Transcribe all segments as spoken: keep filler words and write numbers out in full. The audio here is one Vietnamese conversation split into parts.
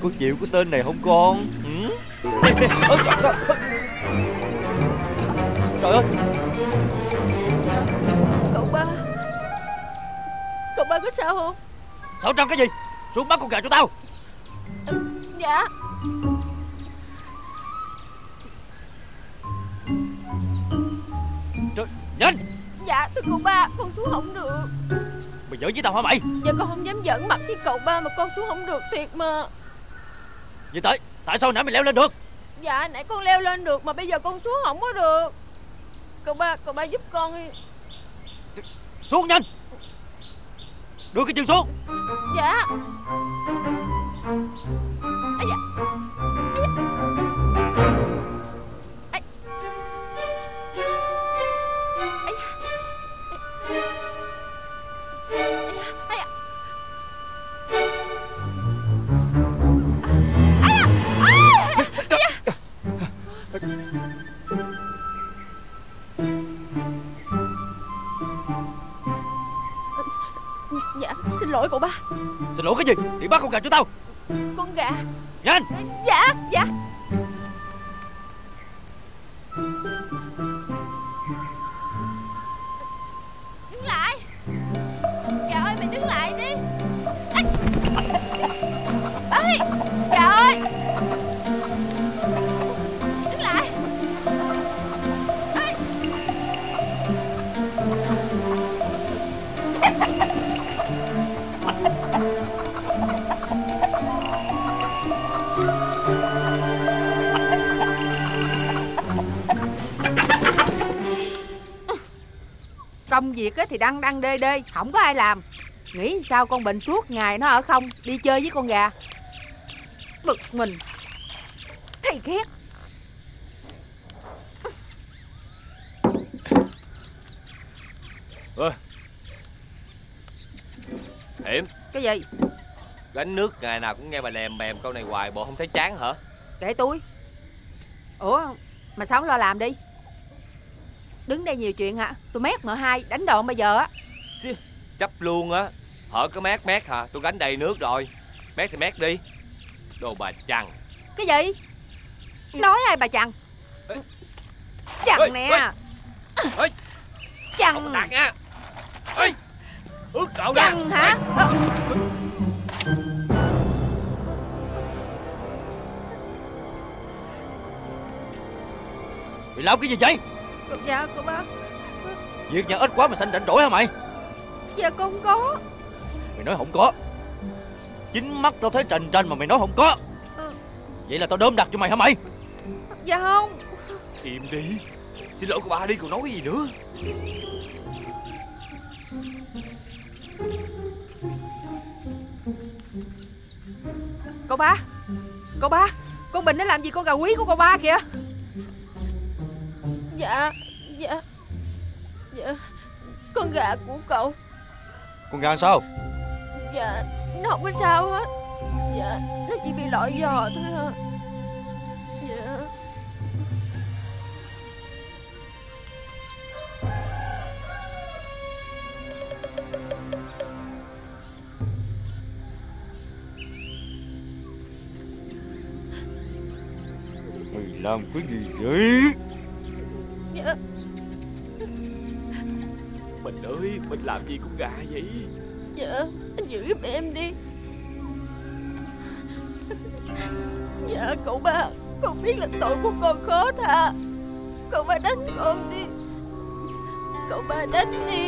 Có chịu cái tên này không con? Ừ? Trời ơi! Cậu ba, cậu ba có sao không? Sợ trăng cái gì? Xuống bắt con gà cho tao. Dạ. Trời, nhanh! Dạ thưa cậu ba, con xuống không được. Mày giỡn với tao hả mày? Dạ con không dám giỡn mặt với cậu ba mà con xuống không được thiệt mà. Vậy tại Tại sao nãy mày leo lên được? Dạ nãy con leo lên được mà bây giờ con xuống không có được. Cậu ba, cậu ba giúp con đi. Xuống nhanh! Đưa cái chân xuống. Dạ. À, dạ. À, dạ xin lỗi cậu ba. Xin lỗi cái gì? Đi bắt con gà cho tao. Con gà. Nhanh. Dạ dạ. Đứng lại. Gà ơi mày đứng lại đi. Ê gà ơi. Đứng lại. Ê. Công việc thì đăng đăng đê đê, không có ai làm. Nghĩ sao con Bình suốt ngày nó ở không, đi chơi với con gà. Bực mình. Thấy ghét. Ê Hiểm. Cái gì? Gánh nước ngày nào cũng nghe bà lèm bèm câu này hoài, bộ không thấy chán hả? Kệ tôi. Ủa mà sao không lo làm đi? Đứng đây nhiều chuyện hả? Tôi mét mợ hai đánh đòn bây giờ á. Chấp luôn á. Hở có mét mét hả? Tôi gánh đầy nước rồi. Mét thì mét đi. Đồ bà chằn. Cái gì? Nói ai bà chằn? Chằn nè. Ê, chằn. không tạt nha. Ê, ướt cậu chằn hả? Mày làm cái gì vậy? Dạ cô ba. Việc nhà ít quá mà xanh rảnh rỗi hả mày? Dạ con không có. Mày nói không có. Chính mắt tao thấy trần trần mà mày nói không có. Ừ. Vậy là tao đơm đặt cho mày hả mày? Dạ không. Im đi. Xin lỗi cô ba đi, còn nói gì nữa. Cậu ba. Cậu ba, con Bình nó làm gì con gà quý của cậu ba kìa. Dạ. Dạ. Dạ. Con gà của cậu. Con gà sao? Dạ nó không có sao hết. Dạ nó chỉ bị lỗi giò thôi hả? Dạ. Mày làm cái gì vậy? Dạ. Bình ơi, Bình làm gì con gà vậy? Dạ anh giữ giúp em đi. Dạ cậu ba, con biết là tội của con khó tha. Cậu ba đánh con đi. Cậu ba đánh đi.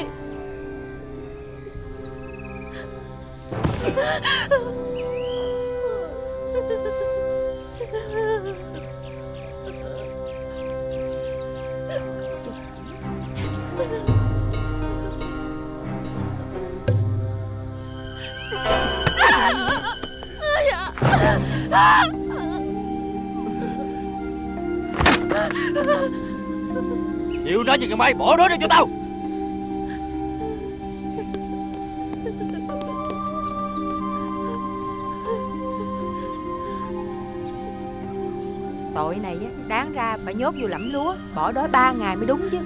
Chịu nói gì kìa mày, bỏ nó ra cho tao. Tội này á, đáng ra phải nhốt vô lẫm lúa, bỏ đói ba ngày mới đúng chứ.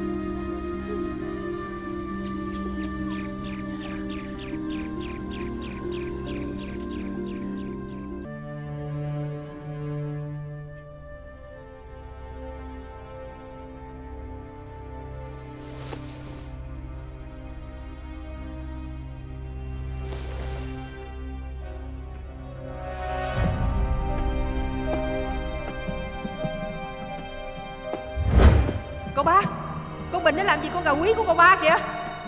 Cậu ba, con Bình nó làm gì con gà quý của cậu ba kìa?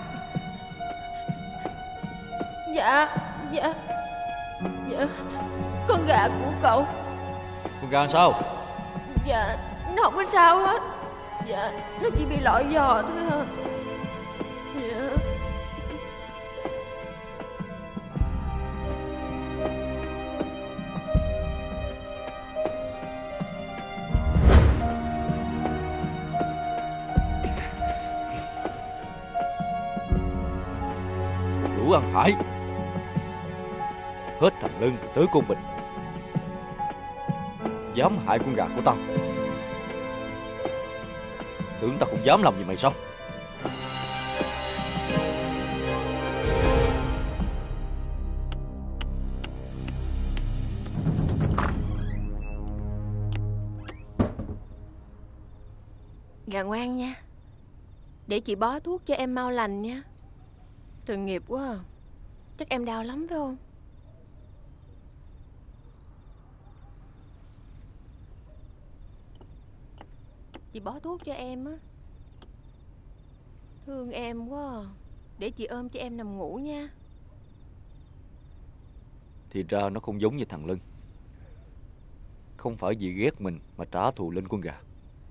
Dạ, dạ, dạ, con gà của cậu. Con gà sao? Dạ, nó không có sao hết. Dạ, nó chỉ bị lội giò thôi à. Dạ. Lũ ăn hại, hết thằng Lân rồi tới con Bình, dám hại con gà của tao. Tưởng tao không dám làm gì mày sao? Gà ngoan nha, để chị bó thuốc cho em mau lành nha. Tội nghiệp quá à. Chắc em đau lắm phải không? Chị bó thuốc cho em á. Thương em quá à. Để chị ôm cho em nằm ngủ nha. Thì ra nó không giống như thằng Lân. Không phải vì ghét mình mà trả thù lên con gà.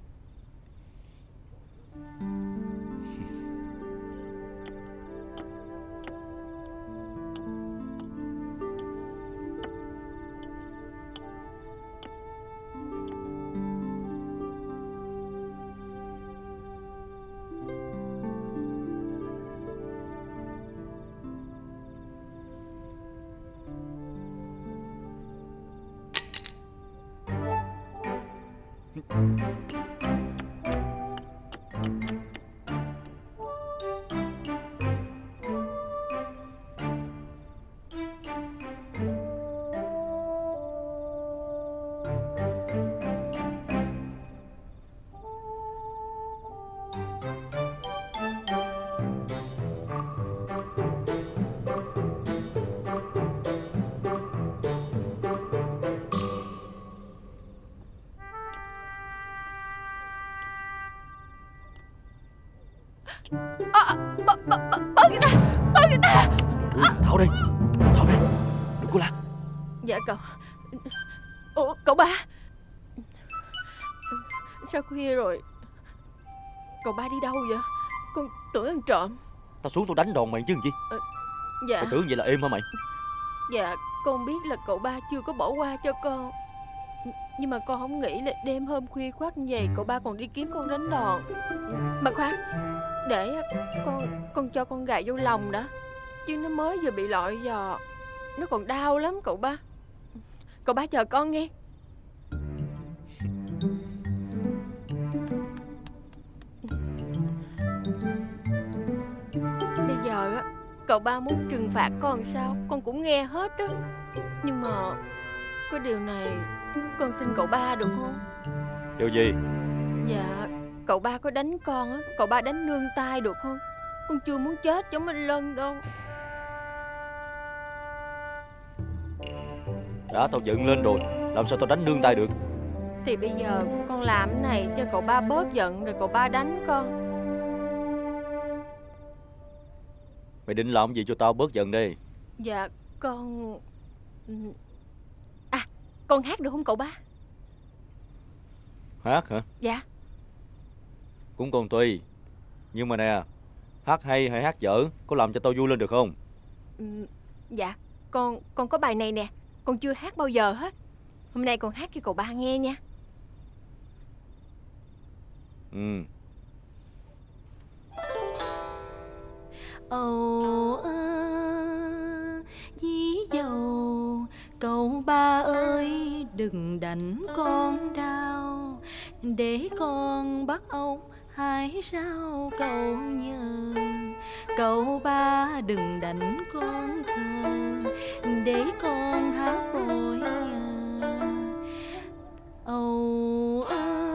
Bớt người ta, bớt người ta. Ừ, Thảo đây, Thảo đây, đừng có la. Dạ cậu. Ủa cậu ba, sao khuya rồi cậu ba đi đâu vậy? Con tưởng ăn trộm. Tao xuống tao đánh đòn mày chứ gì. ờ, Dạ. Mày tưởng vậy là êm hả mày? Dạ con biết là cậu ba chưa có bỏ qua cho con, nhưng mà con không nghĩ là đêm hôm khuya khoắt như vậy cậu ba còn đi kiếm con đánh đòn. Mà khoan, để con con cho con gà vô lòng đã, chứ nó mới vừa bị lội giò, nó còn đau lắm cậu ba. Cậu ba chờ con nghe. Bây giờ á, cậu ba muốn trừng phạt con sao con cũng nghe hết á. Nhưng mà có điều này con xin cậu ba được không? Điều gì? Dạ, cậu ba có đánh con á, cậu ba đánh nương tay được không? Con chưa muốn chết giống anh Lân đâu. Đã tao dựng lên rồi, làm sao tao đánh nương tay được? Thì bây giờ con làm cái này cho cậu ba bớt giận rồi cậu ba đánh con. Mày định làm gì cho tao bớt giận đây? Dạ con... À, con hát được không cậu ba? Hát hả? Dạ. Cũng còn tùy. Nhưng mà nè, hát hay hay hát dở, có làm cho tao vui lên được không? Ừ, dạ, con con có bài này nè, con chưa hát bao giờ hết. Hôm nay con hát cho cậu ba nghe nha. Ừ. Ồ ơ dí dầu, cậu ba ơi đừng đánh con đau, để con bắt ông hái rau cậu nhờ. Cậu ba đừng đánh con thơ, để con hát bội nhờ. Ồ ơ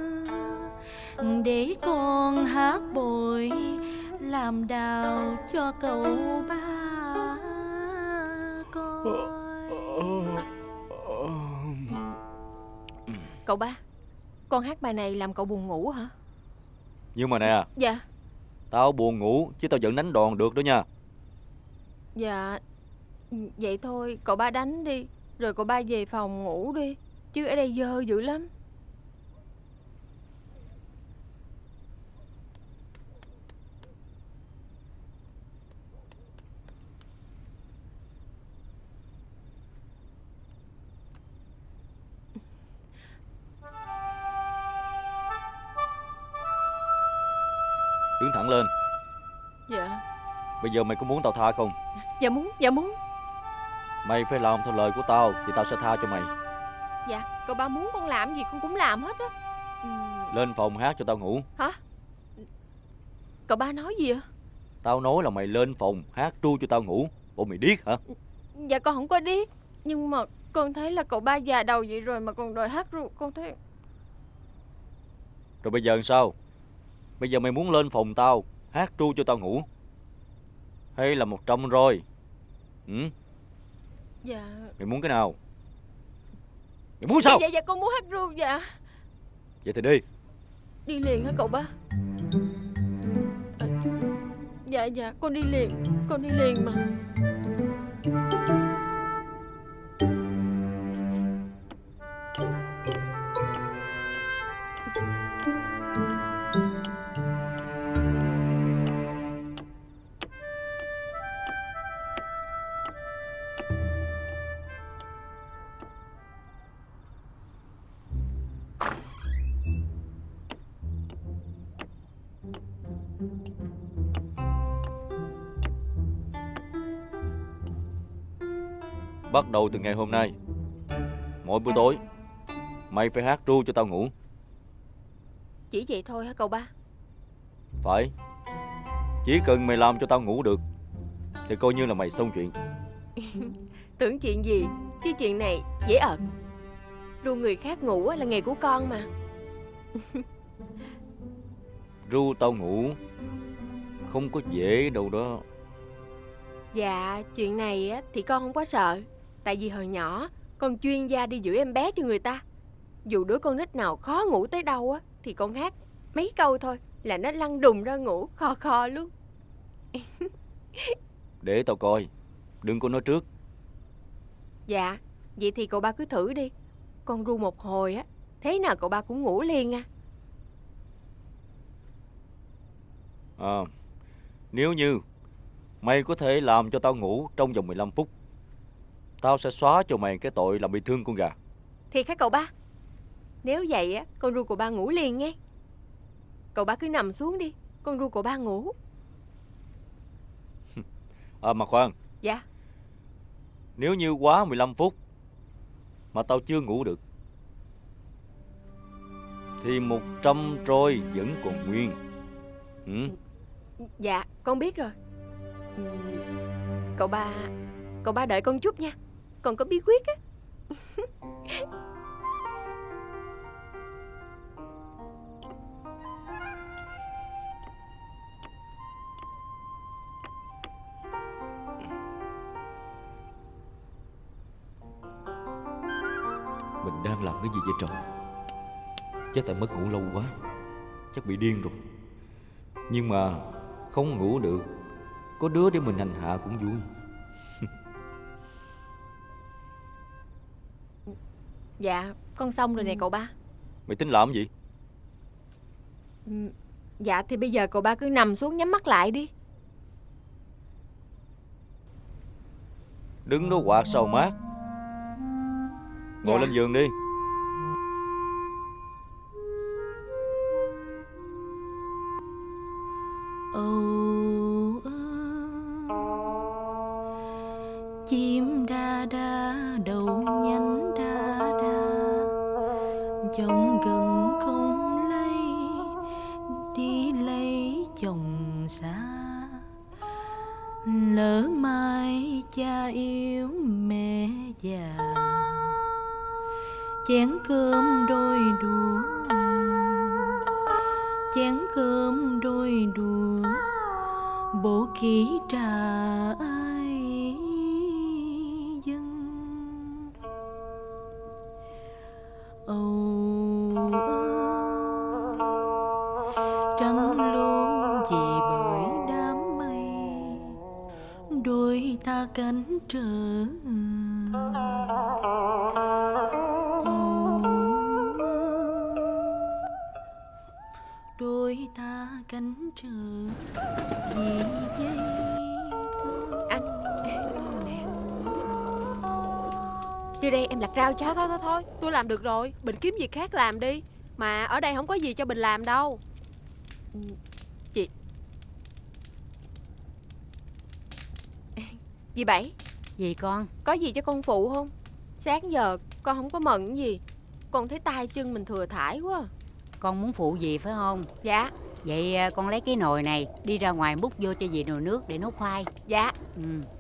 để con hát bội làm đào cho cậu ba coi. Cậu ba, con hát bài này làm cậu buồn ngủ hả? Nhưng mà nè, Dạ. tao buồn ngủ chứ tao vẫn đánh đòn được đó nha. Dạ. Vậy thôi cậu ba đánh đi, rồi cậu ba về phòng ngủ đi, chứ ở đây dơ dữ lắm. Đứng thẳng lên. Dạ. Bây giờ mày có muốn tao tha không? Dạ muốn, dạ muốn. Mày phải làm theo lời của tao thì tao sẽ tha cho mày. Dạ, cậu ba muốn con làm gì con cũng làm hết á. Ừ. Lên phòng hát cho tao ngủ. Hả? Cậu ba nói gì ạ? Tao nói là mày lên phòng hát ru cho tao ngủ. Bộ mày điếc hả? Dạ con không có điếc, nhưng mà con thấy là cậu ba già đầu vậy rồi mà còn đòi hát ru, con thấy. Rồi bây giờ làm sao? Bây giờ mày muốn lên phòng tao hát ru cho tao ngủ, hay là một trăm rồi? Ừ? Dạ. Mày muốn cái nào? Mày muốn sao? Dạ dạ con muốn hát ru. Dạ. Vậy thì đi. Đi liền hả cậu ba? À, dạ dạ con đi liền, con đi liền mà. Bắt đầu từ ngày hôm nay, mỗi buổi tối mày phải hát ru cho tao ngủ. Chỉ vậy thôi hả cậu ba? Phải. Chỉ cần mày làm cho tao ngủ được thì coi như là mày xong chuyện. Tưởng chuyện gì, chứ chuyện này dễ ợt. Ru người khác ngủ là nghề của con mà. Ru tao ngủ không có dễ đâu đó. Dạ, chuyện này á, thì con không có sợ. Tại vì hồi nhỏ con chuyên gia đi giữ em bé cho người ta. Dù đứa con nít nào khó ngủ tới đâu á, thì con hát mấy câu thôi là nó lăn đùng ra ngủ kho kho luôn. Để tao coi, đừng có nói trước. Dạ, vậy thì cậu ba cứ thử đi. Con ru một hồi á, thế nào cậu ba cũng ngủ liền à. À, nếu như mày có thể làm cho tao ngủ trong vòng mười lăm phút, tao sẽ xóa cho mày cái tội làm bị thương con gà. Thiệt hả cậu ba? Nếu vậy á, con ru cậu ba ngủ liền nghe. Cậu ba cứ nằm xuống đi, con ru cậu ba ngủ. À mà khoan. Dạ. Nếu như quá mười lăm phút mà tao chưa ngủ được thì một trăm trôi vẫn còn nguyên. Ừ? Dạ, con biết rồi. Ừ, Cậu ba, cậu ba đợi con chút nha. Con có bí quyết á. Mình đang làm cái gì vậy trời? Chắc tại mất ngủ lâu quá, chắc bị điên rồi. Nhưng mà không ngủ được, có đứa để mình hành hạ cũng vui. Dạ, con xong rồi nè cậu ba. Mày tính làm gì? Ừ, Dạ thì bây giờ cậu ba cứ nằm xuống nhắm mắt lại đi. Đứng đó quạt sao mát. Ngồi Dạ. lên giường đi. Âu ơ, chim đa đa đầu nhánh đa đa, chồng gần không lấy, đi lấy chồng xa. Lỡ mai cha yếu mẹ già, chén cơm đôi đũa, chén cơm đôi đũa, bộ kỹ trà ai dân. Âu ơ, trăng cánh trở đôi ta cánh trở vì dây Anh nè. Vô đây em lặt rau cháo. Thôi thôi thôi tôi làm được rồi. Bình kiếm việc khác làm đi. Mà ở đây không có gì cho Bình làm đâu. Chị Dì Bảy, Gì con? có gì cho con phụ không? Sáng giờ con không có mần gì. Con thấy tay chân mình thừa thải quá. Con muốn phụ gì phải không? Dạ. Vậy à, con lấy cái nồi này đi ra ngoài múc vô cho dì nồi nước để nấu khoai. Dạ. Ừ.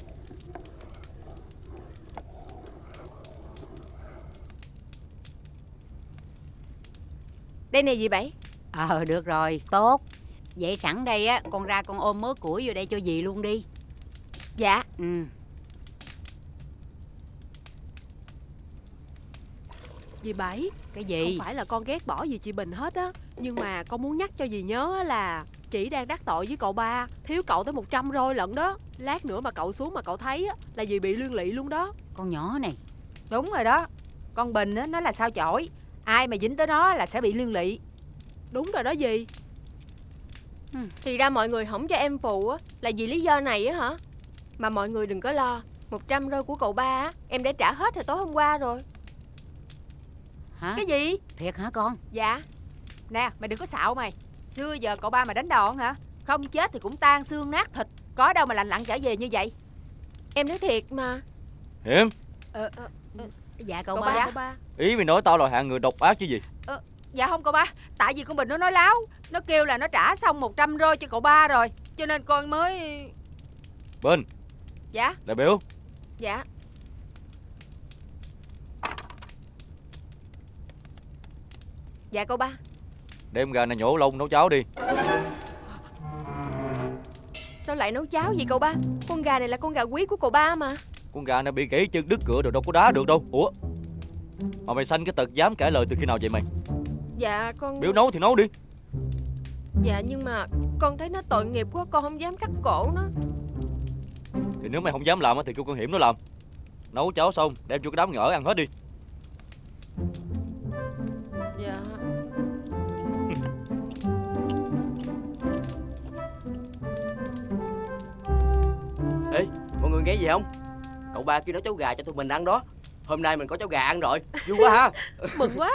Đây nè dì Bảy. Ờ được rồi, tốt. Vậy sẵn đây á, con ra con ôm mớ củi vô đây cho dì luôn đi. Dạ. Ừ. Dì Bảy, Cái gì? không phải là con ghét bỏ gì chị Bình hết á. Nhưng mà con muốn nhắc cho dì nhớ là chị đang đắc tội với cậu ba. Thiếu cậu tới một trăm roi lận đó. Lát nữa mà cậu xuống mà cậu thấy á, là dì bị liên lụy luôn đó. Con nhỏ này. Đúng rồi đó. Con Bình á, nó là sao chổi. Ai mà dính tới nó là sẽ bị liên lụy. Đúng rồi đó dì. Thì ra mọi người không cho em phụ á là vì lý do này á hả? Mà mọi người đừng có lo. Một trăm roi của cậu ba á em đã trả hết hồi tối hôm qua rồi. Hả? Cái gì? Thiệt hả con? Dạ. Nè mày đừng có xạo mày. Xưa giờ cậu ba mày đánh đòn hả? Không chết thì cũng tan xương nát thịt. Có đâu mà lành lặn trở về như vậy. Em nói thiệt mà. Hiểm, Ờ, ờ, ờ, dạ cậu, Cậu ba. ba. Cậu ba. ý mày nói tao là hạng người độc ác chứ gì? Dạ không cậu ba. Tại vì con Bình nó nói láo. Nó kêu là nó trả xong một trăm roi cho cậu ba rồi. Cho nên con mới... Bình, Dạ. đại biểu. Dạ. Dạ cậu ba. Đem gà này nhổ lông nấu cháo đi. Sao lại nấu cháo vậy cậu ba? Con gà này là con gà quý của cậu ba mà. Con gà này bị gãy chân đứt cửa rồi, đâu có đá được đâu. Ủa, mà mày sanh cái tật dám cãi lời từ khi nào vậy mày? Dạ con... Biểu nấu thì nấu đi. Dạ nhưng mà con thấy nó tội nghiệp quá, con không dám cắt cổ nó. Thì nếu mày không dám làm thì kêu con Hiểm nó làm. Nấu cháo xong đem cho cái đám ngỡ ăn hết đi. Dạ. Ê, mọi người nghe gì không? Cậu ba kêu nấu cháo gà cho tụi mình ăn đó. Hôm nay mình có cháo gà ăn rồi. Vui quá ha. Mừng quá.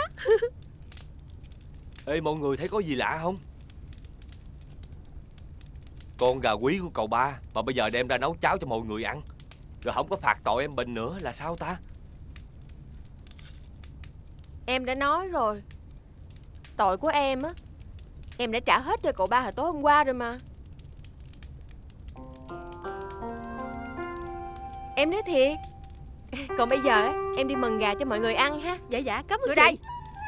Ê mọi người thấy có gì lạ không? Con gà quý của cậu ba mà bây giờ đem ra nấu cháo cho mọi người ăn, rồi không có phạt tội em Bình nữa là sao ta? Em đã nói rồi. Tội của em á, em đã trả hết cho cậu ba hồi tối hôm qua rồi mà. Em nói thiệt. Còn bây giờ á, em đi mần gà cho mọi người ăn ha. Dạ dạ, cảm ơn Đưa chị. đây.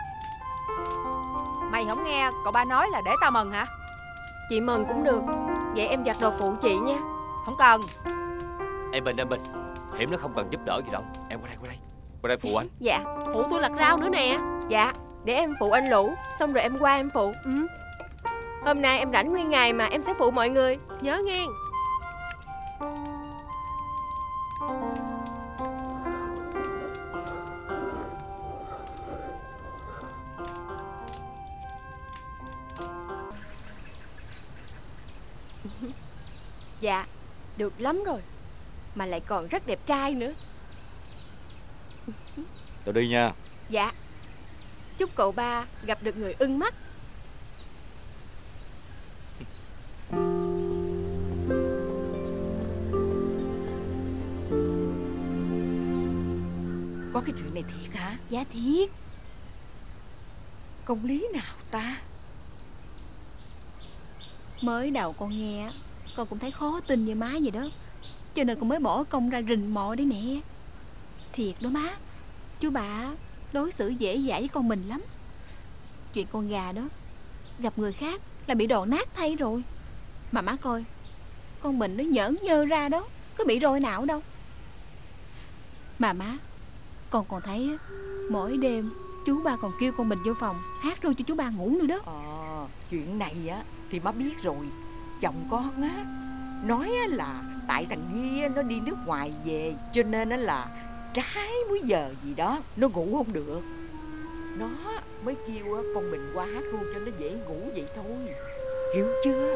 Mày không nghe cậu ba nói là để tao mần hả? Chị mần cũng được. Vậy em giặt đồ phụ chị nha. Không cần. Em Bình, em Bình, Hiểm nó không cần giúp đỡ gì đâu. Em qua đây, qua đây. Qua đây phụ anh. Dạ. Phụ tôi lặt rau nữa nè. Dạ. Để em phụ anh Lũ. Xong rồi em qua em phụ. Ừ, Hôm nay em rảnh nguyên ngày mà em sẽ phụ mọi người. nhớ nghe. Dạ. Được lắm rồi. Mà lại còn rất đẹp trai nữa. Tao đi nha. Dạ. Chúc cậu ba gặp được người ưng mắt. Có cái chuyện này thiệt hả? Dạ thiệt. Công lý nào ta? Mới đầu con nghe á, con cũng thấy khó tin như má vậy đó. Cho nên con mới bỏ công ra rình mò đấy nè. Thiệt đó má. Chú bà đối xử dễ dãi với con mình lắm. Chuyện con gà đó gặp người khác là bị đổ nát thay rồi. Mà má coi, con mình nó nhởn nhơ ra đó, có bị roi não đâu. Mà má, con còn thấy á, mỗi đêm chú ba còn kêu con mình vô phòng hát ru cho chú ba ngủ nữa đó. Ờ, chuyện này á thì má biết rồi. Chồng con á nói á là tại thằng Ghi nó đi nước ngoài về, cho nên nó là trái múi giờ gì đó, nó ngủ không được. Nó mới kêu con Bình qua hát luôn cho nó dễ ngủ vậy thôi. Hiểu chưa?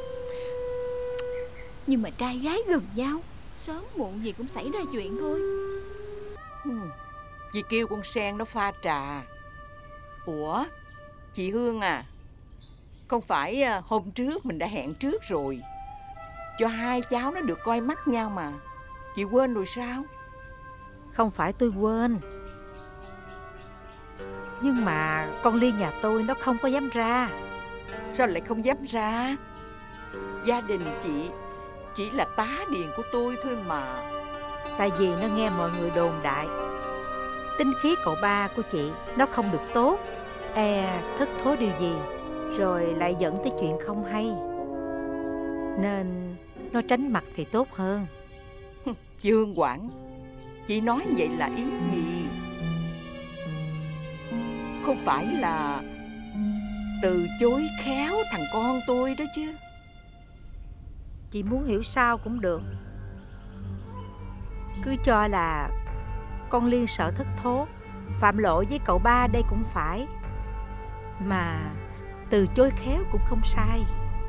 Nhưng mà trai gái gần nhau, sớm muộn gì cũng xảy ra chuyện thôi. Hmm. Chị kêu con Sen nó pha trà. Ủa, chị Hương à, không phải hôm trước mình đã hẹn trước rồi, cho hai cháu nó được coi mắt nhau mà. Chị quên rồi sao? Không phải tôi quên, nhưng mà con Liên nhà tôi nó không có dám ra. Sao lại không dám ra? Gia đình chị chỉ là tá điền của tôi thôi mà. Tại vì nó nghe mọi người đồn đại tính khí cậu ba của chị nó không được tốt, e thất thố điều gì rồi lại dẫn tới chuyện không hay, nên nó tránh mặt thì tốt hơn. Chị Hương Quảng, chị nói vậy là ý gì? Không phải là từ chối khéo thằng con tôi đó chứ? Chị muốn hiểu sao cũng được, cứ cho là con Liên sợ thất thố, phạm lỗi với cậu ba đây cũng phải, mà từ chối khéo cũng không sai.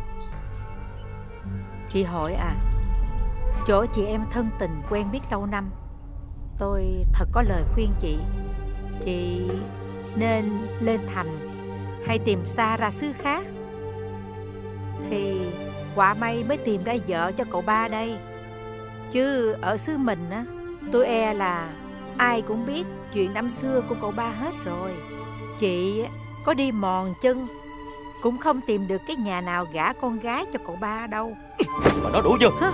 Chị hỏi à, chỗ chị em thân tình quen biết lâu năm, tôi thật có lời khuyên chị. Chị nên lên thành hay tìm xa ra xứ khác, thì quả may mới tìm ra vợ cho cậu ba đây. Chứ ở xứ mình á, tôi e là ai cũng biết chuyện năm xưa của cậu ba hết rồi. Chị có đi mòn chân cũng không tìm được cái nhà nào gả con gái cho cậu ba đâu. Bà nói đủ chưa? Hả?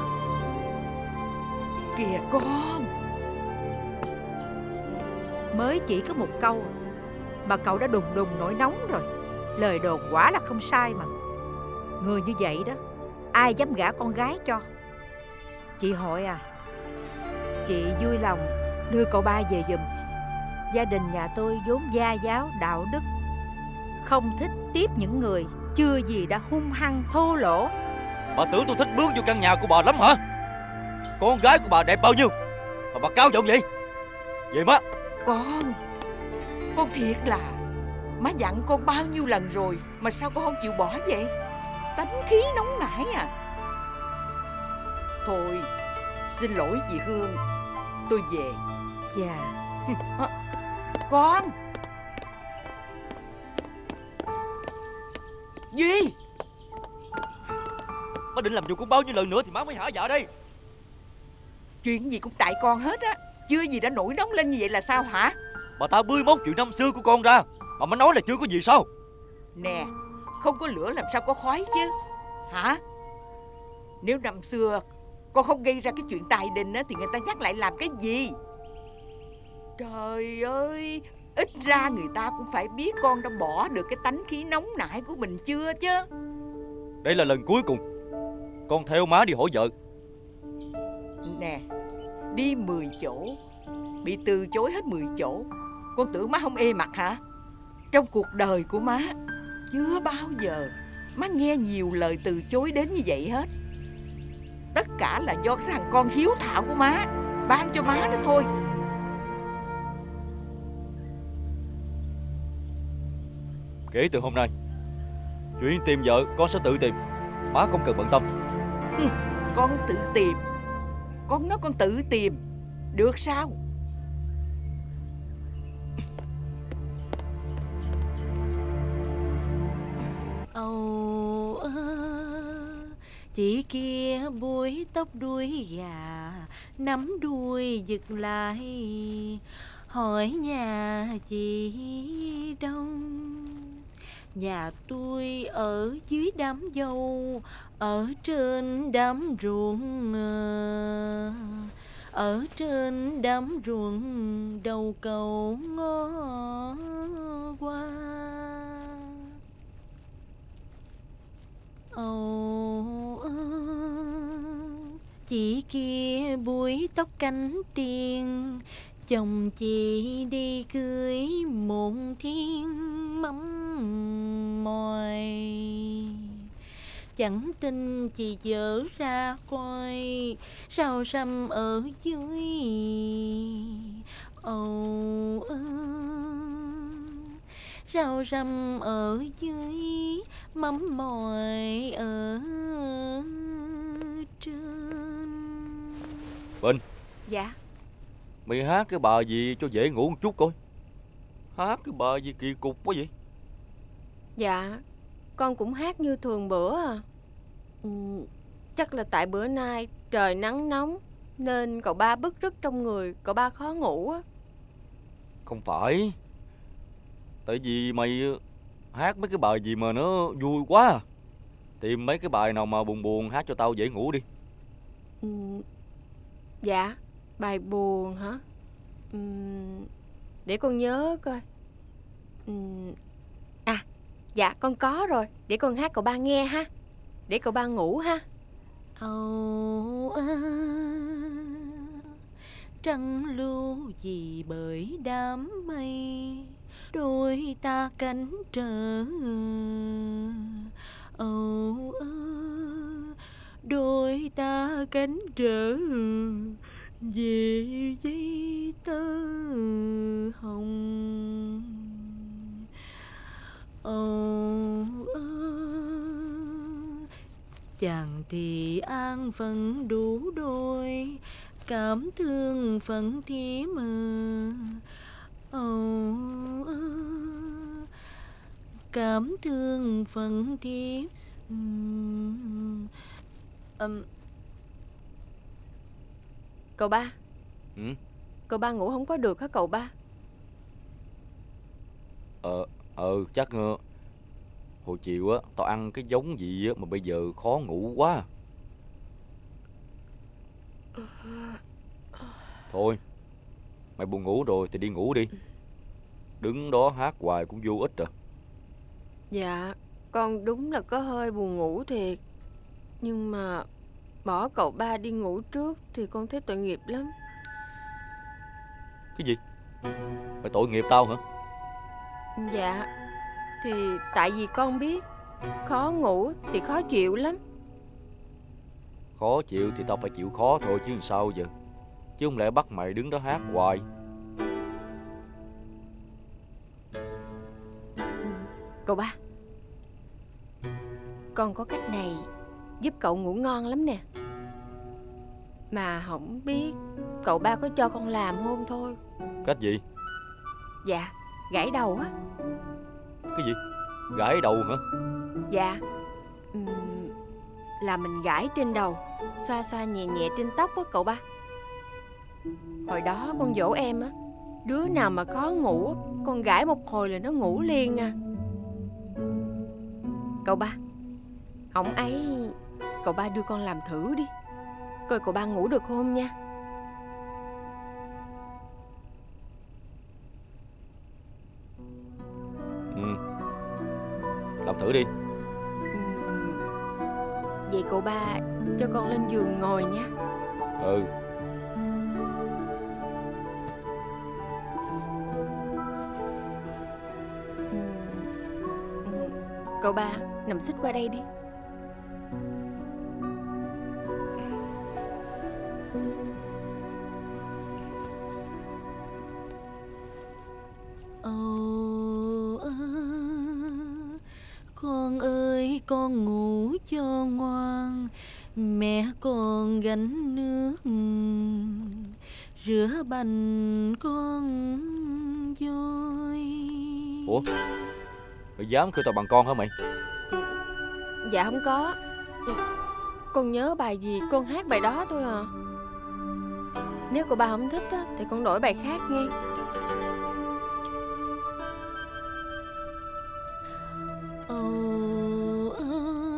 Kìa con, mới chỉ có một câu mà cậu đã đùng đùng nổi nóng rồi. Lời đồn quả là không sai mà. Người như vậy đó, ai dám gả con gái cho? Chị hỏi à, chị vui lòng đưa cậu ba về giùm. Gia đình nhà tôi vốn gia giáo đạo đức, không thích tiếp những người chưa gì đã hung hăng thô lỗ. Bà tưởng tôi thích bước vô căn nhà của bà lắm hả? Con gái của bà đẹp bao nhiêu mà bà cao giọng vậy? Vậy má. Con, con thiệt là, má dặn con bao nhiêu lần rồi mà sao con không chịu bỏ vậy? Tánh khí nóng nảy à. Thôi, xin lỗi chị Hương, tôi về. Dạ. Con Duy, Má định làm dù con bao nhiêu lần nữa thì má mới hả dạ đây. chuyện gì cũng tại con hết á. Chưa gì đã nổi nóng lên như vậy là sao hả? Bà ta bươi móc chuyện năm xưa của con ra mà má nói là chưa có gì sao? Nè, không có lửa làm sao có khói chứ hả? Nếu năm xưa con không gây ra cái chuyện tài đình á, thì người ta nhắc lại làm cái gì? Trời ơi, ít ra người ta cũng phải biết con đã bỏ được cái tánh khí nóng nảy của mình chưa chứ. Đây là lần cuối cùng con theo má đi hỏi vợ. Nè, đi mười chỗ bị từ chối hết mười chỗ, con tưởng má không ê mặt hả? Trong cuộc đời của má chưa bao giờ má nghe nhiều lời từ chối đến như vậy hết. Tất cả là do cái thằng con hiếu thảo của má ban cho má đó thôi. Kể từ hôm nay, chuyện tìm vợ con sẽ tự tìm, má không cần bận tâm. Con tự tìm? Con nói con tự tìm được sao? Âu ơ, chị kia búi tóc đuôi gà, nắm đuôi giật lại, hỏi nhà chị đâu? Nhà tôi ở dưới đám dâu, ở trên đám ruộng, ở trên đám ruộng đầu cầu ngó qua. Ồ, chị kia búi tóc cánh tiên, chồng chị đi cưới một thiên mắm mòi. chẳng tin chị dở ra coi sao răm ở dưới. Âu ơ, rau răm ở dưới, mắm mòi ở trên. Bình, Dạ. mày hát cái bài gì cho dễ ngủ một chút coi. Hát cái bài gì kỳ cục quá vậy? Dạ, con cũng hát như thường bữa à. Ừ, chắc là tại bữa nay trời nắng nóng nên cậu ba bứt rứt trong người, cậu ba khó ngủ á. Không phải. Tại vì mày hát mấy cái bài gì mà nó vui quá à. Tìm mấy cái bài nào mà buồn buồn hát cho tao dễ ngủ đi. Ừ, dạ, bài buồn hả? Ừ, để con nhớ coi. Ừ, à, dạ con có rồi. Để con hát cậu ba nghe ha. Để cậu ba ngủ ha. Âu à, trăng lưu gì bởi đám mây, đôi ta cánh trở. Âu à, đôi ta cánh trở về dây tơ hồng. Âu à, chàng thì an phận đủ đôi, cảm thương phận thiếp mờ. Âu à, cảm thương phận thiếp. Um, um, Cậu ba. Ừ? Cậu ba ngủ không có được hả cậu ba? Ờ, ờ chắc uh, hồi chiều á tao ăn cái giống gì á mà bây giờ khó ngủ quá. Thôi, mày buồn ngủ rồi thì đi ngủ đi. Đứng đó hát hoài cũng vô ích à. Dạ, con đúng là có hơi buồn ngủ thiệt. Nhưng mà bỏ cậu ba đi ngủ trước thì con thấy tội nghiệp lắm. Cái gì? Mày tội nghiệp tao hả? Dạ, thì tại vì con biết khó ngủ thì khó chịu lắm. Khó chịu thì tao phải chịu khó thôi chứ làm sao giờ. Chứ không lẽ bắt mày đứng đó hát hoài. Cậu ba, con có cách này giúp cậu ngủ ngon lắm nè. Mà không biết cậu ba có cho con làm không thôi. Cách gì? Dạ, gãi đầu á. Cái gì? Gãi đầu hả? Dạ, uhm, là mình gãi trên đầu, xoa xoa nhẹ nhẹ trên tóc á cậu ba. Hồi đó con dỗ em á, đứa nào mà khó ngủ con gãi một hồi là nó ngủ liền à. Cậu ba, ổng ấy, cậu ba đưa con làm thử đi, coi cậu ba ngủ được không nha. Ừ, làm thử đi. Vậy cậu ba cho con lên giường ngồi nha. Ừ. Cậu ba nằm xích qua đây đi. Âu à, con ơi con ngủ cho ngoan, mẹ con gánh nước rửa bánh con voi. Ủa, mày dám kêu tao bằng con hả mày? Dạ không có. Con nhớ bài gì con hát bài đó thôi à. Nếu cậu ba không thích á, thì con đổi bài khác nghe. Âu à,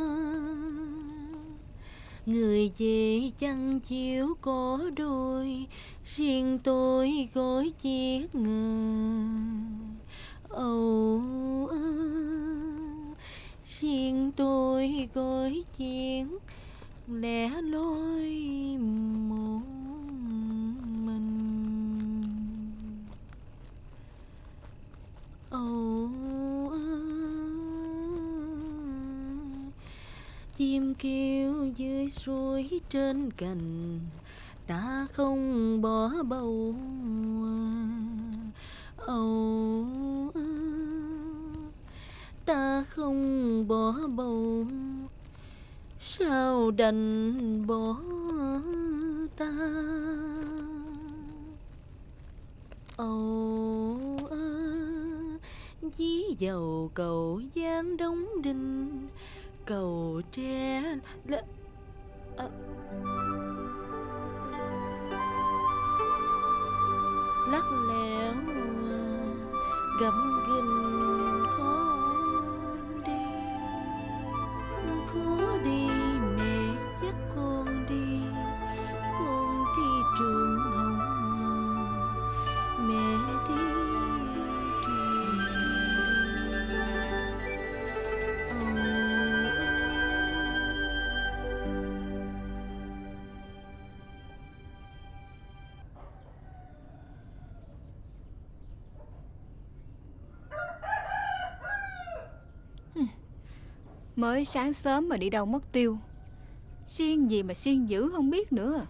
người về chăn chiếu có đôi, riêng tôi gói chiếc ngờ. Âu à, riêng tôi gói chiếc lẻ loi một mình. Âu à, chim kêu dưới suối trên cành, ta không bỏ bầu. Âu ta không bỏ bầu, sao đành bỏ ta. Âu dí dầu cầu giang đóng đinh, cầu tre l... à... lắc lẻo gầm ghinh khó đi, khó đi mẹ dắt con đi, con đi trường Hồng, mẹ đi trường Mới sáng sớm mà đi đâu mất tiêu. Xiên gì mà xiên dữ không biết nữa.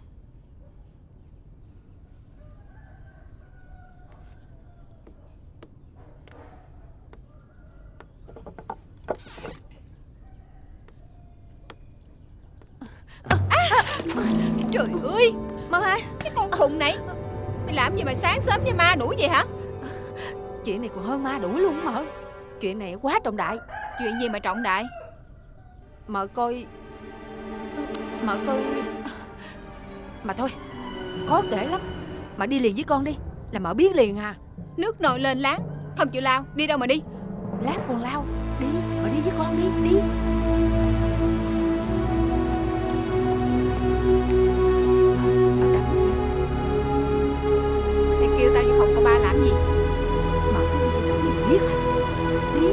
à, à, Trời ơi Mơ Hai, cái con khùng này, mày làm gì mà sáng sớm như ma đuổi vậy hả? chuyện này còn hơn ma đuổi luôn Mợ. Chuyện này quá trọng đại. Chuyện gì mà trọng đại? Mợ coi Mợ coi Mà thôi, khó kể lắm. Mợ đi liền với con đi, là mợ biết liền à. Nước nồi lên láng, không chịu lao. Đi đâu mà đi? Lát còn lao. Đi, mợ đi với con đi, đi. Mày kêu tao vô phòng cậu ba làm gì? Mợ cứ đi đâu mình biết à. Đi.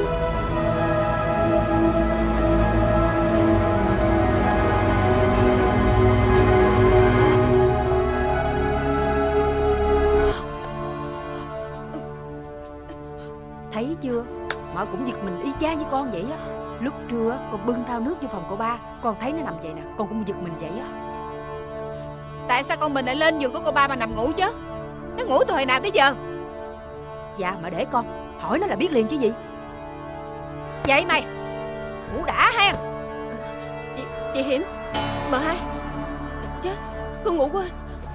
Thấy chưa, mợ cũng giật mình y chang với con vậy á. Lúc trưa con bưng thao nước vô phòng cậu ba, con thấy nó nằm vậy nè, con cũng giật mình vậy á. Tại sao con mình lại lên giường của cô ba mà nằm ngủ chứ? Nó ngủ từ hồi nào tới giờ? Dạ mợ để con, hỏi nó là biết liền chứ gì. Vậy mày ngủ đã ha. Chị, chị Hiểm, Mợ Hai. Chết, con ngủ quên.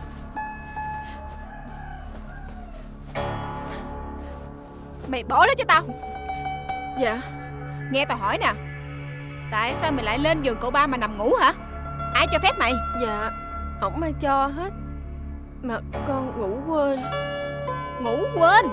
Mày bỏ nó cho tao. Dạ. Nghe tao hỏi nè, tại sao mày lại lên giường cậu ba mà nằm ngủ hả? Ai cho phép mày? Dạ, không ai cho hết, mà con ngủ quên. Ngủ quên?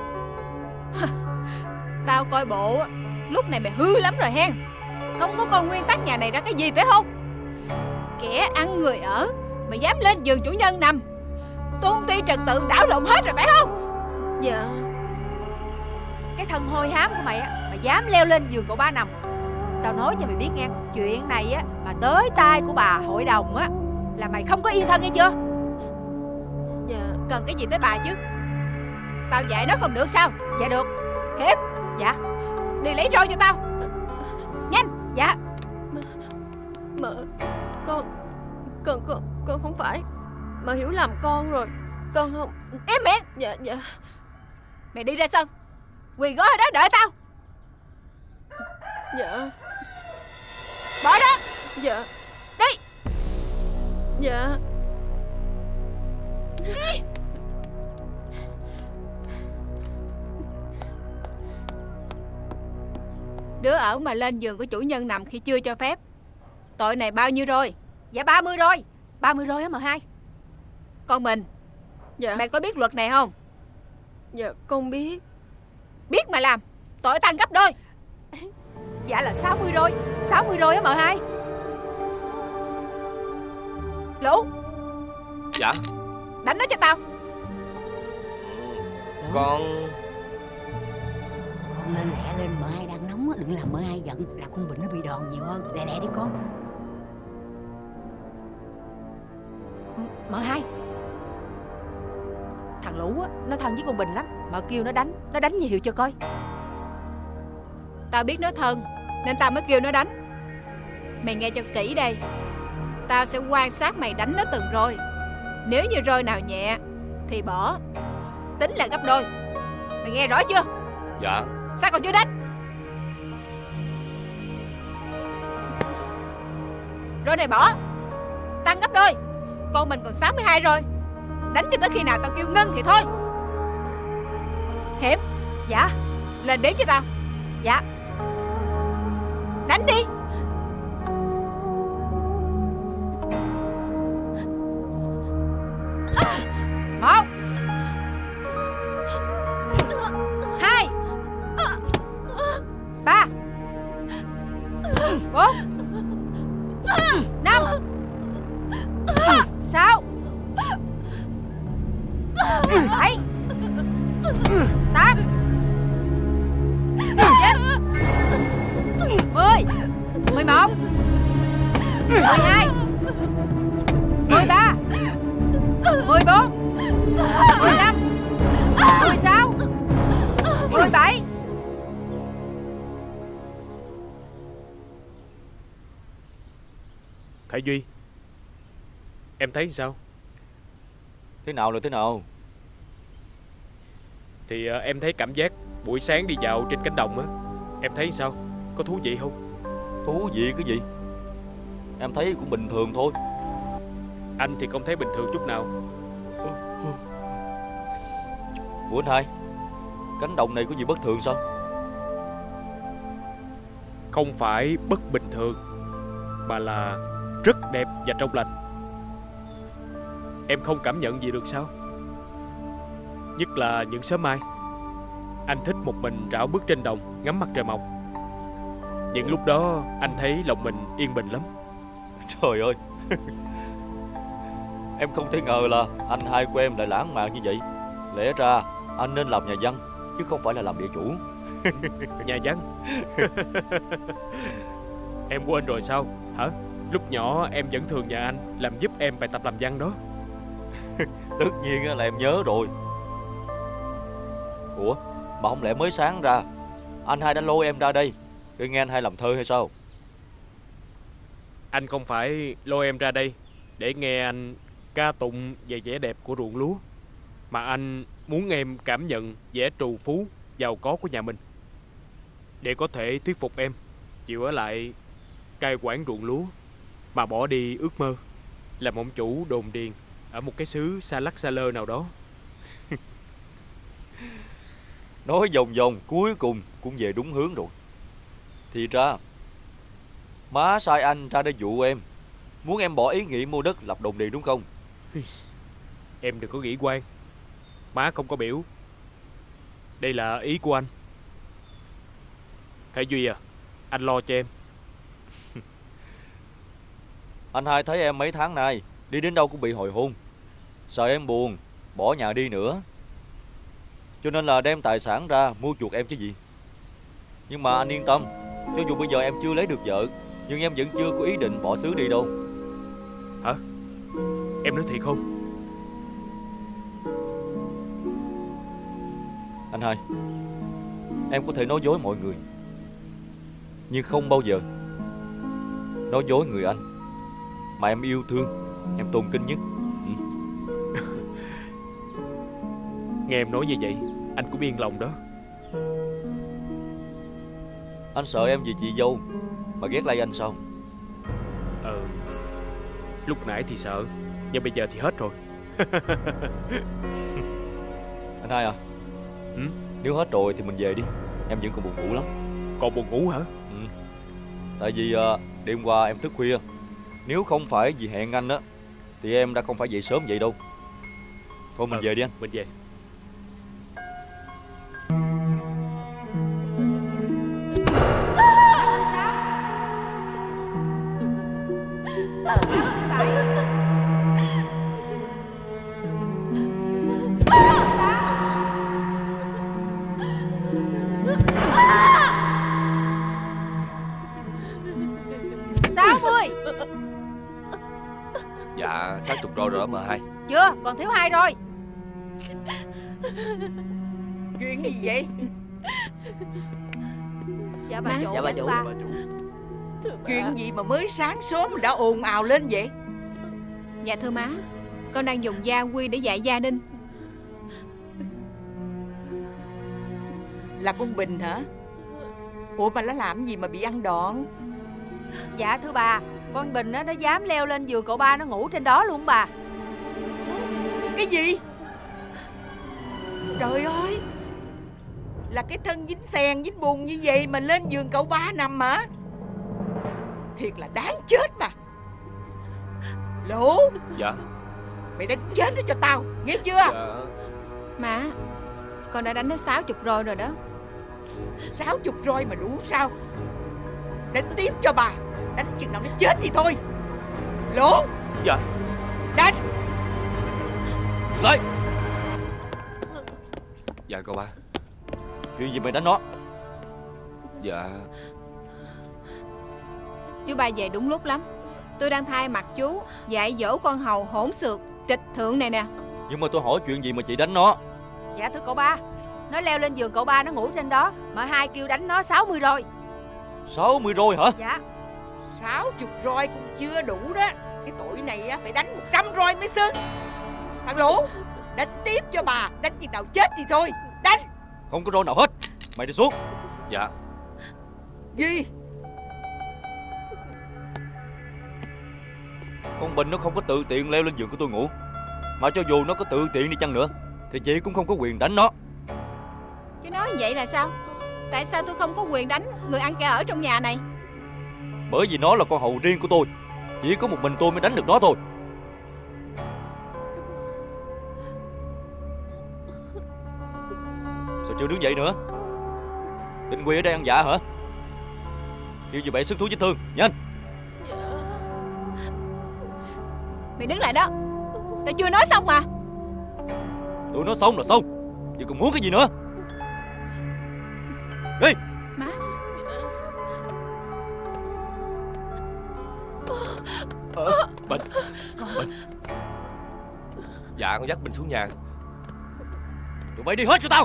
Tao coi bộ lúc này mày hư lắm rồi hen. Không có con nguyên tắc nhà này ra cái gì phải không? Kẻ ăn người ở mà dám lên giường chủ nhân nằm, tôn ti trật tự đảo lộn hết rồi phải không? Dạ. Cái thân hôi hám của mày á, mà dám leo lên giường cậu ba nằm. Tao nói cho mày biết nghe, chuyện này á mà tới tai của bà hội đồng á là mày không có yên thân nghe chưa? Dạ. Cần cái gì tới bà chứ? Tao dạy nó không được sao? Dạ được. Hiểm. Dạ. Đi lấy roi cho tao. Nhanh. Dạ. Mợ, con Con con con không phải. Mợ hiểu lầm con rồi. Con không. Im miệng. Dạ dạ. Mày đi ra sân, quỳ gối ở đó đợi tao. Dạ. Bỏ đó. Dạ. Đi. Dạ. Đi. Đứa ở mà lên giường của chủ nhân nằm khi chưa cho phép. Tội này bao nhiêu rồi? Dạ ba mươi rồi. ba mươi rồi á Mợ Hai. Con mình. Dạ. Mày có biết luật này không? Dạ con biết. Biết mà làm, tội tăng gấp đôi. Dạ là sáu mươi rồi. sáu mươi rồi á Mợ Hai. Lũ. Dạ. Đánh nó cho tao. Con Con lên lẹ lên, mợ Hai đang nóng á, đừng làm mợ Hai giận, là con Bình nó bị đòn nhiều hơn. Lẹ lẹ đi con. Mợ Hai, thằng Lũ á, nó thân với con Bình lắm. Mợ kêu nó đánh, nó đánh nhiều cho coi. Tao biết nó thân nên tao mới kêu nó đánh. Mày nghe cho kỹ đây. Tao sẽ quan sát mày đánh nó từng roi. Nếu như roi nào nhẹ thì bỏ, tính là gấp đôi. Mày nghe rõ chưa? Dạ. Sao còn chưa đánh? Roi này bỏ, tăng gấp đôi. Con mình còn sáu mươi hai rồi. Đánh cho tới khi nào tao kêu ngưng thì thôi. Hiểm. Dạ. Lên đếm cho tao. Dạ. Đánh đi. Một, hai, ba, bốn, năm, sáu, bảy, tám, chín, mười, mười một, mười hai, mười ba, mười bốn, mười lăm, mười sáu, mười bảy. Khải Duy, em thấy sao? Thế nào là thế nào? Thì uh, em thấy cảm giác buổi sáng đi dạo trên cánh đồng á. Em thấy sao? Có thú vị không? Thú vị cái gì? Em thấy cũng bình thường thôi. Anh thì không thấy bình thường chút nào. Ủa anh hai, cánh đồng này có gì bất thường sao? Không phải bất bình thường, mà là rất đẹp và trong lành. Em không cảm nhận gì được sao? Nhất là những sớm mai, anh thích một mình rảo bước trên đồng, ngắm mặt trời mọc. Những lúc đó anh thấy lòng mình yên bình lắm. Trời ơi. Em không thể ngờ là anh hai của em lại lãng mạn như vậy. Lẽ ra anh nên làm nhà văn, chứ không phải là làm địa chủ. Nhà văn? Em quên rồi sao hả? Lúc nhỏ em vẫn thường nhờ anh làm giúp em bài tập làm văn đó. Tất nhiên là em nhớ rồi. Ủa, mà không lẽ mới sáng ra anh hai đã lôi em ra đây để nghe anh hai làm thơ hay sao? Anh không phải lôi em ra đây để nghe anh ca tụng về vẻ đẹp của ruộng lúa, mà anh muốn em cảm nhận vẻ trù phú, giàu có của nhà mình, để có thể thuyết phục em chịu ở lại cai quản ruộng lúa, mà bỏ đi ước mơ làm ông chủ đồn điền ở một cái xứ xa lắc xa lơ nào đó. Nói vòng vòng cuối cùng cũng về đúng hướng rồi. Thì ra má sai anh ra để dụ em, muốn em bỏ ý nghĩ mua đất lập đồn điền đúng không? Em đừng có nghĩ quan. Má không có biểu. Đây là ý của anh. Khải Duy à, anh lo cho em. Anh hai thấy em mấy tháng nay đi đến đâu cũng bị hồi hôn, sợ em buồn bỏ nhà đi nữa, cho nên là đem tài sản ra mua chuộc em chứ gì. Nhưng mà anh yên tâm, cho dù bây giờ em chưa lấy được vợ, nhưng em vẫn chưa có ý định bỏ xứ đi đâu. Hả? Em nói thiệt không? Anh hai, em có thể nói dối mọi người, nhưng không bao giờ nói dối người anh mà em yêu thương, em tôn kính nhất. Ừ. Nghe em nói như vậy, anh cũng yên lòng đó. Anh sợ em vì chị dâu mà ghét lây anh sao? Ờ, lúc nãy thì sợ, nhưng bây giờ thì hết rồi. Anh hai à, ừ? Nếu hết rồi thì mình về đi, em vẫn còn buồn ngủ lắm. Còn buồn ngủ hả? Ừ. Tại vì uh, đêm qua em thức khuya. Nếu không phải vì hẹn anh á thì em đã không phải dậy sớm vậy đâu. Thôi mình ừ, về đi anh. Mình về. sáu mươi. Dạ, sáu chục rồi rồi đó mờ hai. Chưa, còn thiếu hai rồi. Chuyện gì vậy? Dạ bà Má. chủ. Dạ bà chủ. Bà. Chuyện gì mà mới sáng sớm mà đã ồn ào lên vậy? Dạ thưa má, con đang dùng gia quy để dạy gia đình. Là con Bình hả? Ủa mà nó làm gì mà bị ăn đòn? Dạ thưa bà, con Bình á, nó dám leo lên giường cậu ba nó ngủ trên đó luôn bà. Cái gì? Trời ơi, là cái thân dính phèn dính bùn như vậy mà lên giường cậu ba nằm hả? Thiệt là đáng chết mà. Lũ. Dạ. Mày đánh chết nó cho tao, nghe chưa? Dạ. Má, con đã đánh nó sáu chục rồi rồi đó. Sáu chục rồi mà đủ sao? Đánh tiếp cho bà. Đánh chừng nào nó chết thì thôi. Lũ. Dạ. Đánh. Lại. Dạ cậu ba. Chuyện gì mày đánh nó? Dạ. Chú ba về đúng lúc lắm. Tôi đang thay mặt chú dạy dỗ con hầu hỗn xược trịch thượng này nè. Nhưng mà tôi hỏi chuyện gì mà chị đánh nó? Dạ thưa cậu ba, nó leo lên giường cậu ba nó ngủ trên đó, mà hai kêu đánh nó sáu mươi rồi. Sáu mươi rồi hả? Dạ. Sáu chục roi cũng chưa đủ đó. Cái tội này á, phải đánh một trăm roi mới xứng. Thằng Lũ, đánh tiếp cho bà. Đánh chừng nào chết thì thôi. Đánh. Không có roi nào hết. Mày đi xuống. Dạ. Gì? Con Bình nó không có tự tiện leo lên giường của tôi ngủ. Mà cho dù nó có tự tiện đi chăng nữa thì chị cũng không có quyền đánh nó. Chứ nói vậy là sao? Tại sao tôi không có quyền đánh người ăn kẻ ở trong nhà này? Bởi vì nó là con hầu riêng của tôi. Chỉ có một mình tôi mới đánh được nó thôi. Sao chưa đứng dậy nữa? Định quỳ ở đây ăn dạ hả? Kêu gì vậy sức thú vết thương, nhanh. Mày đứng lại đó. Tao chưa nói xong mà. Tôi nói xong là xong. Vậy còn muốn cái gì nữa? Đi. Má. Ờ, Bình. Bình. Dạ con dắt Bình xuống nhà. Tụi bay đi hết cho tao.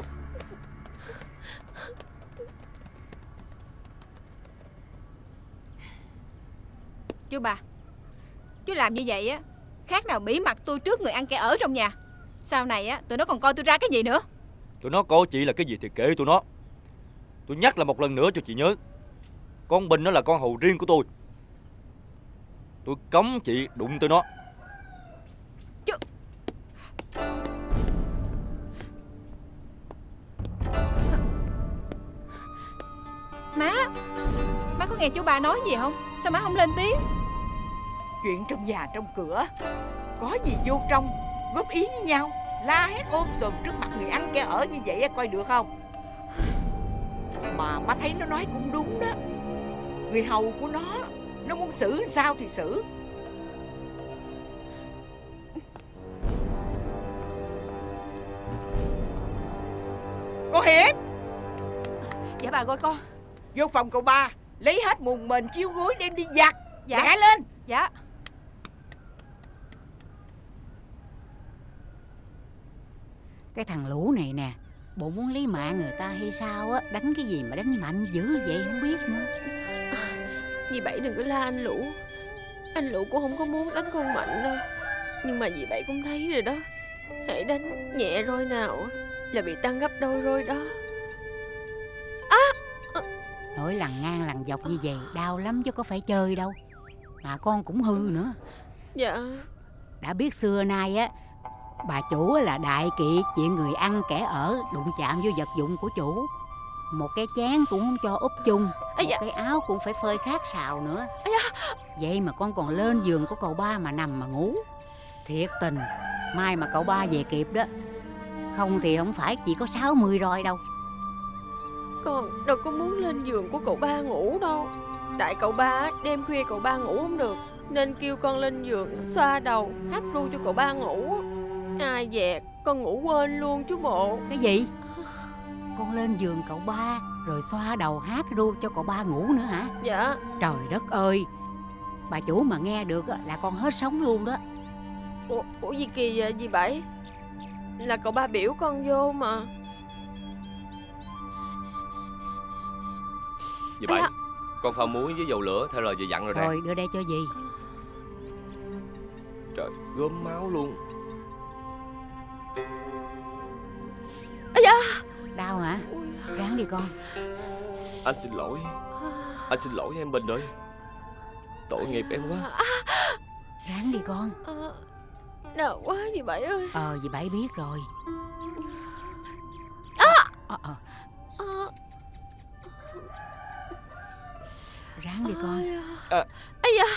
Chú ba, chú làm như vậy á khác nào bỉ mặt tôi trước người ăn kẻ ở trong nhà. Sau này á tụi nó còn coi tôi ra cái gì nữa. Tụi nó coi chị là cái gì thì kệ tụi nó. Tôi nhắc lại một lần nữa cho chị nhớ. Con Bình nó là con hầu riêng của tôi. Tôi cấm chị đụng tới nó. Chú... Má, má có nghe chú ba nói gì không? Sao má không lên tiếng? Chuyện trong nhà trong cửa, có gì vô trong góp ý với nhau, la hét ôm sòm trước mặt người ăn kẻ ở như vậy coi được không? Mà má thấy nó nói cũng đúng đó. Người hầu của nó, nó muốn xử sao thì xử. Cô Hiệp. Dạ bà coi con. Vô phòng cậu ba, lấy hết mùng mền chiếu gối đem đi giặt. Dạ. Lẹ lên. Dạ. Cái thằng Lũ này nè, bộ muốn lấy mạng người ta hay sao á? Đánh cái gì mà đánh mạnh dữ vậy không biết nữa. Dì Bảy đừng có la anh Lũ. Anh Lũ cũng không có muốn đánh con Mạnh đâu. Nhưng mà dì Bảy cũng thấy rồi đó. Hãy đánh nhẹ roi nào là bị tăng gấp đôi roi đó. À! Nói lằng ngang lằng dọc như vậy đau lắm chứ có phải chơi đâu. Mà con cũng hư nữa. Dạ. Đã biết xưa nay á, bà chủ là đại kỵ chuyện người ăn kẻ ở, đụng chạm vô vật dụng của chủ. Một cái chén cũng không cho úp chung, một dạ. cái áo cũng phải phơi khác xào nữa. Dạ. Vậy mà con còn lên giường của cậu ba mà nằm mà ngủ. Thiệt tình, mai mà cậu ba về kịp đó. Không thì không phải chỉ có sáu mươi roi đâu. Con đâu có muốn lên giường của cậu ba ngủ đâu. Tại cậu ba đêm khuya cậu ba ngủ không được, nên kêu con lên giường xoa đầu hát ru cho cậu ba ngủ. Ai dè con ngủ quên luôn chú bộ. Cái gì? Con lên giường cậu ba rồi xoa đầu hát ru cho cậu ba ngủ nữa hả? Dạ. Trời đất ơi, bà chủ mà nghe được là con hết sống luôn đó. Ủa, ủa gì kỳ vậy dì Bảy? Là cậu ba biểu con vô mà. Dì Bảy, Con pha muối với dầu lửa theo lời dì dặn rồi nè. Rồi đưa đây cho dì. Trời, gớm máu luôn. Ây da. Đau hả? Ráng đi con. Anh xin lỗi. Anh xin lỗi em Bình ơi. Tội nghiệp em quá. Ráng đi con. À, đau quá dì Bảy ơi. Ờ dì Bảy biết rồi. À. Ờ ờ À. Ráng đi con. À. Ây da.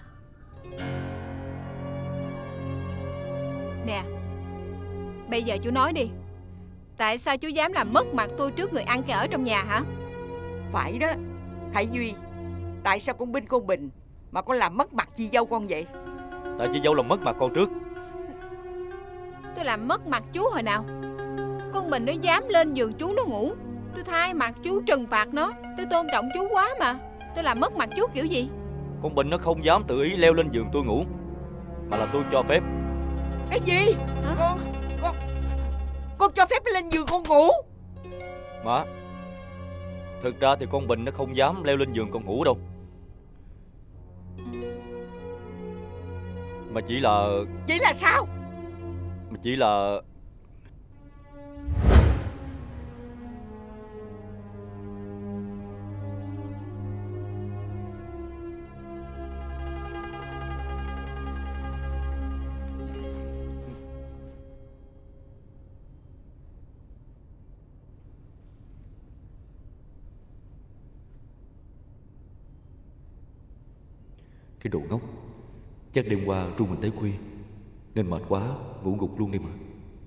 Nè, bây giờ chú nói đi. Tại sao chú dám làm mất mặt tôi trước người ăn kẻ ở trong nhà hả? Phải đó Khải Duy. Tại sao con Binh con Bình mà con làm mất mặt chị dâu con vậy? Tại chị dâu làm mất mặt con trước. Tôi làm mất mặt chú hồi nào? Con Bình nó dám lên giường chú nó ngủ, tôi thay mặt chú trừng phạt nó. Tôi tôn trọng chú quá mà. Tôi làm mất mặt chú kiểu gì? Con Bình nó không dám tự ý leo lên giường tôi ngủ, mà là tôi cho phép. Cái gì? Hả? Con Con Con cho phép lên giường con ngủ? Má, thực ra thì con Bình nó không dám leo lên giường con ngủ đâu. Mà chỉ là... Chỉ là sao? Mà chỉ là... Cái đồ ngốc. Chắc đêm qua Trung mình tới khuya nên mệt quá ngủ gục luôn đi mà.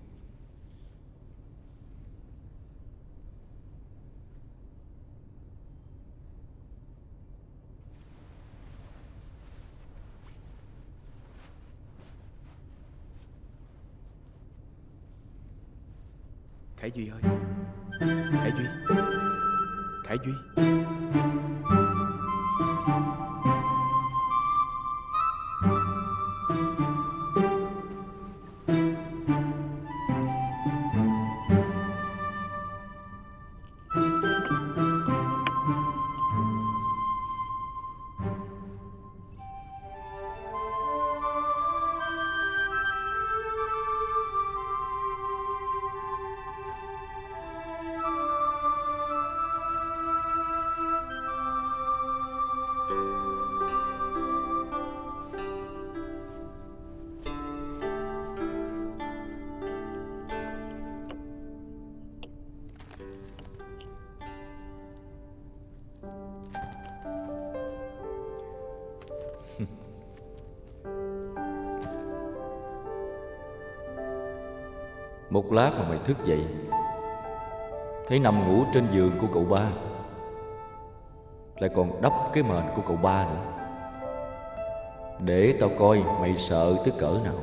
Khải Duy ơi. Khải Duy. Khải Duy. Một lát mà mày thức dậy thấy nằm ngủ trên giường của cậu ba, lại còn đắp cái mền của cậu ba nữa, để tao coi mày sợ tới cỡ nào.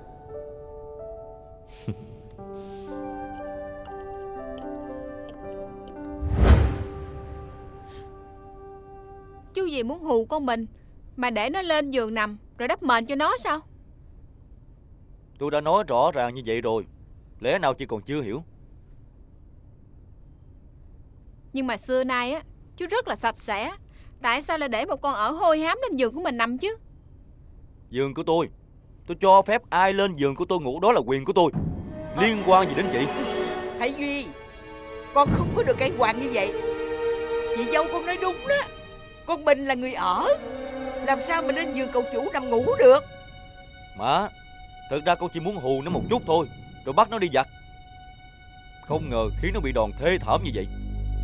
Chú gì muốn hù con mình mà để nó lên giường nằm rồi đắp mền cho nó sao? Tôi đã nói rõ ràng như vậy rồi, lẽ nào chị còn chưa hiểu? Nhưng mà xưa nay á, chú rất là sạch sẽ. Tại sao lại để một con ở hôi hám lên giường của mình nằm chứ? Giường của tôi, tôi cho phép ai lên giường của tôi ngủ, đó là quyền của tôi. Liên quan gì đến chị? Hải Duy, con không có được cai quản như vậy. Chị dâu con nói đúng đó. Con Bình là người ở, làm sao mà lên giường cậu chủ nằm ngủ được? Má, thực ra con chỉ muốn hù nó một chút thôi, rồi bắt nó đi giặt. Không ngờ khiến nó bị đòn thê thảm như vậy.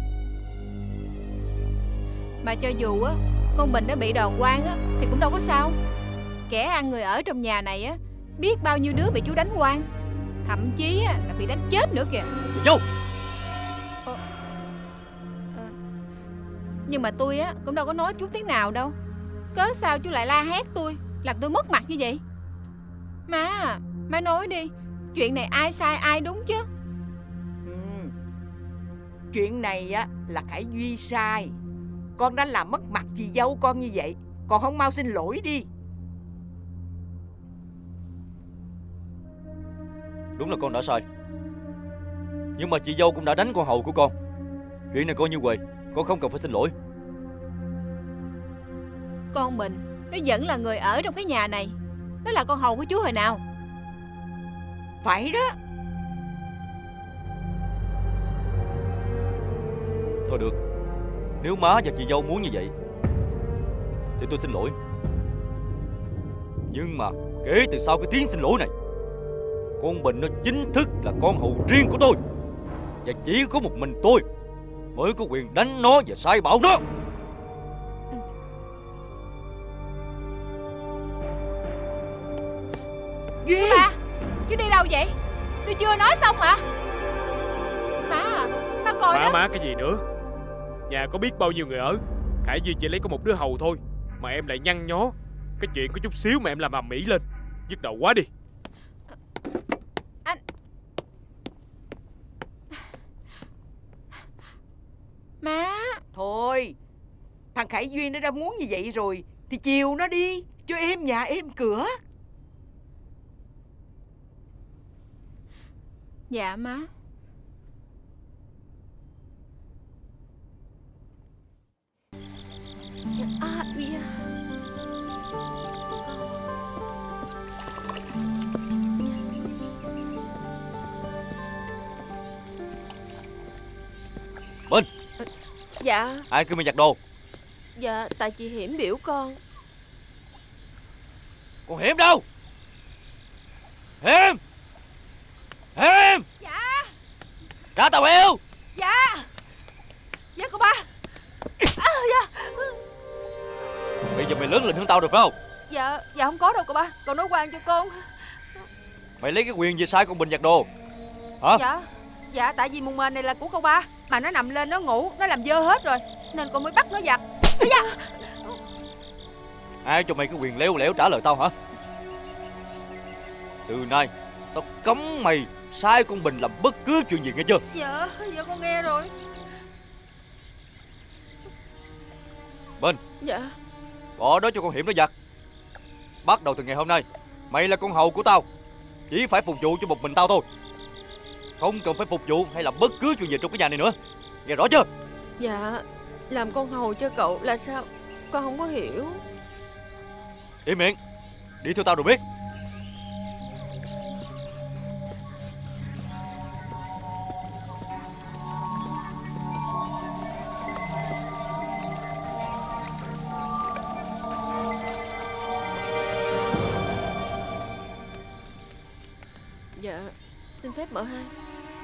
Mà cho dù á con Bình nó bị đòn oan á thì cũng đâu có sao. Kẻ ăn người ở trong nhà này á, biết bao nhiêu đứa bị chú đánh oan, thậm chí á, là bị đánh chết nữa kìa. Vô. Ờ, ờ, nhưng mà tôi á cũng đâu có nói chú tiếng nào đâu. Cớ sao chú lại la hét tôi, làm tôi mất mặt như vậy? Má, má nói đi, chuyện này ai sai ai đúng chứ? Ừ. Chuyện này á là Khải Duy sai. Con đã làm mất mặt chị dâu con như vậy, còn không mau xin lỗi đi. Đúng là con đã sai, nhưng mà chị dâu cũng đã đánh con hầu của con. Chuyện này coi như quề, con không cần phải xin lỗi. Con Bình nó vẫn là người ở trong cái nhà này. Nó là con hầu của chú hồi nào. Phải đó. Thôi được, nếu má và chị dâu muốn như vậy thì tôi xin lỗi. Nhưng mà kể từ sau cái tiếng xin lỗi này, con Bình nó chính thức là con hầu riêng của tôi. Và chỉ có một mình tôi mới có quyền đánh nó và sai bảo nó. Duy! Ba, chú đi đâu vậy? Tôi chưa nói xong hả? Má à, má coi Má đó. má cái gì nữa? Nhà có biết bao nhiêu người ở, Khải Duy chỉ lấy có một đứa hầu thôi mà em lại nhăn nhó. Cái chuyện có chút xíu mà em làm ầm ĩ lên, nhức đầu quá đi. Anh Má. Thôi, thằng Khải Duy nó đã muốn như vậy rồi thì chiều nó đi, cho êm nhà êm cửa. Dạ má. À, dạ. Bình! Dạ. Ai kêu mày giặt đồ? Dạ, tại chị Hiểm biểu con. Con Hiểm đâu? Hiểm! Hiểm! Dạ. Trả tàu heo! Dạ. Dạ cô ba. À, dạ. Bây giờ mày lớn lên hơn tao rồi phải không? Dạ, dạ không có đâu cô ba. Cậu nói quan cho con. Mày lấy cái quyền gì sai con Bình giặt đồ hả? Dạ. Dạ tại vì mùng mền này là của con ba. Mà nó nằm lên nó ngủ, nó làm dơ hết rồi, nên con mới bắt nó giặt. Dạ. Ai cho mày cái quyền leo lẻo trả lời tao hả? Từ nay tao cấm mày sai con Bình làm bất cứ chuyện gì nghe chưa? Dạ, dạ con nghe rồi. Bình! Dạ. Bỏ đó cho con Hiểm nó giặt. Bắt đầu từ ngày hôm nay mày là con hầu của tao, chỉ phải phục vụ cho một mình tao thôi, không cần phải phục vụ hay làm bất cứ chuyện gì trong cái nhà này nữa, nghe rõ chưa? Dạ, làm con hầu cho cậu là sao? Con không có hiểu. Im miệng, đi theo tao rồi biết. Dạ, xin phép mở hai.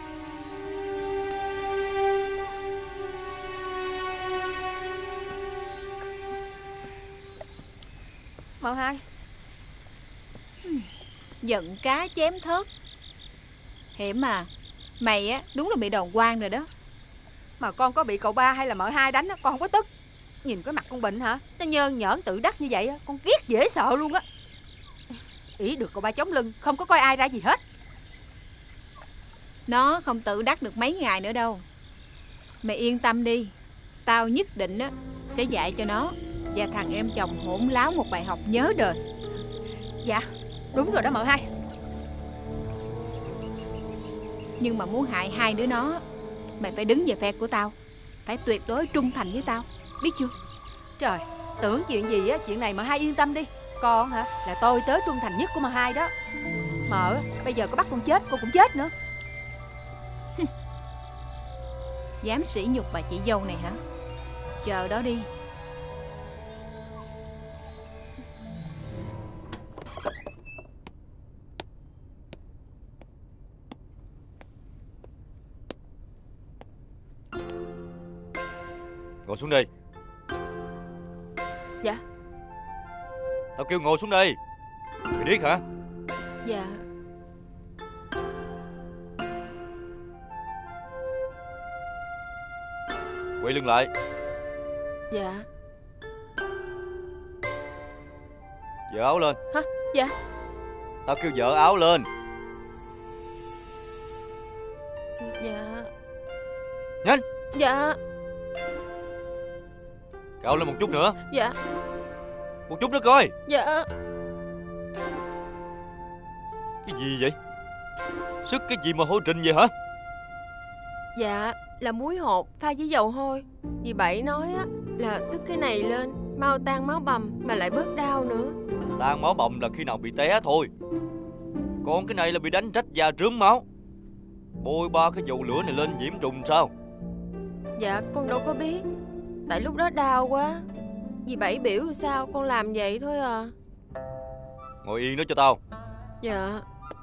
Mợ hai. Giận cá chém thớt. Hiểm à, mày á đúng là bị đòn quan rồi đó. Mà con có bị cậu ba hay là mợ hai đánh á, con không có tức. Nhìn cái mặt con Bình hả, nó nhơn nhởn tự đắc như vậy á, con ghét dễ sợ luôn á. Ý được cậu ba chống lưng, không có coi ai ra gì hết. Nó không tự đắc được mấy ngày nữa đâu. Mày yên tâm đi, tao nhất định á sẽ dạy cho nó và thằng em chồng hỗn láo một bài học nhớ đời. Dạ, đúng rồi đó mợ hai. Nhưng mà muốn hại hai đứa nó, mày phải đứng về phe của tao, phải tuyệt đối trung thành với tao, biết chưa? Trời, tưởng chuyện gì á, chuyện này mợ hai yên tâm đi. Con hả, là tôi tớ trung thành nhất của mợ hai đó. Mợ, bây giờ có bắt con chết, con cũng chết nữa. Dám sỉ nhục bà chị dâu này hả? Chờ đó đi. Ngồi xuống đây. Dạ. Tao kêu ngồi xuống đây. Mày điếc hả? Dạ. Quay lưng lại. Dạ. Vợ áo lên. Hả? Dạ. Tao kêu vợ áo lên. Dạ. Nhanh. Dạ. Cạo lên một chút nữa. Dạ. Một chút nữa coi. Dạ. Cái gì vậy? Sức cái gì mà hôi trình vậy hả? Dạ, là muối hột pha với dầu hôi. Dì Bảy nói á là sức cái này lên Mau tan máu bầm mà lại bớt đau nữa. Tan máu bầm là khi nào bị té thôi. Còn cái này là bị đánh rách da rướm máu. Bôi ba cái dầu lửa này lên nhiễm trùng sao? Dạ con đâu có biết. Tại lúc đó đau quá. Dì Bảy biểu sao con làm vậy thôi à. Ngồi yên đó cho tao. Dạ.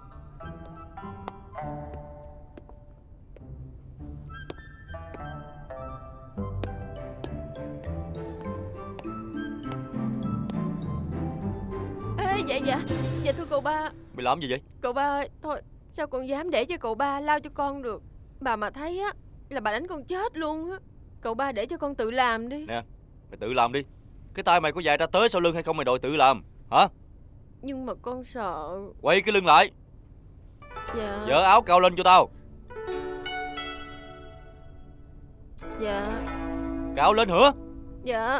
Ê dạ dạ. Dạ thưa cậu ba. Mày làm gì vậy? Cậu ba ơi, thôi sao con dám để cho cậu ba lao cho con được. Bà mà thấy á là bà đánh con chết luôn á. Cậu ba để cho con tự làm đi. Nè, mày tự làm đi. Cái tay mày có dài ra tới sau lưng hay không mày đòi tự làm hả? Nhưng mà con sợ. Quay cái lưng lại. Dạ. Dỡ áo cao lên cho tao. Dạ. Cao lên hửa. Dạ.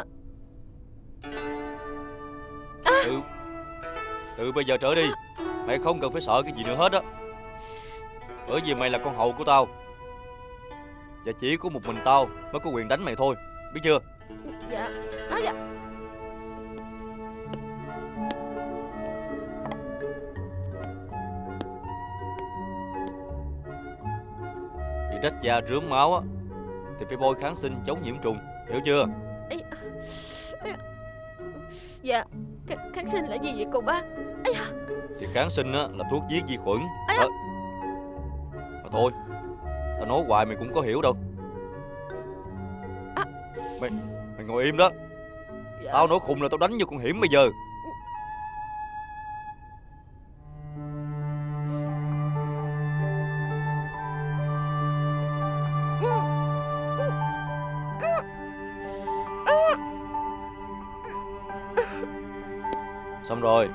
Từ Từ bây giờ trở đi mày không cần phải sợ cái gì nữa hết á. Bởi vì mày là con hầu của tao. Và chỉ có một mình tao mới có quyền đánh mày thôi. Biết chưa? Dạ. Nói dạ. Bị rách da rướm máu á thì phải bôi kháng sinh chống nhiễm trùng. Hiểu chưa? Ê, dạ. Kh- kháng sinh là gì vậy cậu ba? Ê, Thì kháng sinh á là thuốc giết vi khuẩn. Ê, Ờ. Mà thôi, tao nói hoài mày cũng có hiểu đâu. À. Mày Mày ngồi im đó. Dạ. Tao nói khùng là tao đánh vô con hiểm bây giờ. Xong rồi.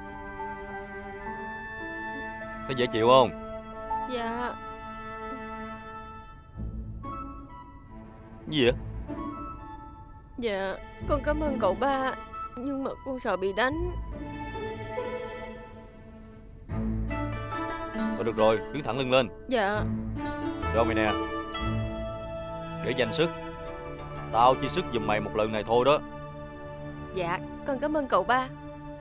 Thấy dễ chịu không? Dạ. Gì vậy? Dạ. Con cảm ơn cậu ba. Nhưng mà con sợ bị đánh. Thôi được rồi, đứng thẳng lưng lên. Dạ. Cho mày nè. Để dành sức. Tao chỉ sức giùm mày một lần này thôi đó. Dạ. Con cảm ơn cậu ba.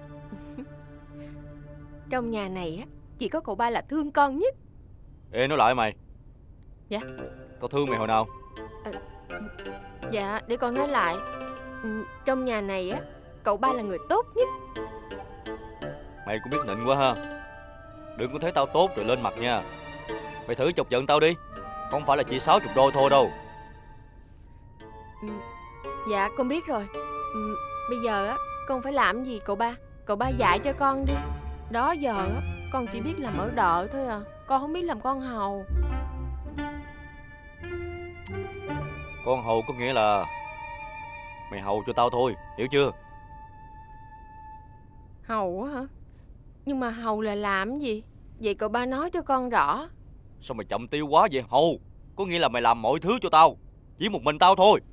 Trong nhà này á chỉ có cậu ba là thương con nhất. Ê nói lại mày. Dạ. Tao thương mày hồi nào? À, dạ để con nói lại. Ừ, trong nhà này á cậu ba là người tốt nhất. Mày cũng biết nịnh quá ha. Đừng có thấy tao tốt rồi lên mặt nha. Mày thử chọc giận tao đi. Không phải là chỉ sáu chục đôi thôi đâu. Ừ, dạ con biết rồi. Ừ, bây giờ á con phải làm gì cậu ba? Cậu ba dạy cho con đi. Đó giờ á con chỉ biết làm ở đợ thôi à. Con không biết làm con hầu. Con hầu có nghĩa là mày hầu cho tao thôi, hiểu chưa? Hầu á hả? Nhưng mà hầu là làm gì? Vậy cậu ba nói cho con rõ. Sao mày chậm tiêu quá vậy? Hầu có nghĩa là mày làm mọi thứ cho tao. Chỉ một mình tao thôi.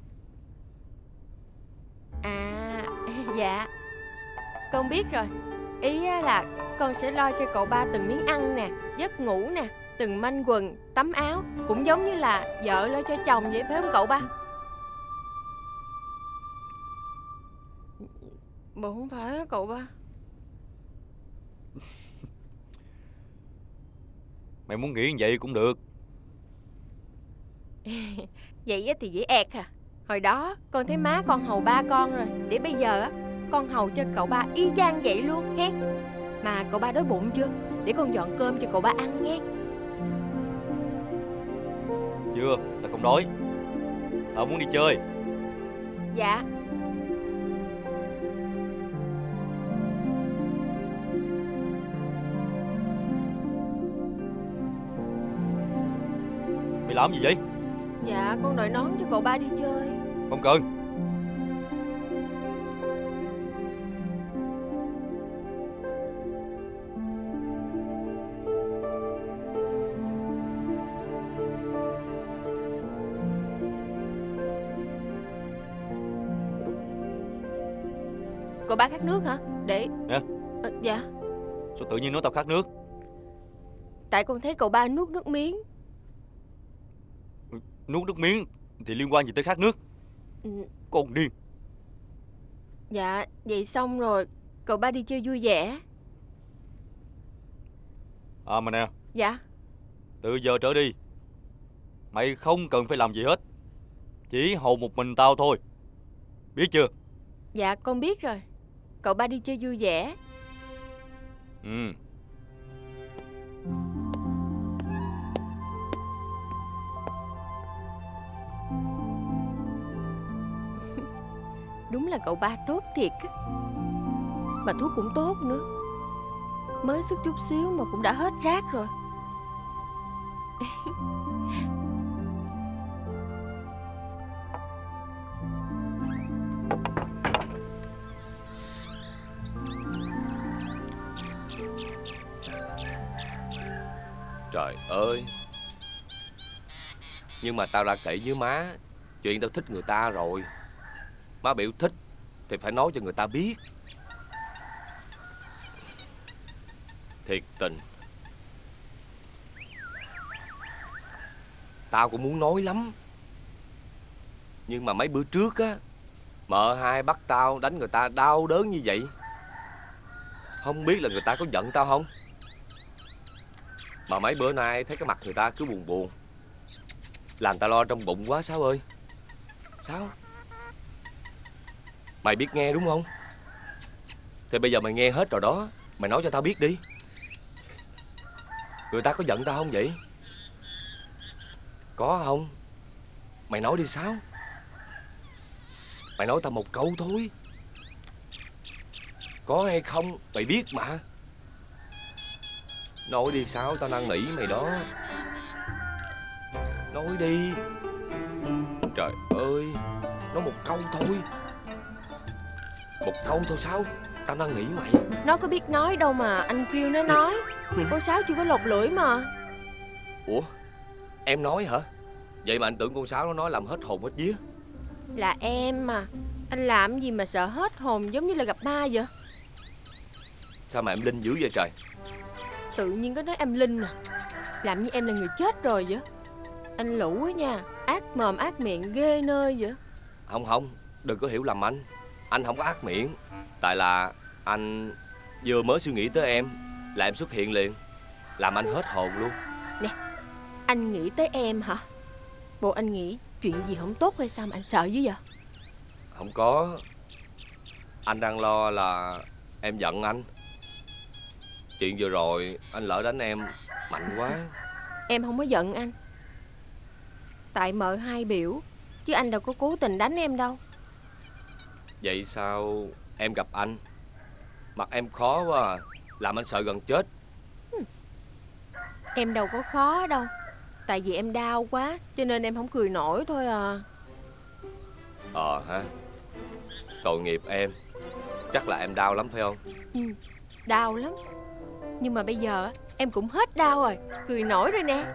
À dạ. Con biết rồi. Ý là con sẽ lo cho cậu ba từng miếng ăn nè, giấc ngủ nè, từng manh quần, tắm áo. Cũng giống như là vợ lo cho chồng vậy phải không cậu ba? Bộ không phải cậu ba. Mày muốn nghĩ như vậy cũng được. Vậy thì dễ ẹt à. Hồi đó con thấy má con hầu ba con rồi. Để bây giờ á con hầu cho cậu ba y chang vậy luôn nghe. Mà cậu ba đói bụng chưa? Để con dọn cơm cho cậu ba ăn nghe. Chưa, tao không đói. Tao muốn đi chơi. Dạ. Mày làm gì vậy? Dạ con đội nón cho cậu ba đi chơi. Không cần. Cậu ba khát nước hả? Để Nè. À, dạ. Sao tự nhiên nói tao khát nước? Tại con thấy cậu ba nuốt nước miếng. Nuốt nước miếng thì liên quan gì tới khát nước? Ừ. Con điên. Dạ, vậy xong rồi, cậu ba đi chơi vui vẻ. À mà nè, Dạ. từ giờ trở đi mày không cần phải làm gì hết, chỉ hầu một mình tao thôi, biết chưa? Dạ con biết rồi. Cậu ba đi chơi vui vẻ. Ừ. Đúng là cậu ba tốt thiệt á. Mà thuốc cũng tốt nữa. Mới sức chút xíu mà cũng đã hết rác rồi. Trời ơi. Nhưng mà tao đã kể với má chuyện tao thích người ta rồi. Má biểu thích thì phải nói cho người ta biết. Thiệt tình. Tao cũng muốn nói lắm. Nhưng mà mấy bữa trước á, mợ hai bắt tao đánh người ta đau đớn như vậy. Không biết là người ta có giận tao không. Mà mấy bữa nay thấy cái mặt người ta cứ buồn buồn, làm tao lo trong bụng quá Sáu ơi. Sáu, mày biết nghe đúng không? Thì bây giờ mày nghe hết rồi đó. Mày nói cho tao biết đi. Người ta có giận tao không vậy? Có không? Mày nói đi Sáu. Mày nói tao một câu thôi. Có hay không mày biết mà. Nói đi Sáu, tao năn nỉ mày đó. Nói đi. Trời ơi, nói một câu thôi. Một câu thôi Sáu, tao năn nỉ mày. Nó có biết nói đâu mà anh kêu nó nói. Con Sáu chưa có lột lưỡi mà. Ủa, em nói hả? Vậy mà anh tưởng con Sáu nó nói làm hết hồn hết vía. Là em mà. Anh làm gì mà sợ hết hồn giống như là gặp ma vậy? Sao mà em linh dữ vậy trời? Tự nhiên có nói em linh à. Làm như em là người chết rồi vậy. Anh Lũ á nha, ác mồm ác miệng ghê nơi vậy. Không không, đừng có hiểu lầm anh. Anh không có ác miệng. Tại là anh vừa mới suy nghĩ tới em là em xuất hiện liền, làm anh hết hồn luôn. Nè, anh nghĩ tới em hả? Bộ anh nghĩ chuyện gì không tốt hay sao mà anh sợ dữ vậy? Không có. Anh đang lo là em giận anh. Chuyện vừa rồi anh lỡ đánh em mạnh quá. Em không có giận anh. Tại mợ hai biểu, chứ anh đâu có cố tình đánh em đâu. Vậy sao em gặp anh mặt em khó quá à, làm anh sợ gần chết. Em đâu có khó đâu. Tại vì em đau quá cho nên em không cười nổi thôi à. Ờ ha. Tội nghiệp em. Chắc là em đau lắm phải không? Ừ, đau lắm. Nhưng mà bây giờ em cũng hết đau rồi, cười nổi rồi nè.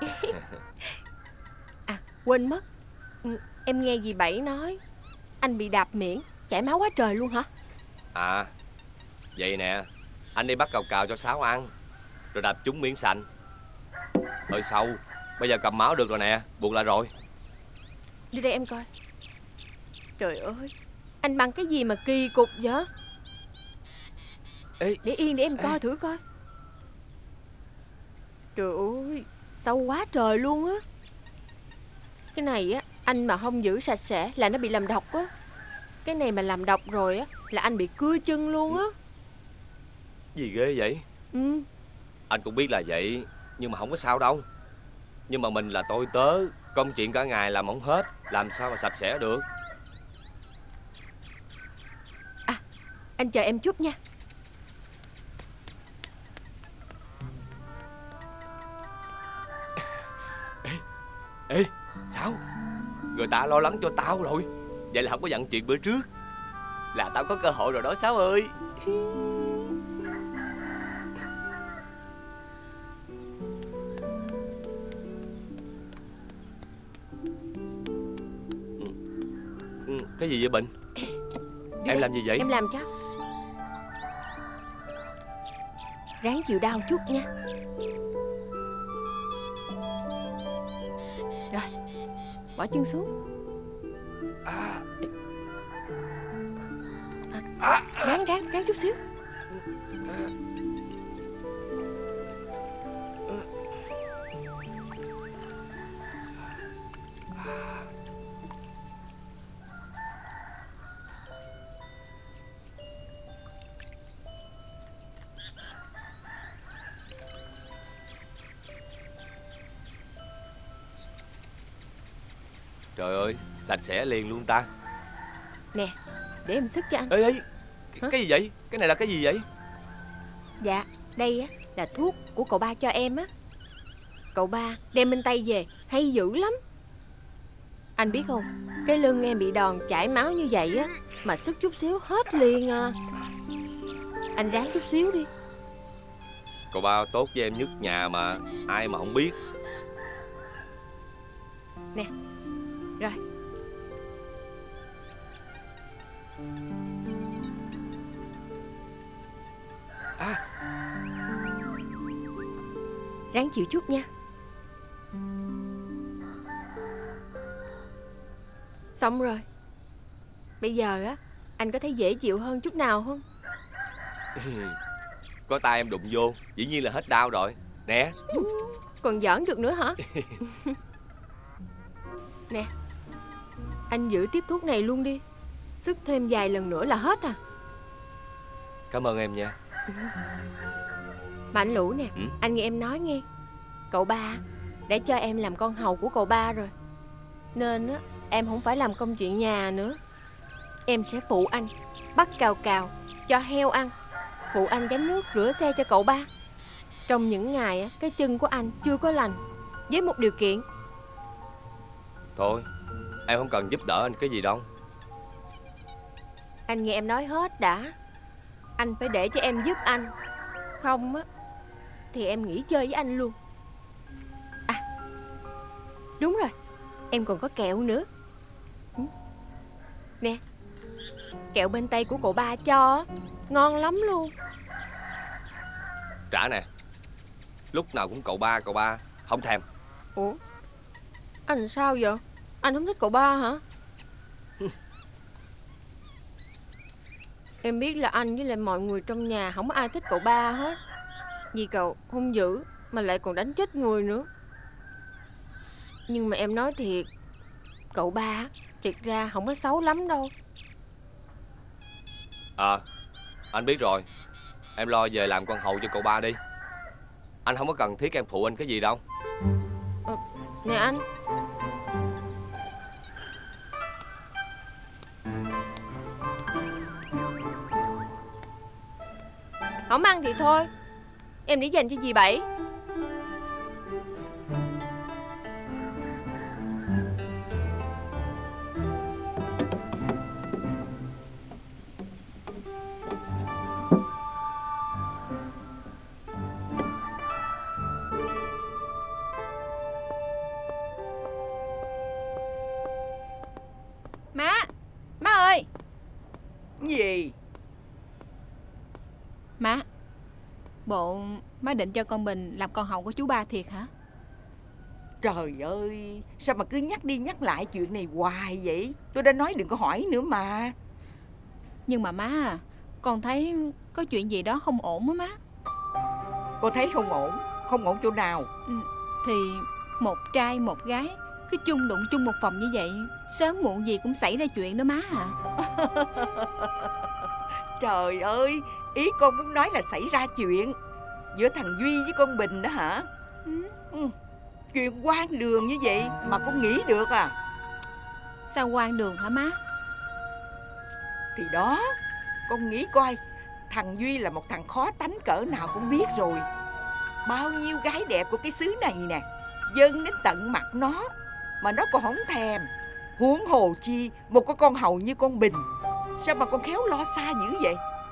À quên mất, em nghe dì Bảy nói anh bị đạp miệng, chảy máu quá trời luôn hả? À vậy nè, anh đi bắt cào cào cho Sáu ăn, rồi đạp trúng miếng sành. Hơi sâu. Bây giờ cầm máu được rồi nè, buộc lại rồi. Đi đây em coi. Trời ơi, anh băng cái gì mà kỳ cục vậy? Ê, để yên để em coi ê. thử coi. Trời ơi, sâu quá trời luôn á. Cái này á, anh mà không giữ sạch sẽ là nó bị làm độc á. Cái này mà làm độc rồi á là anh bị cưa chân luôn á. Gì ghê vậy? Ừ. Anh cũng biết là vậy, nhưng mà không có sao đâu. Nhưng mà mình là tôi tớ, công chuyện cả ngày làm không hết, làm sao mà sạch sẽ được. À, anh chờ em chút nha. Ê, ê, sao? Người ta lo lắng cho tao rồi. Vậy là không có dặn chuyện bữa trước. Là tao có cơ hội rồi đó Sáu ơi. Cái gì vậy Bình? Đi em đây. làm gì vậy? Em làm cho. Ráng chịu đau chút nha. Rồi, bỏ chân xuống. À. Ráng ráng ráng chút xíu. Trời ơi, sạch sẽ liền luôn ta. Nè, để em sức cho anh. Ê, ê, cái, cái gì vậy? Cái này là cái gì vậy? Dạ, đây á là thuốc của cậu ba cho em á. Cậu ba đem bên Tây về hay dữ lắm. Anh biết không, cái lưng em bị đòn chảy máu như vậy á, mà sức chút xíu hết liền à. Anh ráng chút xíu đi. Cậu ba tốt với em nhất nhà mà, ai mà không biết. Nè, rồi. À. Ráng chịu chút nha. Xong rồi. Bây giờ á, anh có thấy dễ chịu hơn chút nào không? Có tay em đụng vô, dĩ nhiên là hết đau rồi. Nè. Còn giỡn được nữa hả? Nè, anh giữ tiếp thuốc này luôn đi. Sức thêm vài lần nữa là hết à. Cảm ơn em nha. Mà anh Lũ nè, ừ? anh nghe em nói nghe. Cậu ba đã cho em làm con hầu của cậu ba rồi. Nên á, em không phải làm công chuyện nhà nữa. Em sẽ phụ anh bắt cào cào, cho heo ăn, phụ anh gánh nước rửa xe cho cậu ba. Trong những ngày á, cái chân của anh chưa có lành, với một điều kiện. Thôi, em không cần giúp đỡ anh cái gì đâu. Anh nghe em nói hết đã. Anh phải để cho em giúp anh. Không á thì em nghỉ chơi với anh luôn. À, đúng rồi, em còn có kẹo nữa. Nè, kẹo bên Tây của cậu ba cho, ngon lắm luôn. Trả nè. Lúc nào cũng cậu ba cậu ba, không thèm. Ủa, anh sao vậy? Anh không thích cậu ba hả? Em biết là anh với lại mọi người trong nhà không ai thích cậu ba hết. Vì cậu hung dữ mà lại còn đánh chết người nữa. Nhưng mà em nói thiệt, cậu ba thiệt ra không có xấu lắm đâu. À, anh biết rồi. Em lo về làm con hầu cho cậu ba đi. Anh không có cần thiết em phụ anh cái gì đâu. À, nè anh. Không ăn thì thôi, em để dành cho dì Bảy. Má, má ơi. Gì? Má, bộ má định cho con Bình làm con hầu của chú ba thiệt hả? Trời ơi, sao mà cứ nhắc đi nhắc lại chuyện này hoài vậy? Tôi đã nói đừng có hỏi nữa mà. Nhưng mà má à, con thấy có chuyện gì đó không ổn á má. Cô thấy không ổn? Không ổn chỗ nào? Ừ, thì một trai một gái cứ chung đụng chung một phòng như vậy, sớm muộn gì cũng xảy ra chuyện đó má à. Trời ơi, ý con muốn nói là xảy ra chuyện giữa thằng Duy với con Bình đó hả? Ừ. Ừ. Chuyện hoang đường như vậy mà con nghĩ được à? Sao hoang đường hả má? Thì đó, con nghĩ coi, thằng Duy là một thằng khó tánh cỡ nào cũng biết rồi. Bao nhiêu gái đẹp của cái xứ này nè dâng đến tận mặt nó mà nó còn không thèm. Huống hồ chi một cái con hầu như con Bình. Sao mà con khéo lo xa dữ vậy?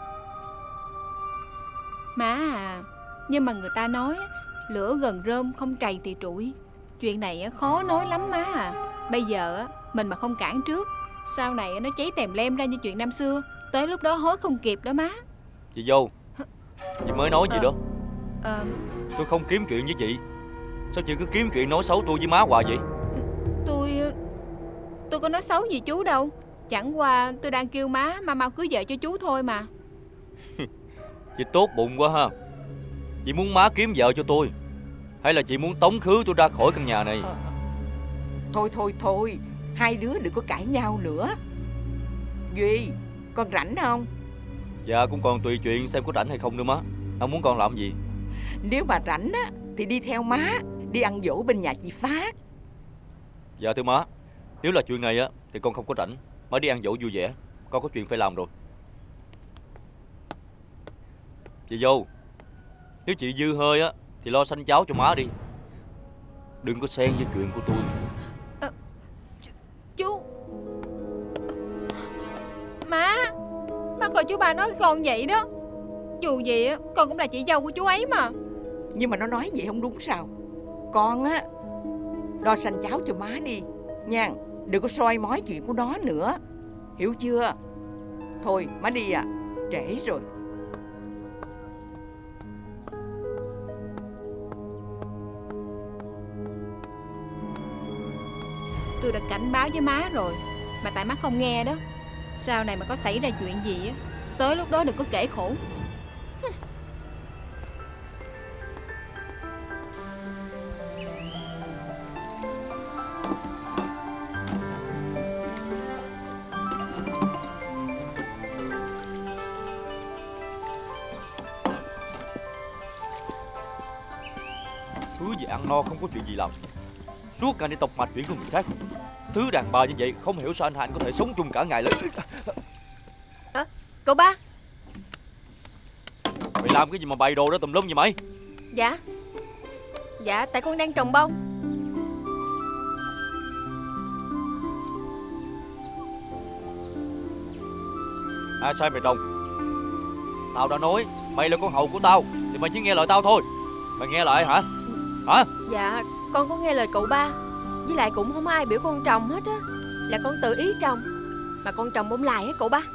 Má à, nhưng mà người ta nói lửa gần rơm không trầy thì trụi. Chuyện này khó nói lắm má à. Bây giờ mình mà không cản trước, sau này nó cháy tèm lem ra như chuyện năm xưa. Tới lúc đó hối không kịp đó má. Chị dâu, chị mới nói gì ờ, đó? Ờ, Tôi không kiếm chuyện với chị. Sao chị cứ kiếm chuyện nói xấu tôi với má hoài vậy? Tôi Tôi có nói xấu gì chú đâu. Chẳng qua tôi đang kêu má Má mau cưới vợ cho chú thôi mà. Chị tốt bụng quá ha. Chị muốn má kiếm vợ cho tôi, hay là chị muốn tống khứ tôi ra khỏi căn nhà này? à, Thôi thôi thôi, hai đứa đừng có cãi nhau nữa. Duy, con rảnh không? Dạ cũng còn tùy chuyện xem có rảnh hay không nữa má. Má muốn con làm gì? Nếu mà rảnh á thì đi theo má, đi ăn dỗ bên nhà chị Phát. Dạ thưa má, nếu là chuyện này á thì con không có rảnh. Má đi ăn dỗ vui vẻ, con có chuyện phải làm rồi. Chị dâu, nếu chị dư hơi á thì lo sanh cháu cho má đi, đừng có xen với chuyện của tôi. à, ch Chú Má, má coi chú ba nói con vậy đó. Dù gì á con cũng là chị dâu của chú ấy mà. Nhưng mà nó nói vậy không đúng sao? Con á lo sanh cháu cho má đi nha, đừng có soi mói chuyện của nó nữa, hiểu chưa? Thôi má đi à, trễ rồi. Tôi đã cảnh báo với má rồi mà tại má không nghe đó. Sau này mà có xảy ra chuyện gì á, tới lúc đó đừng có kể khổ. Thứ gì ăn no không có chuyện gì làm, suốt ngày đi tọc mạch chuyện của người khác. Thứ đàn bà như vậy không hiểu sao anh Hạnh có thể sống chung cả ngày lên. à, Cậu ba. Mày làm cái gì mà bày đồ đó tùm lum vậy mày? Dạ Dạ tại con đang trồng bông. Ai sai mày trồng? Tao đã nói mày là con hầu của tao thì mày chỉ nghe lời tao thôi. Mày nghe lại hả? Hả? Dạ con có nghe lời cậu ba. Với lại cũng không ai biểu con trồng hết á, là con tự ý trồng. Mà con trồng bông lai á cậu ba.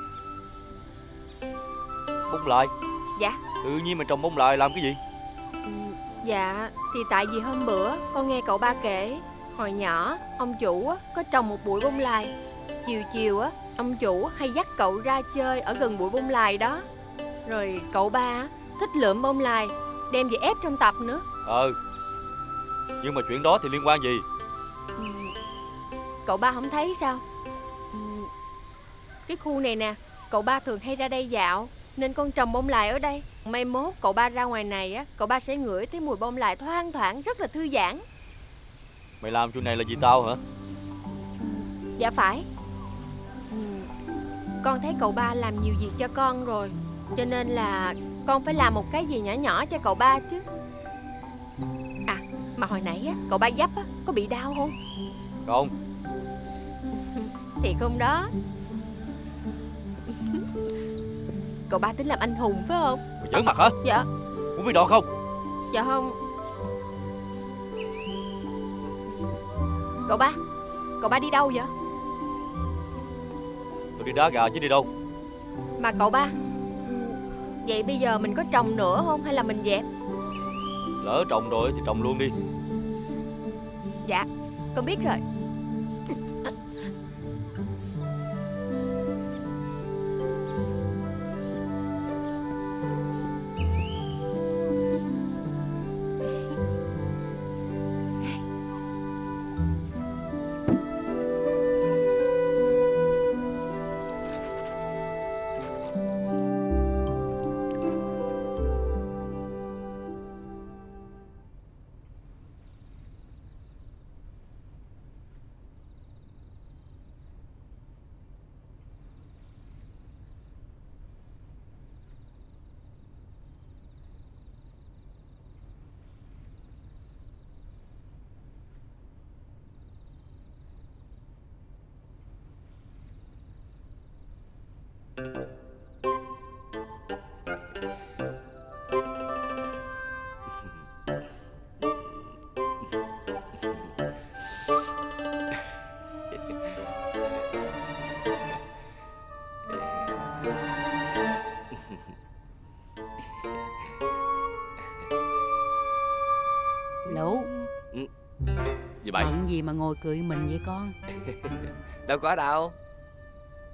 Bông lai? Dạ. Tự nhiên mày trồng bông lai làm cái gì? Dạ thì tại vì hôm bữa con nghe cậu ba kể, hồi nhỏ ông chủ á có trồng một bụi bông lai. Chiều chiều á ông chủ hay dắt cậu ra chơi ở gần bụi bông lai đó. Rồi cậu ba thích lượm bông lai đem về ép trong tập nữa. Ờ. Nhưng mà chuyện đó thì liên quan gì? Ừ, cậu ba không thấy sao? Ừ, cái khu này nè, cậu ba thường hay ra đây dạo, nên con trồng bông lai ở đây. Mai mốt cậu ba ra ngoài này á, cậu ba sẽ ngửi thấy mùi bông lai thoang thoảng rất là thư giãn. Mày làm chuyện này là vì tao hả? Dạ phải. Ừ, con thấy cậu ba làm nhiều việc cho con rồi, cho nên là con phải làm một cái gì nhỏ nhỏ cho cậu ba chứ. À mà hồi nãy á, cậu ba dấp á, có bị đau không? Không. Thiệt không đó? Cậu ba tính làm anh hùng phải không? Mày giỡn mặt hả? Dạ. Muốn biết đòn không? Dạ không. Cậu ba, cậu ba đi đâu vậy? Tôi đi đá gà chứ đi đâu. Mà cậu ba, vậy bây giờ mình có trồng nữa không hay là mình dẹp? Lỡ trồng rồi thì trồng luôn đi. Dạ, con biết rồi. Lũ. Ừ. Gì vậy? Bận gì mà ngồi cười mình vậy con? Đâu có đâu.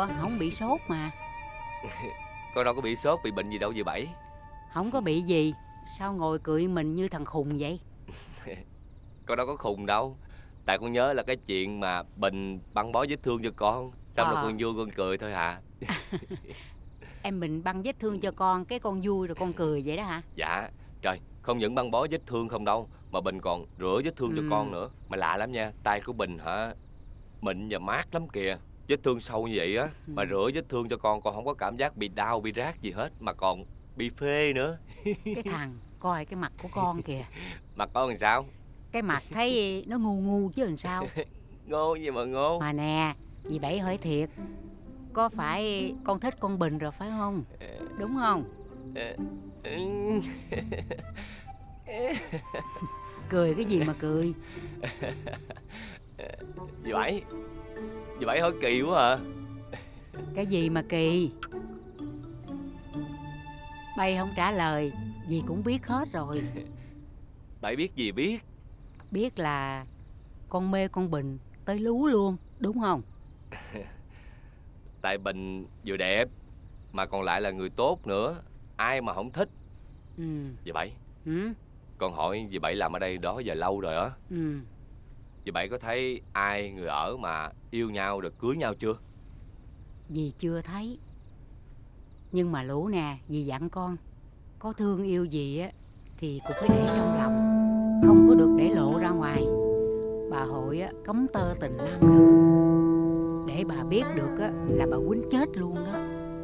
Ủa không bị sốt mà. Con đâu có bị sốt, bị bệnh gì đâu dì Bảy. Không có bị gì. Sao ngồi cười mình như thằng khùng vậy? Con đâu có khùng đâu. Tại con nhớ là cái chuyện mà Bình băng bó vết thương cho con. Xong À. rồi con vui con cười thôi hả? Em Bình băng vết thương cho con, cái con vui rồi con cười vậy đó hả? Dạ. Trời, không những băng bó vết thương không đâu, mà Bình còn rửa vết thương cho Ừ. con nữa. Mà lạ lắm nha, tay của Bình hả, mịn và mát lắm kìa. Vết thương sâu như vậy á, mà rửa vết thương cho con, con không có cảm giác bị đau, bị rát gì hết. Mà còn bị phê nữa. Cái thằng, coi cái mặt của con kìa. Mặt con làm sao? Cái mặt thấy nó ngu ngu chứ làm sao. Ngô gì mà ngô. Mà nè, dì Bảy hỏi thiệt, có phải con thích con Bình rồi phải không? Đúng không? Cười cái gì mà cười? Dì Bảy, dì Bảy hỏi kỳ quá à. Cái gì mà kỳ? Bay không trả lời, dì cũng biết hết rồi. Bảy biết gì biết. Biết là con mê con Bình tới lú luôn, đúng không? Tại Bình vừa đẹp, mà còn lại là người tốt nữa, ai mà không thích. Ừ. Dì Bảy, Ừ. con hỏi dì Bảy làm ở đây đó giờ lâu rồi á. Ừ. Dì Bảy có thấy ai người ở mà yêu nhau được cưới nhau chưa? Dì chưa thấy. Nhưng mà Lũ nè, dì dặn con, có thương yêu gì á thì cũng phải để trong lòng, không có được để lộ ra ngoài. Bà hội á cấm tơ tình nam nữ, để bà biết được á là bà quýnh chết luôn đó.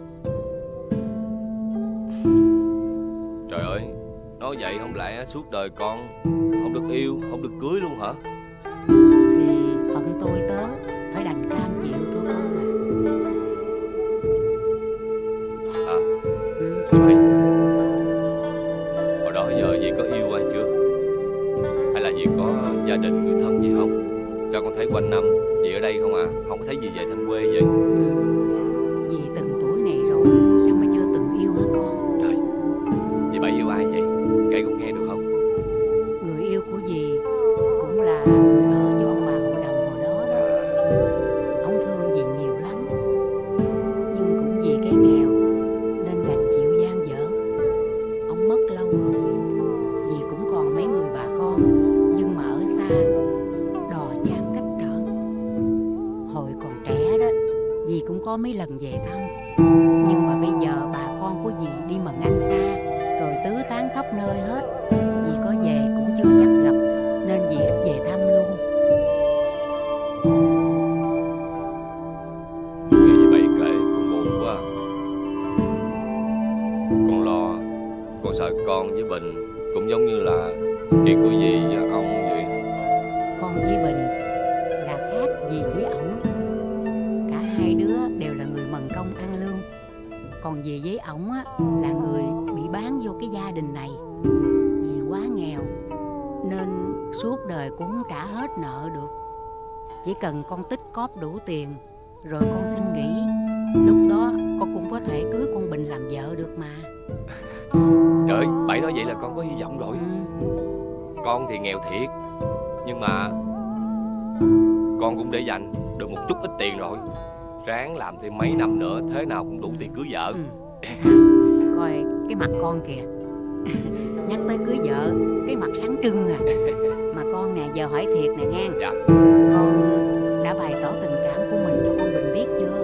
Trời ơi, nói vậy không lẽ suốt đời con không được yêu, không được cưới luôn hả? Thì phận tôi tớ phải đành cam chịu thôi con à. À, dì Bảy, hồi đó giờ dì có yêu ai chưa? Hay là dì có gia đình, người thân gì không? Sao con thấy quanh năm dì ở đây không à? Không có thấy dì về thăm quê vậy? Dì từng tuổi này rồi, sao mà chưa từng yêu hả con? Trời, dì Bảy yêu ai vậy? Kể con nghe được không? Người yêu của dì cũng là người ở cho ông bà hội đồng hồi đó đó. Ông thương dì nhiều lắm, nhưng cũng vì cái nghèo nên đành chịu gian dở. Ông mất lâu rồi, dì cũng còn mấy người bà con, nhưng mà ở xa, đò gian cách trở. Hồi còn trẻ đó, dì cũng có mấy lần về thăm, nhưng mà bây giờ bà con của dì đi mà ngăn xa, rồi tứ tán khắp nơi hết. Dì có về cũng chưa chắc gặp, nên dì ít về thăm luôn. Nghe dì Bảy kể con buồn quá. Con lo, con sợ con với Bình cũng giống như là chuyện của dì và ông vậy. Con với Bình là khác dì với ổng. Cả hai đứa đều là người mần công ăn lương, còn dì với ổng á là người bị bán vô cái gia đình này. Dì quá nghèo nên suốt đời cũng không trả hết nợ được. Chỉ cần con tích cóp đủ tiền rồi con xin nghỉ, lúc đó con cũng có thể cưới con Bình làm vợ được mà. Trời ơi, Bảy nói vậy là con có hy vọng rồi. Ừ. Con thì nghèo thiệt, nhưng mà con cũng để dành được một chút ít tiền rồi. Ráng làm thêm mấy năm nữa, thế nào cũng đủ tiền cưới vợ. Ừ. Coi cái mặt con kìa. Nhắc tới cưới vợ, cái mặt sáng trưng à. Mà con nè, giờ hỏi thiệt nè nghe. Dạ. Con đã bày tỏ tình cảm của mình cho con Bình biết chưa?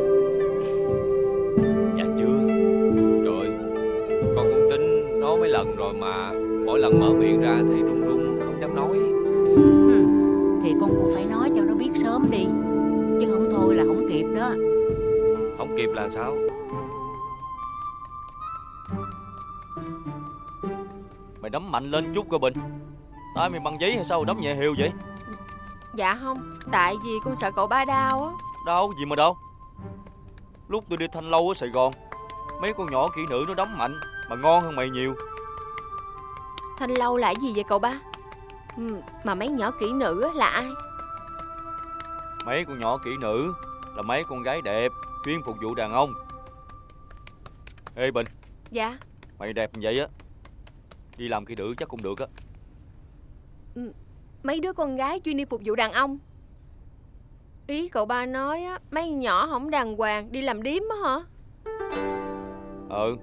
Dạ chưa. Rồi, con cũng tính nói mấy lần rồi mà mỗi lần mở miệng ra thì run run không dám nói. Ừ. Thì con cũng phải nói cho nó biết sớm đi, chứ không thôi là không kịp đó. Không kịp là sao? Mày đấm mạnh lên chút coi Bình. Tay mày bằng giấy hay sao đấm nhẹ hiu vậy? Dạ không, tại vì con sợ cậu ba đau á. Đau gì mà đau. Lúc tôi đi Thanh Lâu ở Sài Gòn, mấy con nhỏ kỹ nữ nó đấm mạnh mà ngon hơn mày nhiều. Thanh Lâu là cái gì vậy cậu ba? Ừ, mà mấy nhỏ kỹ nữ á là ai? Mấy con nhỏ kỹ nữ là mấy con gái đẹp chuyên phục vụ đàn ông. Ê Bình, Dạ. mày đẹp như vậy á, đi làm kỹ nữ chắc cũng được á. Ừ, mấy đứa con gái chuyên đi phục vụ đàn ông. Ý cậu ba nói á, mấy con nhỏ không đàng hoàng đi làm điếm á hả? Ừ.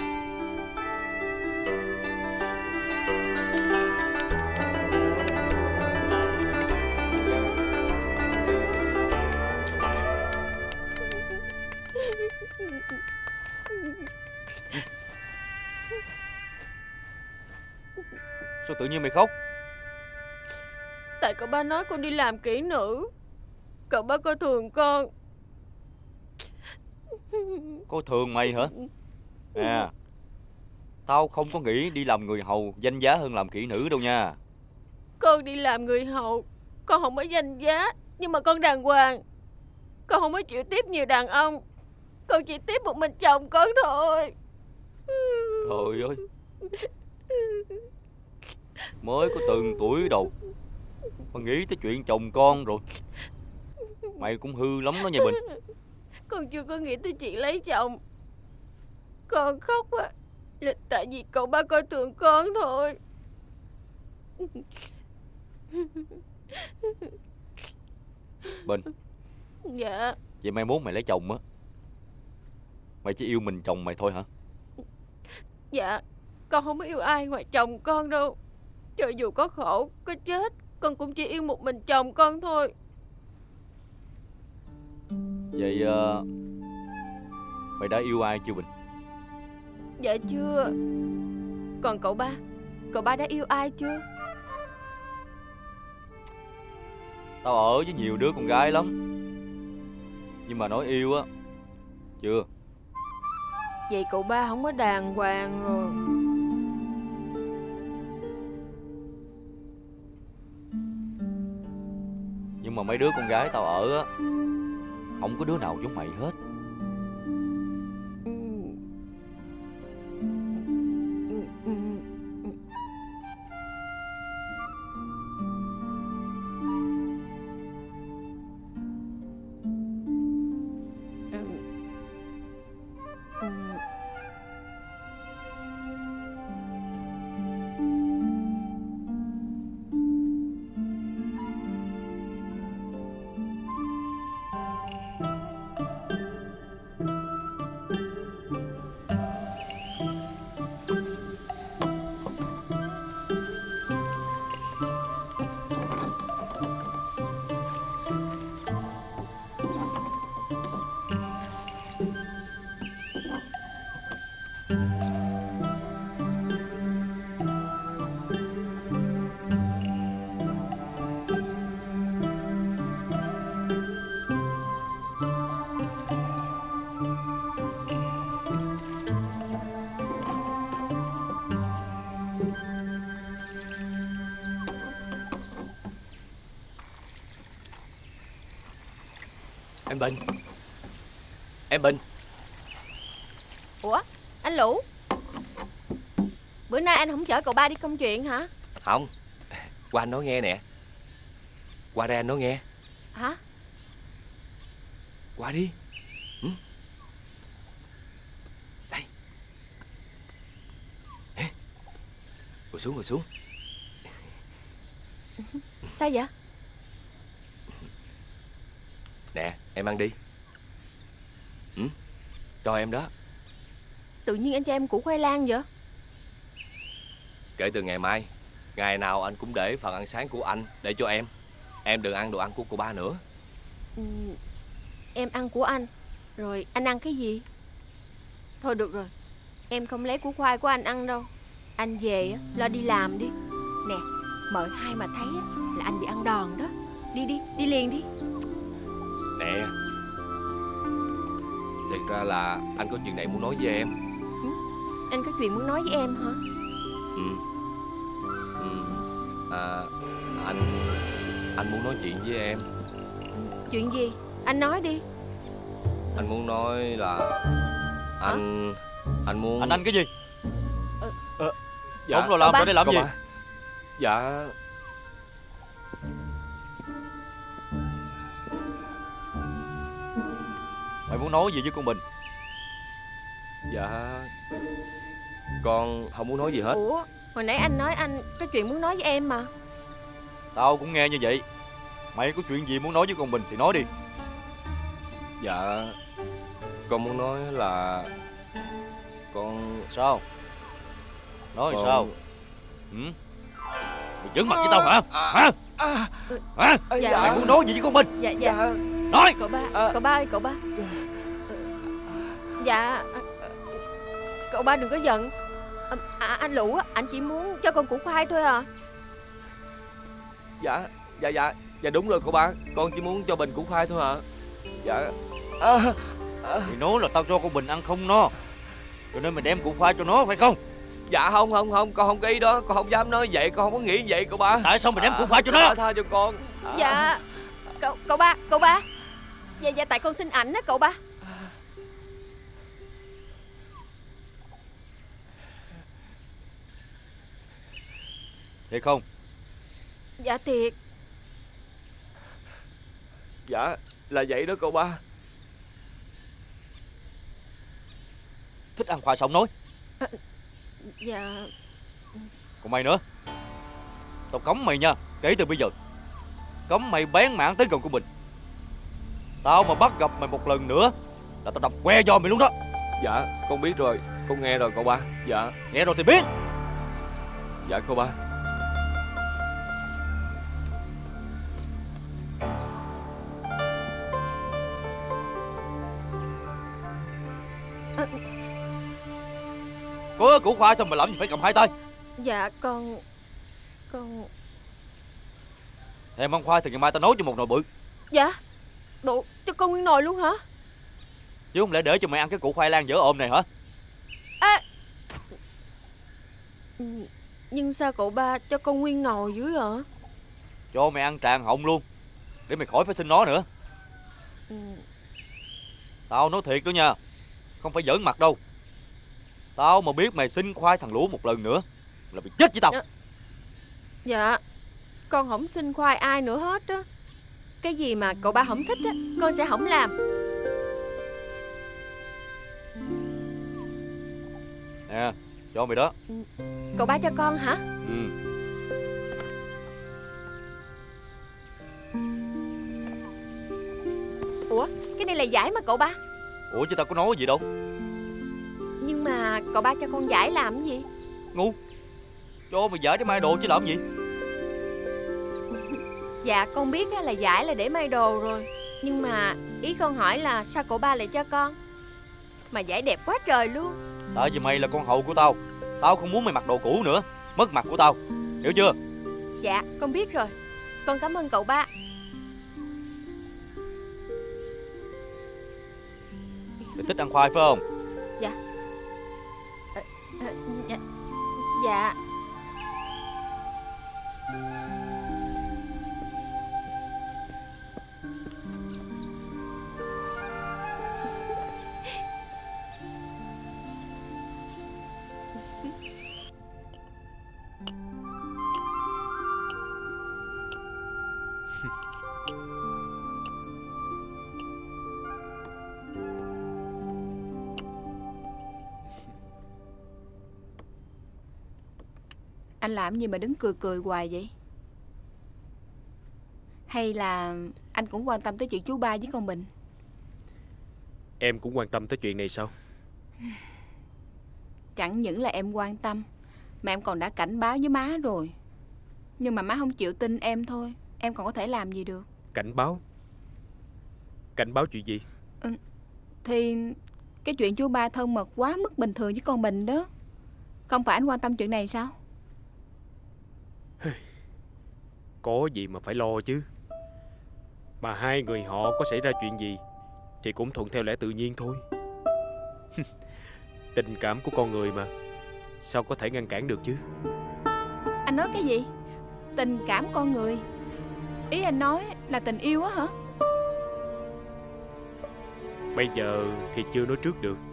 Sao tự nhiên mày khóc? Tại cậu ba nói con đi làm kỹ nữ. Cậu ba coi thường con. Coi thường mày hả? À, tao không có nghĩ đi làm người hầu danh giá hơn làm kỹ nữ đâu nha. Con đi làm người hầu, con không có danh giá, nhưng mà con đàng hoàng. Con không có chịu tiếp nhiều đàn ông. Con chỉ tiếp một mình chồng con thôi. Trời ơi, mới có từng tuổi đầu mà nghĩ tới chuyện chồng con rồi. Mày cũng hư lắm đó nha Bình. Con chưa có nghĩ tới chuyện lấy chồng. Con khóc á là tại vì cậu ba coi thường con thôi. Bình, Dạ. vậy mai mốt mày lấy chồng á, mày chỉ yêu mình chồng mày thôi hả? Dạ, con không có yêu ai ngoài chồng con đâu. Cho dù có khổ, có chết, con cũng chỉ yêu một mình chồng con thôi. Vậy uh, mày đã yêu ai chưa Bình? Dạ chưa. Còn cậu ba, cậu ba đã yêu ai chưa? Tao ở với nhiều đứa con gái lắm, nhưng mà nói yêu á, chưa. Vậy cậu ba không có đàng hoàng rồi. Nhưng mà mấy đứa con gái tao ở á, không có đứa nào giống mày hết. Em Bình, em Bình. Ủa, anh Lũ, bữa nay anh không chở cậu ba đi công chuyện hả? Không, qua anh nói nghe nè. Qua đây anh nói nghe. Hả? Qua đi. Ừ? Đây. Ngồi xuống, ngồi xuống. Sao vậy? Nè, em ăn đi. Ừ? Cho em đó. Tự nhiên anh cho em củ khoai lang vậy? Kể từ ngày mai, ngày nào anh cũng để phần ăn sáng của anh để cho em. Em đừng ăn đồ ăn của cô ba nữa. Ừ, em ăn của anh. Rồi anh ăn cái gì? Thôi được rồi, em không lấy củ khoai của anh ăn đâu. Anh về á, lo đi làm đi. Nè, mợ hai mà thấy á, là anh bị ăn đòn đó. Đi đi, đi liền đi. Nè, thật ra là anh có chuyện này muốn nói với em. Ừ? Anh có chuyện muốn nói với em hả? Ừ. Ừ. À, anh Anh muốn nói chuyện với em. Chuyện gì? Anh nói đi. Anh muốn nói là Anh Hả? Anh muốn Anh anh cái gì? ờ, ờ, dạ. Không rồi làm ở đây làm gì? Ba. Dạ. Mày muốn nói gì với con Bình? Dạ, con không muốn nói gì hết. Ủa, hồi nãy anh nói anh có chuyện muốn nói với em mà. Tao cũng nghe như vậy. Mày có chuyện gì muốn nói với con Bình thì nói đi. Dạ, con muốn nói là con... Sao? Nói con... sao? Ừ? Mày giỡn mặt với tao hả? Hả? Hả? Dạ. Mày muốn nói gì với con Bình? Dạ dạ. Nói. Cậu ba, cậu ba ơi, cậu ba. Dạ. Cậu ba đừng có giận. À, anh Lũ á, anh chỉ muốn cho con củ khoai thôi à. Dạ, dạ dạ, dạ đúng rồi cậu ba. Con chỉ muốn cho Bình củ khoai thôi hả? Dạ. À, à. Mày nói là tao cho con Bình ăn không no, cho nên mày đem củ khoai cho nó phải không? Dạ không không không, con không có ý đó, con không dám nói vậy, con không có nghĩ vậy cậu ba. Tại sao mày đem củ khoai cho à, nó? Tha cho con. À. Dạ. Cậu cậu ba, cậu ba. Dạ dạ tại con xin ảnh á cậu ba. Thiệt không? Dạ thiệt. Dạ là vậy đó cậu ba. Thích ăn khoai sống nói. À, dạ. Còn mày nữa, tao cấm mày nha. Kể từ bây giờ cấm mày bén mảng tới gần của Bình. Tao mà bắt gặp mày một lần nữa là tao đập que do mày luôn đó. Dạ con biết rồi, con nghe rồi cậu ba. Dạ. Nghe rồi thì biết. Dạ cậu ba. À, có củ khoai thôi mà làm gì phải cầm hai tay. dạ con Con Thèm ăn khoai thì ngày mai tao nấu cho một nồi bự. Dạ. Bộ cho con nguyên nồi luôn hả? Chứ không lẽ để cho mày ăn cái củ khoai lang dở ôm này hả? À, nhưng sao cậu ba cho con nguyên nồi dưới hả? Cho mày ăn tràn họng luôn, để mày khỏi phải xin nó nữa. Ừ. Tao nói thiệt đó nha, không phải giỡn mặt đâu. Tao mà biết mày xin khoai thằng Lũ một lần nữa là bị chết với tao. Dạ. Con không xin khoai ai nữa hết á. Cái gì mà cậu ba không thích á, con sẽ không làm. Nè, cho mày đó. Cậu ba cho con hả? Ừ. Ủa, cái này là giải mà cậu ba. Ủa chứ tao có nói gì đâu. Nhưng mà cậu ba cho con giải làm cái gì? Ngu. Cho mày giải để mai đồ chứ làm gì. Dạ con biết là giải là để may đồ rồi. Nhưng mà ý con hỏi là sao cậu ba lại cho con? Mà giải đẹp quá trời luôn. Tại vì mày là con hầu của tao. Tao không muốn mày mặc đồ cũ nữa, mất mặt của tao, hiểu chưa? Dạ con biết rồi. Con cảm ơn cậu ba. Mày thích ăn khoai phải không? Dạ. À, à, dạ. Dạ. Anh làm gì mà đứng cười cười hoài vậy? Hay là anh cũng quan tâm tới chuyện chú ba với con Bình? Em cũng quan tâm tới chuyện này sao? Chẳng những là em quan tâm, mà em còn đã cảnh báo với má rồi. Nhưng mà má không chịu tin em thôi. Em còn có thể làm gì được? Cảnh báo? Cảnh báo chuyện gì? Ừ, thì cái chuyện chú ba thân mật quá mức bình thường với con Bình đó. Không phải anh quan tâm chuyện này sao? Có gì mà phải lo chứ. Mà hai người họ có xảy ra chuyện gì thì cũng thuận theo lẽ tự nhiên thôi. Tình cảm của con người mà, sao có thể ngăn cản được chứ? Anh nói cái gì? Tình cảm con người? Ý anh nói là tình yêu á hả? Bây giờ thì chưa nói trước được.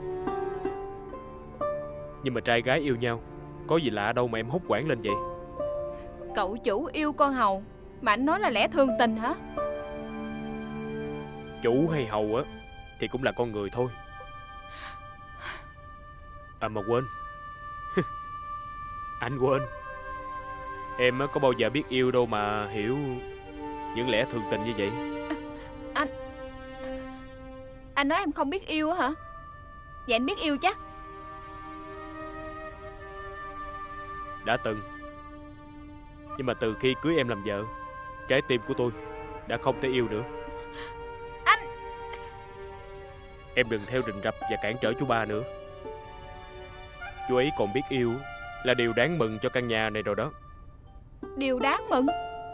Nhưng mà trai gái yêu nhau, có gì lạ đâu mà em hốt hoảng lên vậy? Cậu chủ yêu con hầu mà anh nói là lẽ thường tình hả? Chủ hay hầu á thì cũng là con người thôi. À mà quên. Anh quên. Em có bao giờ biết yêu đâu mà hiểu những lẽ thường tình như vậy. Anh Anh nói em không biết yêu á hả? Vậy anh biết yêu chắc. Đã từng. Nhưng mà từ khi cưới em làm vợ, trái tim của tôi đã không thể yêu nữa. Anh Em đừng theo rình rập và cản trở chú ba nữa. Chú ấy còn biết yêu là điều đáng mừng cho căn nhà này rồi đó. Điều đáng mừng?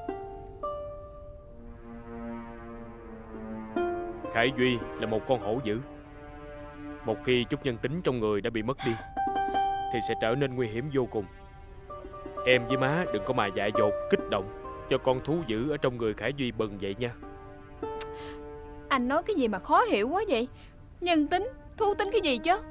Khải Duy là một con hổ dữ. Một khi chút nhân tính trong người đã bị mất đi thì sẽ trở nên nguy hiểm vô cùng. Em với má đừng có mà dại dột, kích động cho con thú dữ ở trong người Khải Duy bừng vậy nha. Anh nói cái gì mà khó hiểu quá vậy? Nhân tính, thú tính cái gì chứ?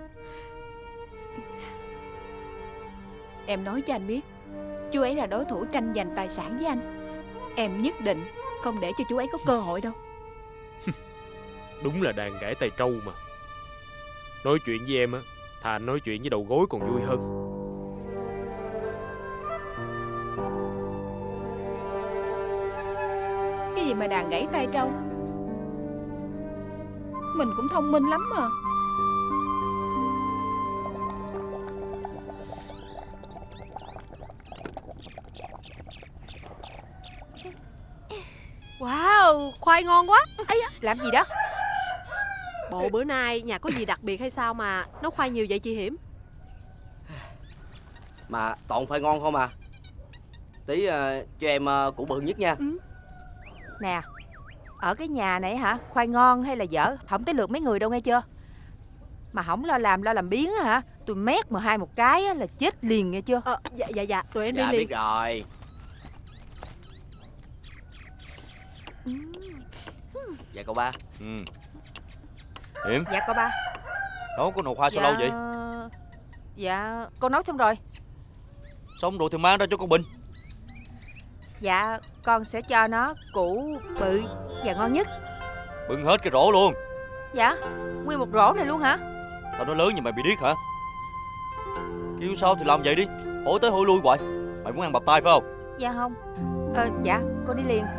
Em nói cho anh biết, chú ấy là đối thủ tranh giành tài sản với anh. Em nhất định không để cho chú ấy có cơ hội đâu. Đúng là đàn gãy tay trâu mà. Nói chuyện với em á, thà nói chuyện với đầu gối còn vui hơn. Cái gì mà đàn gãy tay trâu? Mình cũng thông minh lắm mà. Wow, khoai ngon quá. Ấy, làm gì đó? Bộ bữa nay nhà có gì đặc biệt hay sao mà nấu khoai nhiều vậy chị Hiểm? Mà toàn khoai ngon không à. Tí uh, cho em uh, củ bự nhất nha. Ừ. Nè, ở cái nhà này hả, khoai ngon hay là dở không tới lượt mấy người đâu nghe chưa. Mà không lo làm lo làm biếng hả, tôi mét mà hai một cái á, là chết liền nghe chưa. Ờ, dạ dạ dạ, tụi em Dạ đi liền. biết rồi. Dạ cậu ba. Ừ. Hiểm. Dạ cậu ba. Nấu có nồi khoai sao Dạ... lâu vậy? Dạ con nấu xong rồi. Xong rồi thì mang ra cho con Bình. Dạ con sẽ cho nó củ bự và ngon nhất. Bưng hết cái rổ luôn. Dạ, nguyên một rổ này luôn hả? Tao nói lớn như mày bị điếc hả? Kêu sao thì làm vậy đi. Hỏi tới hỏi lui hoài. Mày muốn ăn bập tai phải không? Dạ không. Ờ dạ con đi liền.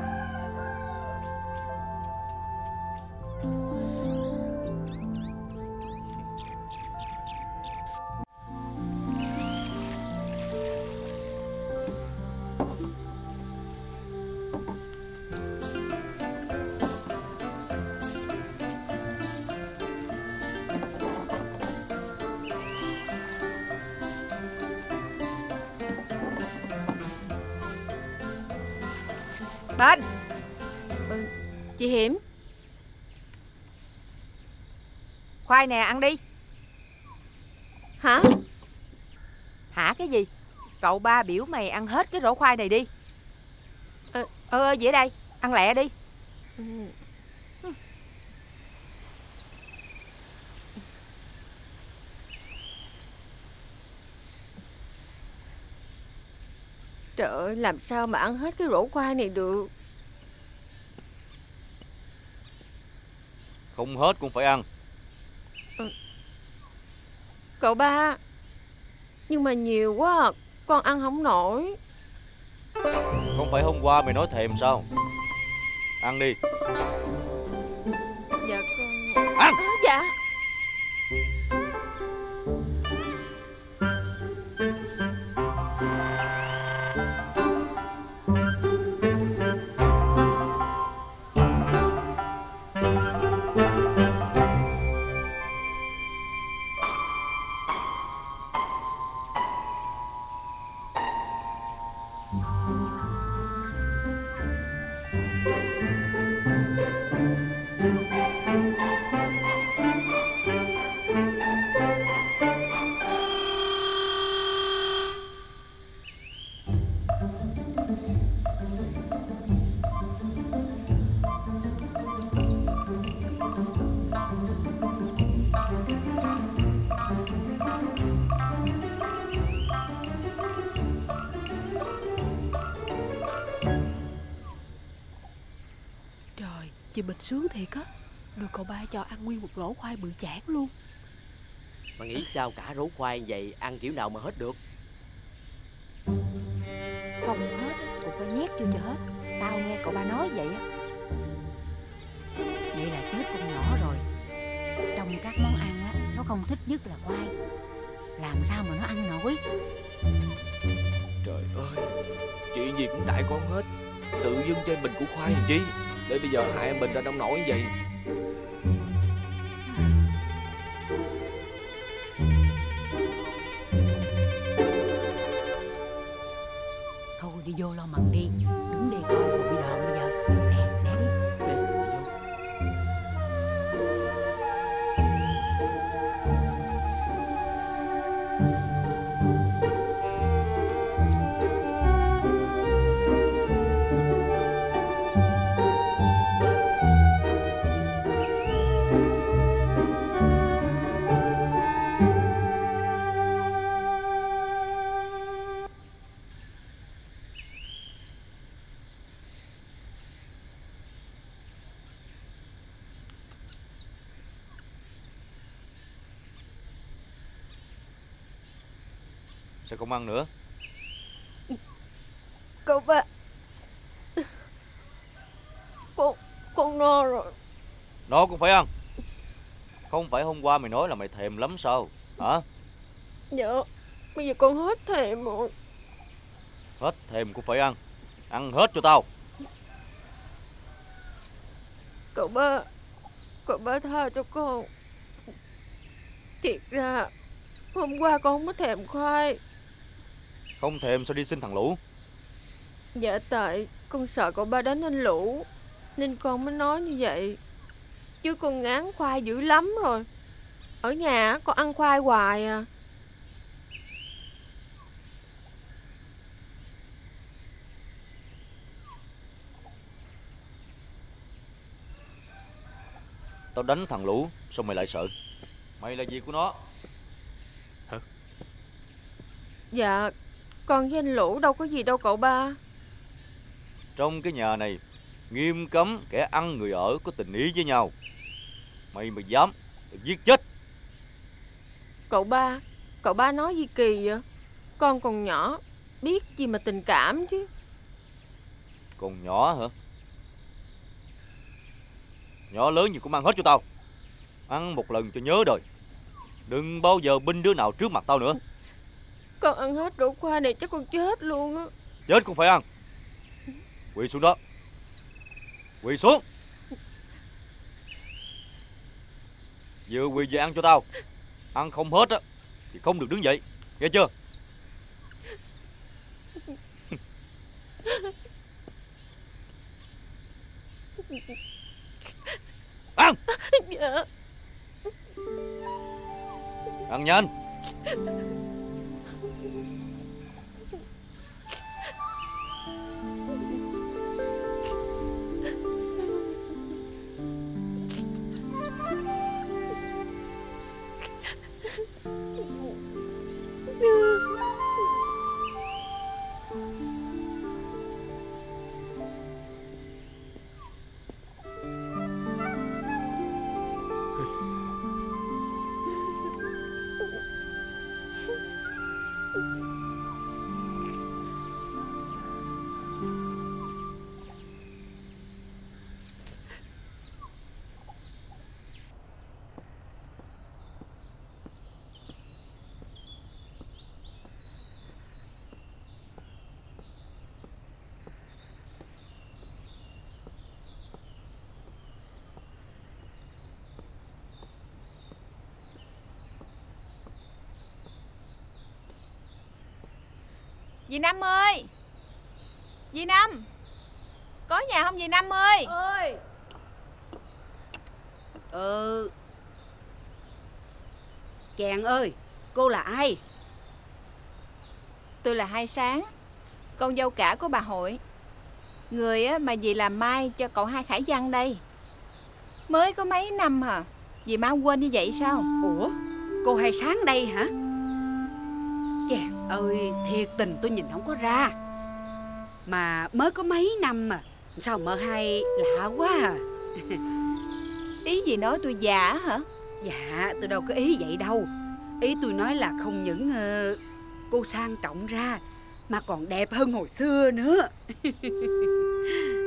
Bên. Ừ, chị Hiểm. Khoai nè, ăn đi. Hả? Hả cái gì? Cậu ba biểu mày ăn hết cái rổ khoai này đi. Ờ, ờ dễ đây, ăn lẹ đi. Ừ. Trời ơi, làm sao mà ăn hết cái rổ khoai này được? Không hết cũng phải ăn. Ừ. Cậu ba, nhưng mà nhiều quá à, con ăn không nổi. Không phải hôm qua mày nói thèm sao? Ăn đi. Dạ con... Ăn. À, dạ. Chị Bình sướng thiệt á, được cậu ba cho ăn nguyên một rổ khoai bự chảng luôn. Mà nghĩ sao cả rổ khoai vậy ăn kiểu nào mà hết được? Không hết cũng phải nhét vô cho hết. tao nghe cậu ba nói vậy á. Vậy là chết con nhỏ rồi. Trong các món ăn á, nó không thích nhất là khoai. Làm sao mà nó ăn nổi. Trời ơi, chuyện gì cũng tại con hết. Tự dưng chơi mình của khoai làm chi. Để bây giờ hại mình ra nông nổi như vậy. Thôi đi vô lo mận đi. Đứng đây coi còn bị đòn bây giờ. Nè, lẹ đi. Đi, đi vô. Sao không ăn nữa? Cậu ba, Con Con no rồi. Nó cũng phải ăn. Không phải hôm qua mày nói là mày thèm lắm sao? Hả? Dạ, bây giờ con hết thèm rồi. Hết thèm cũng phải ăn. Ăn hết cho tao. Cậu ba, Cậu ba tha cho con. Thiệt ra hôm qua con không có thèm khoai. Không thèm sao đi xin thằng Lũ? Dạ tại con sợ cậu ba đánh anh Lũ nên con mới nói như vậy. Chứ con ngán khoai dữ lắm rồi. Ở nhà con ăn khoai hoài à. Tao đánh thằng Lũ sao mày lại sợ? Mày là gì của nó? Hả? Dạ con với anh Lũ đâu có gì đâu cậu ba. Trong cái nhà này nghiêm cấm kẻ ăn người ở có tình ý với nhau. Mày mà dám tao giết chết. Cậu ba, cậu ba nói gì kỳ vậy? Con còn nhỏ, biết gì mà tình cảm chứ. Còn nhỏ hả? Nhỏ lớn gì cũng ăn hết cho tao. Ăn một lần cho nhớ đời. Đừng bao giờ binh đứa nào trước mặt tao nữa. Con ăn hết đổ khoai này chắc con chết luôn á. Chết cũng phải ăn. Quỳ xuống đó. Quỳ xuống. Vừa quỳ vừa ăn cho tao. Ăn không hết á thì không được đứng dậy. Nghe chưa? Ăn. Dạ. Ăn nhanh. Dì Năm ơi! Dì Năm! Có nhà không dì Năm ơi? Ơi! Ừ. Chàng ơi, cô là ai? Tôi là Hai Sáng, con dâu cả của bà Hội. Người á mà dì làm mai cho cậu Hai Khải Văn đây. Mới có mấy năm hả? Dì mau quên như vậy sao? Ủa? Cô Hai Sáng đây hả? Chàng ơi, thiệt tình tôi nhìn không có ra. Mà mới có mấy năm mà sao mợ Hai lạ quá à. Ý gì nói tôi già hả? Dạ, tôi đâu có ý vậy đâu. Ý tôi nói là không những uh, cô sang trọng ra mà còn đẹp hơn hồi xưa nữa.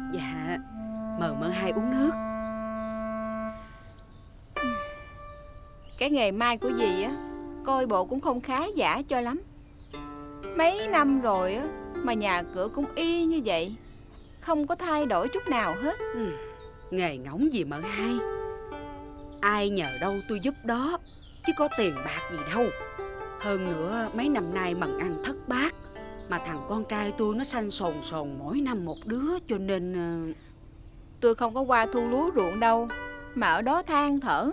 Dạ, mời mợ hai uống nước. Cái nghề may của dì á, coi bộ cũng không khá giả cho lắm. Mấy năm rồi á, mà nhà cửa cũng y như vậy, không có thay đổi chút nào hết. Ừ, nghề ngỗng gì mợ hai. Ai nhờ đâu tôi giúp đó, chứ có tiền bạc gì đâu. Hơn nữa mấy năm nay mần ăn thất bát, mà thằng con trai tôi nó sanh sồn sồn mỗi năm một đứa, cho nên... Tôi không có qua thu lúa ruộng đâu, mà ở đó than thở.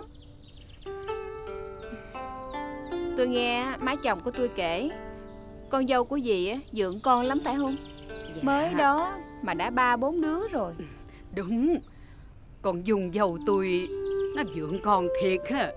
Tôi nghe má chồng của tôi kể, con dâu của dì á dượng con lắm phải không? Dạ. Mới đó mà đã ba bốn đứa rồi. Đúng, còn dùng dâu tôi nó dượng con thiệt ha.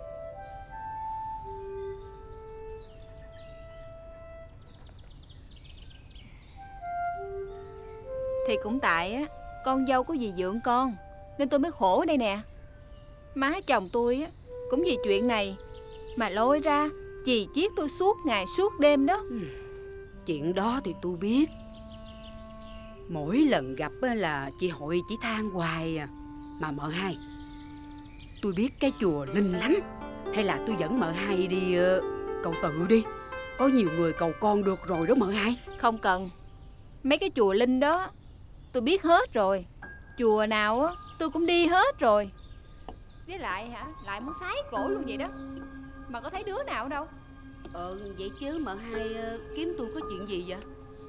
Thì cũng tại á, con dâu của dì dượng con, nên tôi mới khổ đây nè. Má chồng tôi á cũng vì chuyện này mà lôi ra chì chiết tôi suốt ngày suốt đêm đó. Ừ, chuyện đó thì tôi biết. Mỗi lần gặp là chị Hội chỉ than hoài à. Mà mợ hai, tôi biết cái chùa linh lắm. Hay là tôi dẫn mợ hai đi uh, cầu tự đi. Có nhiều người cầu con được rồi đó mợ hai. Không cần. Mấy cái chùa linh đó tôi biết hết rồi. Chùa nào á tôi cũng đi hết rồi. Với lại hả, lại muốn sái cổ luôn vậy đó. Mà có thấy đứa nào đâu. Ờ vậy chứ mợ hai uh, kiếm tôi có chuyện gì vậy?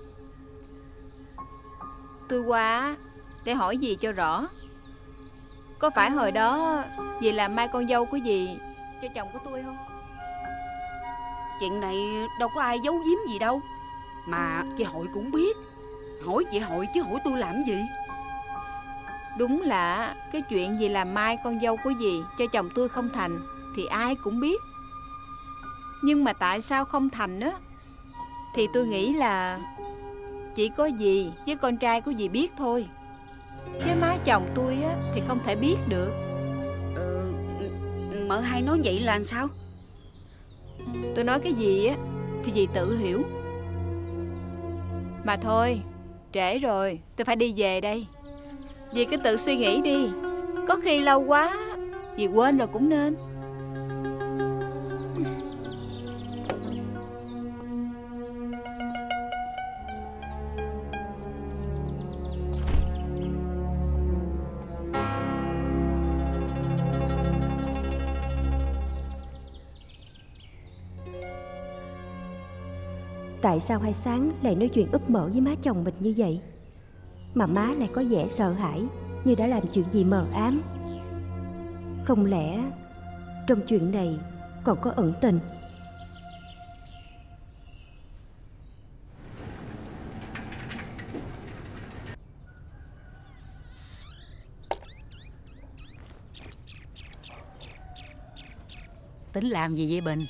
Tôi qua để hỏi dì cho rõ. Có phải hồi đó dì làm mai con dâu của dì cho chồng của tôi không? Chuyện này đâu có ai giấu giếm gì đâu. Mà chị Hội cũng biết. Hỏi chị Hội chứ hỏi tôi làm gì. Đúng là cái chuyện dì làm mai con dâu của dì cho chồng tôi không thành thì ai cũng biết. Nhưng mà tại sao không thành á, thì tôi nghĩ là chỉ có dì với con trai của dì biết thôi. Chứ má chồng tôi á thì không thể biết được. Ờ, mợ hai nói vậy là sao? Tôi nói cái gì á thì dì tự hiểu. Mà thôi, trễ rồi, tôi phải đi về đây. Dì cứ tự suy nghĩ đi. Có khi lâu quá dì quên rồi cũng nên. Tại sao Hai Sáng lại nói chuyện úp mở với má chồng mình như vậy? Mà má lại có vẻ sợ hãi, như đã làm chuyện gì mờ ám. Không lẽ trong chuyện này còn có ẩn tình? Tính làm gì vậy Bình?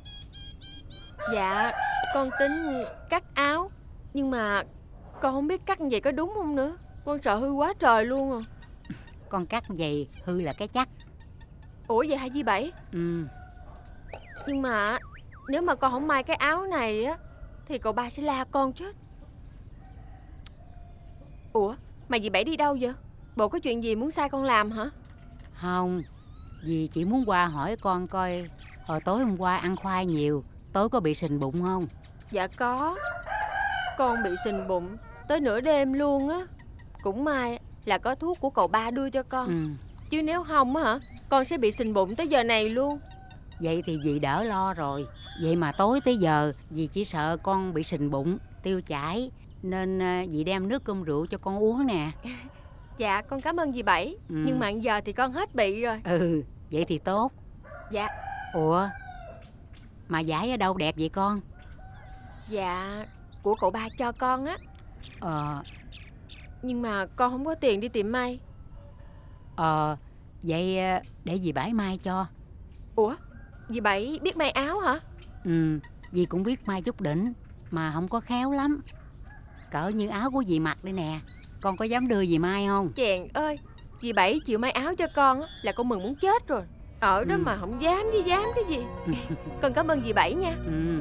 Dạ, con tính cắt áo. Nhưng mà con không biết cắt như vậy có đúng không nữa. Con sợ hư quá trời luôn à. Con cắt vậy hư là cái chắc. Ủa vậy hả dì Bảy? Ừ. Nhưng mà nếu mà con không may cái áo này á thì cậu ba sẽ la con chết. Ủa mà dì Bảy đi đâu vậy? Bộ có chuyện gì muốn sai con làm hả? Không, dì chỉ muốn qua hỏi con coi hồi tối hôm qua ăn khoai nhiều, tối có bị sình bụng không? Dạ có. Con bị sình bụng tới nửa đêm luôn á. Cũng may là có thuốc của cậu ba đưa cho con. Ừ. Chứ nếu không á hả, con sẽ bị sình bụng tới giờ này luôn. Vậy thì dì đỡ lo rồi. Vậy mà tối tới giờ dì chỉ sợ con bị sình bụng, tiêu chảy, nên dì đem nước cơm rượu cho con uống nè. Dạ con cảm ơn dì Bảy. Ừ. Nhưng mà giờ thì con hết bị rồi. Ừ, vậy thì tốt. Dạ. Ủa, mà vải ở đâu đẹp vậy con? Dạ, của cậu ba cho con á. Ờ. Nhưng mà con không có tiền đi tìm may. Ờ, vậy để dì Bảy may cho. Ủa, dì Bảy biết may áo hả? Ừ, dì cũng biết may chút đỉnh, mà không có khéo lắm. Cỡ như áo của dì mặc đây nè, con có dám đưa dì may không? Chèn ơi, dì Bảy chịu may áo cho con á là con mừng muốn chết rồi. Ở đó ừ. mà không dám chứ dám cái gì. Con cảm ơn dì Bảy nha. Ừ.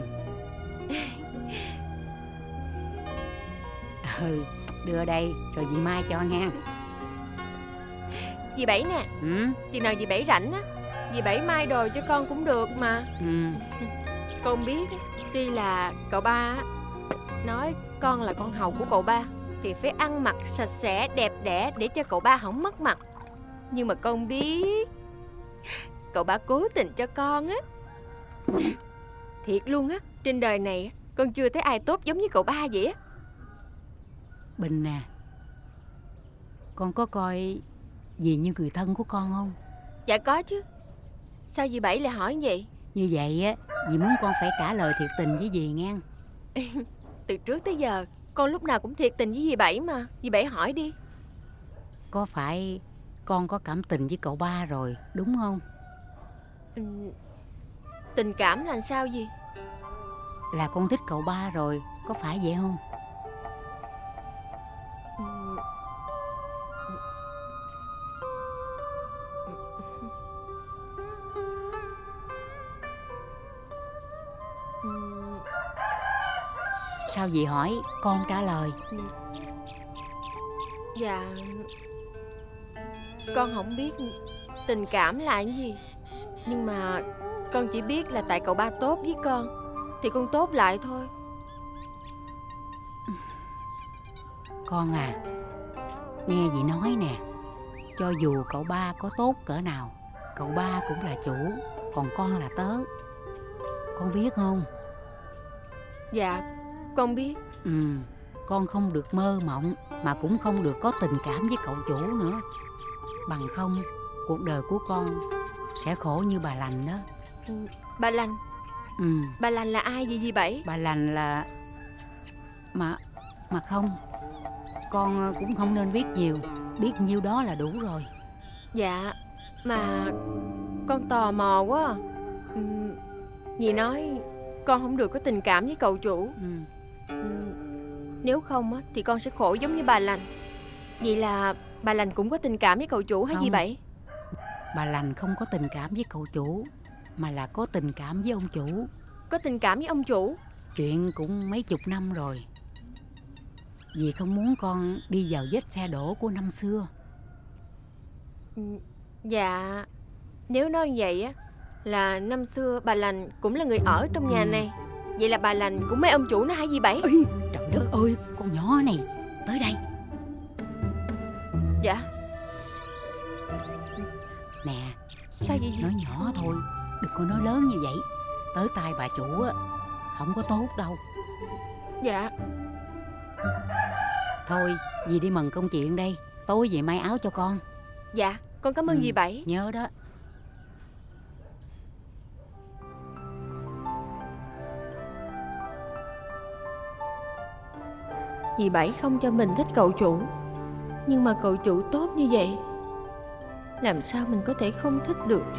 Ừ, đưa đây rồi dì mai cho nha. Dì Bảy nè. Ừ? Chừng nào dì Bảy rảnh á, dì Bảy may đồ cho con cũng được mà. Ừ. Con biết tuy là cậu ba á, nói con là con hầu của cậu ba thì phải ăn mặc sạch sẽ đẹp đẽ để cho cậu ba không mất mặt. Nhưng mà con biết cậu ba cố tình cho con á. Thiệt luôn á, trên đời này con chưa thấy ai tốt giống như cậu ba vậy á. Bình nè, con có coi dì như người thân của con không? Dạ có chứ. Sao dì Bảy lại hỏi vậy? Như vậy á, dì muốn con phải trả lời thiệt tình với dì nghe. Từ trước tới giờ con lúc nào cũng thiệt tình với dì Bảy mà. Dì Bảy hỏi đi. Có phải con có cảm tình với cậu ba rồi, đúng không? Ừ, tình cảm là sao gì? Là con thích cậu ba rồi, có phải vậy không? Ừ. Sao dì hỏi, con trả lời. Dạ, con không biết tình cảm là cái gì. Nhưng mà con chỉ biết là tại cậu ba tốt với con thì con tốt lại thôi. Con à, nghe dì nói nè, cho dù cậu ba có tốt cỡ nào, cậu ba cũng là chủ, còn con là tớ. Con biết không? Dạ, con biết. Ừ, con không được mơ mộng, mà cũng không được có tình cảm với cậu chủ nữa. Bằng không, cuộc đời của con sẽ khổ như bà Lành đó. Ừ, bà Lành? Ừ. Bà Lành là ai vậy dì Bảy? Bà Lành là... Mà... Mà không, con cũng không nên biết nhiều. Biết nhiêu đó là đủ rồi. Dạ, mà con tò mò quá à. Ừ, dì nói con không được có tình cảm với cậu chủ. Ừ. Ừ, nếu không á, thì con sẽ khổ giống như bà Lành. Vậy là bà Lành cũng có tình cảm với cậu chủ hả dì Bảy? Bà Lành không có tình cảm với cậu chủ, mà là có tình cảm với ông chủ. Có tình cảm với ông chủ? Chuyện cũng mấy chục năm rồi. Dì không muốn con đi vào vết xe đổ của năm xưa. Ừ, dạ, nếu nói như vậy á, là năm xưa bà Lành cũng là người ở trong nhà này. Vậy là bà Lành cũng mấy ông chủ nữa hả dì Bảy? Ê, trời đất ơi, con nhỏ này, tới đây. Dạ. Nè, sao vậy? Nói nhỏ thôi, đừng có nói lớn như vậy. Tới tai bà chủ á, không có tốt đâu. Dạ. Thôi, dì đi mần công chuyện đây. Tối về may áo cho con. Dạ, con cảm ơn ừ, dì Bảy. Nhớ đó. Dì Bảy không cho mình thích cậu chủ, nhưng mà cậu chủ tốt như vậy, làm sao mình có thể không thích được chứ?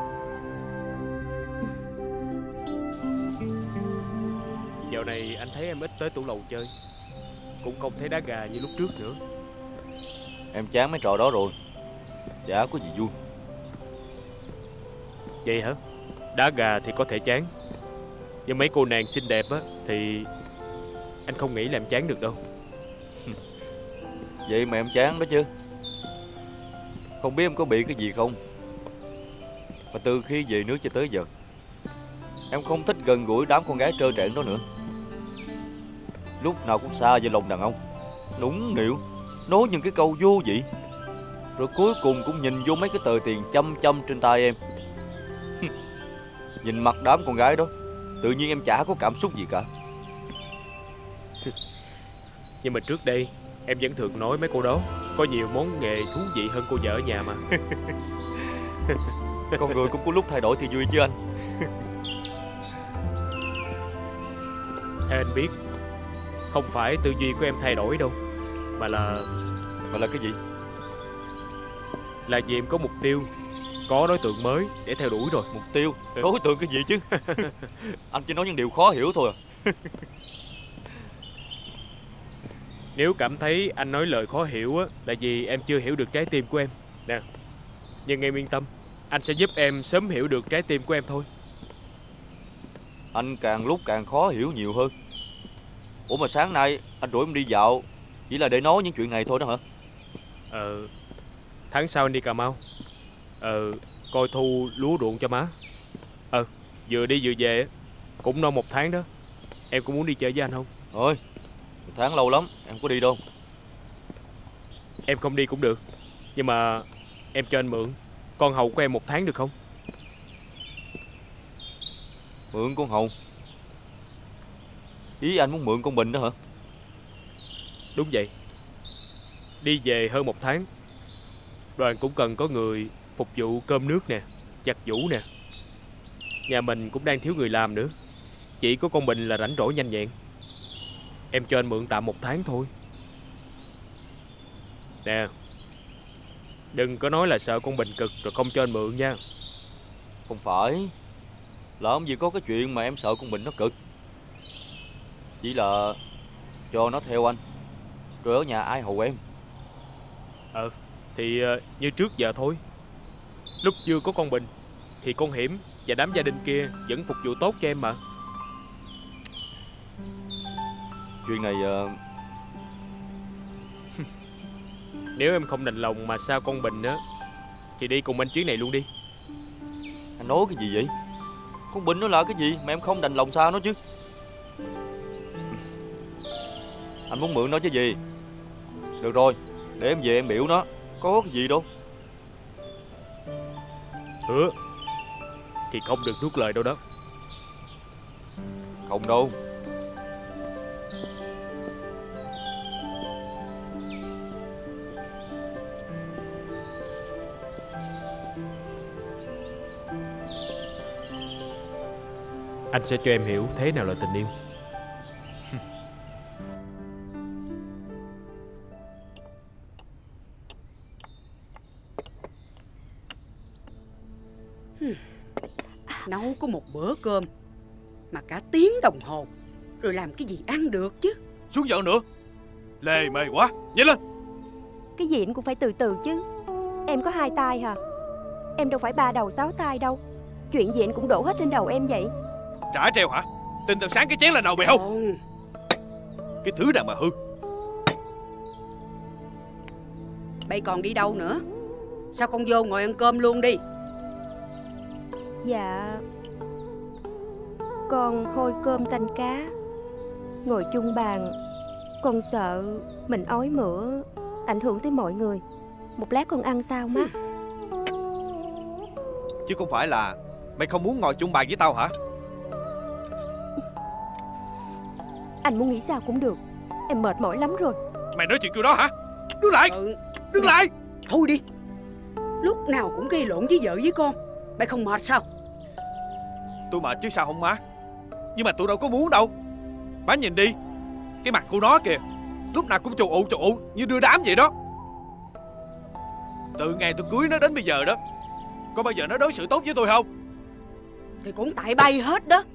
Dạo này anh thấy em ít tới tủ lầu chơi, cũng không thấy đá gà như lúc trước nữa. Em chán mấy trò đó rồi, chả có gì vui. Vậy hả? Đá gà thì có thể chán, nhưng mấy cô nàng xinh đẹp á thì anh không nghĩ là em chán được đâu. Vậy mà em chán đó chứ. Không biết em có bị cái gì không, mà từ khi về nước cho tới giờ em không thích gần gũi đám con gái trơ trẽn đó nữa. Lúc nào cũng xa về lòng đàn ông, nũng nịu, nói những cái câu vô vị, rồi cuối cùng cũng nhìn vô mấy cái tờ tiền chăm chăm trên tay em. Nhìn mặt đám con gái đó, tự nhiên em chả có cảm xúc gì cả. Nhưng mà trước đây em vẫn thường nói mấy cô đó có nhiều món nghề thú vị hơn cô vợ ở nhà mà. Con người cũng có lúc thay đổi thì vui chứ anh. Theo anh biết, không phải tư duy của em thay đổi đâu, mà là... Mà là cái gì? Là vì em có mục tiêu, có đối tượng mới để theo đuổi rồi. Mục tiêu? Đối tượng cái gì chứ? Anh chỉ nói những điều khó hiểu thôi à. Nếu cảm thấy anh nói lời khó hiểu á, là vì em chưa hiểu được trái tim của em nè. Nhưng em yên tâm, anh sẽ giúp em sớm hiểu được trái tim của em thôi. Anh càng lúc càng khó hiểu nhiều hơn. Ủa mà sáng nay anh rủ em đi dạo chỉ là để nói những chuyện này thôi đó hả? Ờ, Tháng sau anh đi Cà Mau. Ờ, coi thu lúa ruộng cho má. Ờ, vừa đi vừa về cũng non một tháng đó. Em có muốn đi chơi với anh không? Thôi, một tháng lâu lắm, em có đi đâu. Em không đi cũng được, nhưng mà em cho anh mượn con hầu của em một tháng được không? Mượn con hầu? Ý anh muốn mượn con Bình đó hả? Đúng vậy. Đi về hơn một tháng, đoàn cũng cần có người phục vụ cơm nước nè, giặt giũ nè. Nhà mình cũng đang thiếu người làm nữa. Chỉ có con Bình là rảnh rỗi nhanh nhẹn. Em cho anh mượn tạm một tháng thôi. Nè, đừng có nói là sợ con Bình cực rồi không cho anh mượn nha. Không phải, làm gì có cái chuyện mà em sợ con Bình nó cực. Chỉ là cho nó theo anh, rồi ở nhà ai hầu em. Ờ, thì uh, như trước giờ thôi. Lúc chưa có con Bình thì con Hiểm và đám gia đình kia vẫn phục vụ tốt cho em mà. Chuyện này uh... Nếu em không đành lòng mà sao con Bình á, thì đi cùng anh chuyến này luôn đi. Anh nói cái gì vậy? Con Bình nó là cái gì mà em không đành lòng sao nó chứ? Anh muốn mượn nó chứ gì. Được rồi, để em về em biểu nó. Có cái gì đâu. Hứa thì không được nuốt lời đâu đó. Không đâu. Anh sẽ cho em hiểu thế nào là tình yêu. Nấu có một bữa cơm mà cả tiếng đồng hồ, rồi làm cái gì ăn được chứ. Xuống giận nữa, lề mề quá, nhanh lên. Cái gì anh cũng phải từ từ chứ. Em có hai tay hả? Em đâu phải ba đầu sáu tay đâu. Chuyện gì anh cũng đổ hết trên đầu em vậy. Trả treo hả? Tin tao sáng cái chén lên đầu mày không? Cái thứ nào mà hư. Bây còn đi đâu nữa? Sao không vô ngồi ăn cơm luôn đi? Dạ, con hôi cơm tanh cá. Ngồi chung bàn, con sợ mình ói mửa ảnh hưởng tới mọi người. Một lát con ăn sao má? Chứ không phải là mày không muốn ngồi chung bàn với tao hả? Anh muốn nghĩ sao cũng được. Em mệt mỏi lắm rồi. Mày nói chuyện kiểu đó hả? Đứng lại, ừ. Đứng lại. Thôi đi. Lúc nào cũng gây lộn với vợ với con. Mày không mệt sao? Tôi mệt chứ sao không má. Nhưng mà tôi đâu có muốn đâu. Má nhìn đi, cái mặt của nó kìa, lúc nào cũng chù ụ chù ụ như đưa đám vậy đó. Từ ngày tôi cưới nó đến bây giờ đó, có bao giờ nó đối xử tốt với tôi không? Thì cũng tại bay hết đó.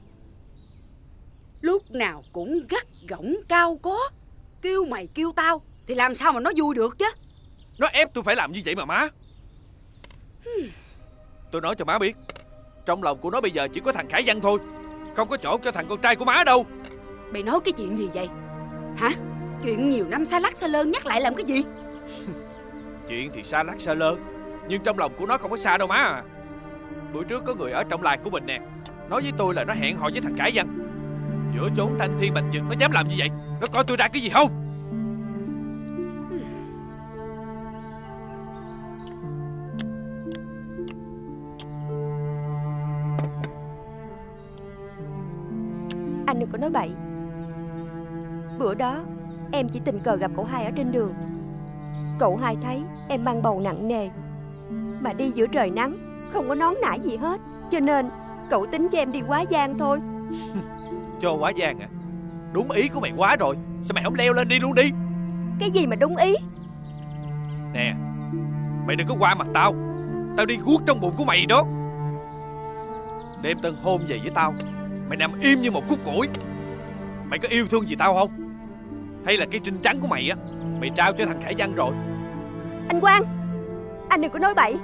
Lúc nào cũng gắt gỏng cao có, kêu mày kêu tao, thì làm sao mà nó vui được chứ. Nó ép tôi phải làm như vậy mà má. hmm. Tôi nói cho má biết, trong lòng của nó bây giờ chỉ có thằng Khải Văn thôi, không có chỗ cho thằng con trai của má đâu. Mày nói cái chuyện gì vậy hả? Chuyện nhiều năm xa lắc xa lơn nhắc lại làm cái gì? Chuyện thì xa lắc xa lơn, nhưng trong lòng của nó không có xa đâu má à. Bữa trước có người ở trong làng của mình nè, nói với tôi là nó hẹn hò với thằng Khải Văn. Giữa chốn thanh thiên bạch nhật nó dám làm như vậy, nó coi tôi ra cái gì không? Anh đừng có nói bậy. Bữa đó em chỉ tình cờ gặp cậu hai ở trên đường. Cậu hai thấy em mang bầu nặng nề, mà đi giữa trời nắng, không có nón nải gì hết, cho nên cậu tính cho em đi Quá Giang thôi. Cho Quá Giang à? Đúng ý của mày quá rồi, sao mày không leo lên đi luôn đi? Cái gì mà đúng ý? Nè, mày đừng có qua mặt tao. Tao đi guốc trong bụng của mày đó. Đêm tân hôn về với tao, mày nằm im như một khúc củi. Mày có yêu thương gì tao không? Hay là cái trinh trắng của mày á, mày trao cho thằng Khải Văn rồi? Anh Quang, anh đừng có nói bậy.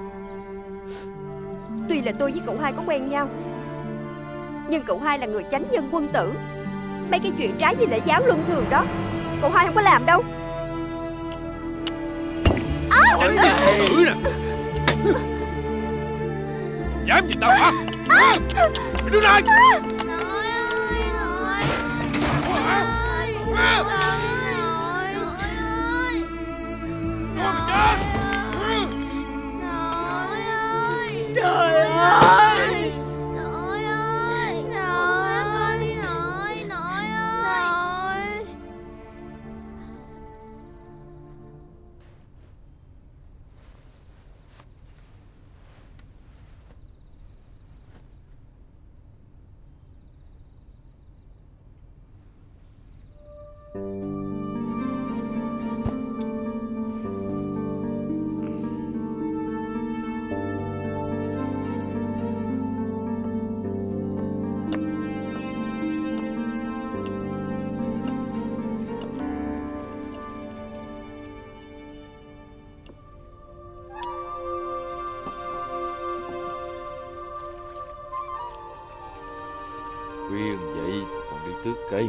Tuy là tôi với cậu hai có quen nhau, nhưng cậu hai là người chánh nhân quân tử. Mấy cái chuyện trái với lễ giáo luân thường đó cậu hai không có làm đâu. À! Đánh cái tử nè. Dám gì tao hả? Mày đứng lại. Trời ơi! Nội ơi! Nội con đi nội! Nội ơi! Khuyên vậy còn đi tước cây.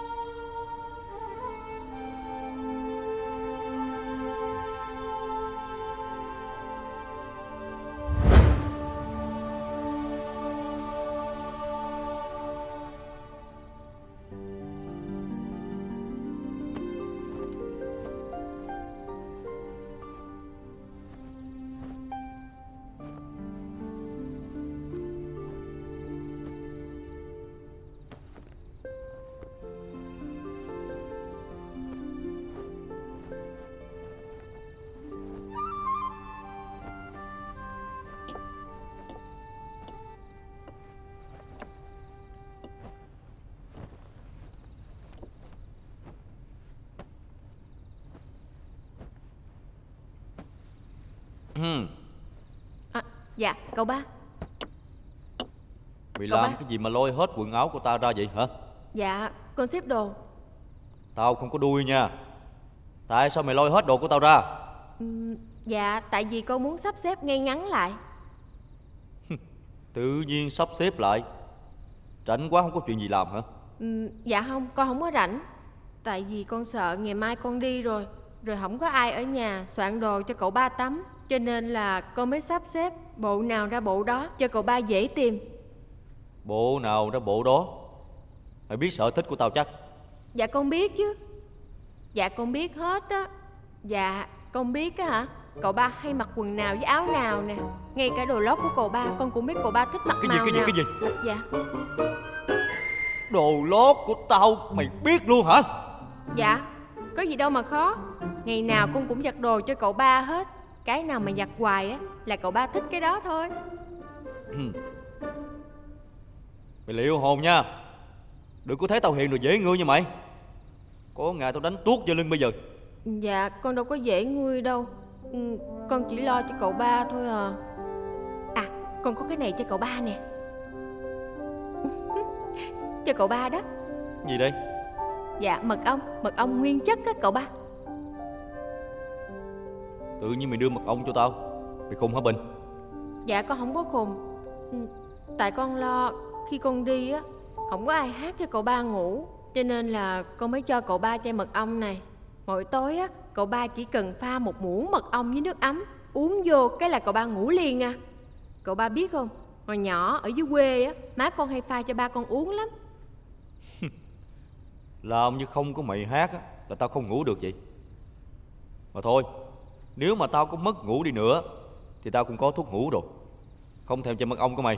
Hmm. À, dạ cậu ba. Mày Cậu làm ba. cái gì mà lôi hết quần áo của tao ra vậy hả? Dạ con xếp đồ. Tao không có đuôi nha. Tại sao mày lôi hết đồ của tao ra? Ừm, Dạ tại vì con muốn sắp xếp ngay ngắn lại. Tự nhiên sắp xếp lại. Rảnh quá không có chuyện gì làm hả? Ừm, Dạ không, con không có rảnh. Tại vì con sợ ngày mai con đi rồi Rồi không có ai ở nhà soạn đồ cho cậu ba tắm. Cho nên là con mới sắp xếp bộ nào ra bộ đó cho cậu ba dễ tìm. Bộ nào ra bộ đó. Mày biết sở thích của tao chắc. Dạ con biết chứ. Dạ con biết hết á. Dạ con biết á hả? Cậu ba hay mặc quần nào với áo nào nè. Ngay cả đồ lót của cậu ba con cũng biết cậu ba thích mặc Cái gì màu cái gì nào. cái gì? Dạ. Đồ lót của tao mày biết luôn hả? Dạ có gì đâu mà khó. Ngày nào con cũng giặt đồ cho cậu ba hết. Cái nào mà giặt hoài á là cậu ba thích cái đó thôi. Mày liệu hồn nha. Đừng có thấy tao hiền rồi dễ ngưa như mày. Có ngày tao đánh tuốt vô lưng bây giờ. Dạ con đâu có dễ nguôi đâu. ừ, Con chỉ lo cho cậu ba thôi à. À con có cái này cho cậu ba nè. Cho cậu ba đó. Gì đây? Dạ mật ong. Mật ong nguyên chất á cậu ba. Tự nhiên mày đưa mật ong cho tao. Mày khùng hả Bình? Dạ con không có khùng. ừ, Tại con lo khi con đi á không có ai hát cho cậu ba ngủ. Cho nên là con mới cho cậu ba chai mật ong này. Mỗi tối á cậu ba chỉ cần pha một muỗng mật ong với nước ấm, uống vô cái là cậu ba ngủ liền à. Cậu ba biết không, hồi nhỏ ở dưới quê á má con hay pha cho ba con uống lắm. Làm như không có mày hát á là tao không ngủ được vậy. Mà thôi, nếu mà tao có mất ngủ đi nữa thì tao cũng có thuốc ngủ rồi. Không thèm chai mật ong của mày.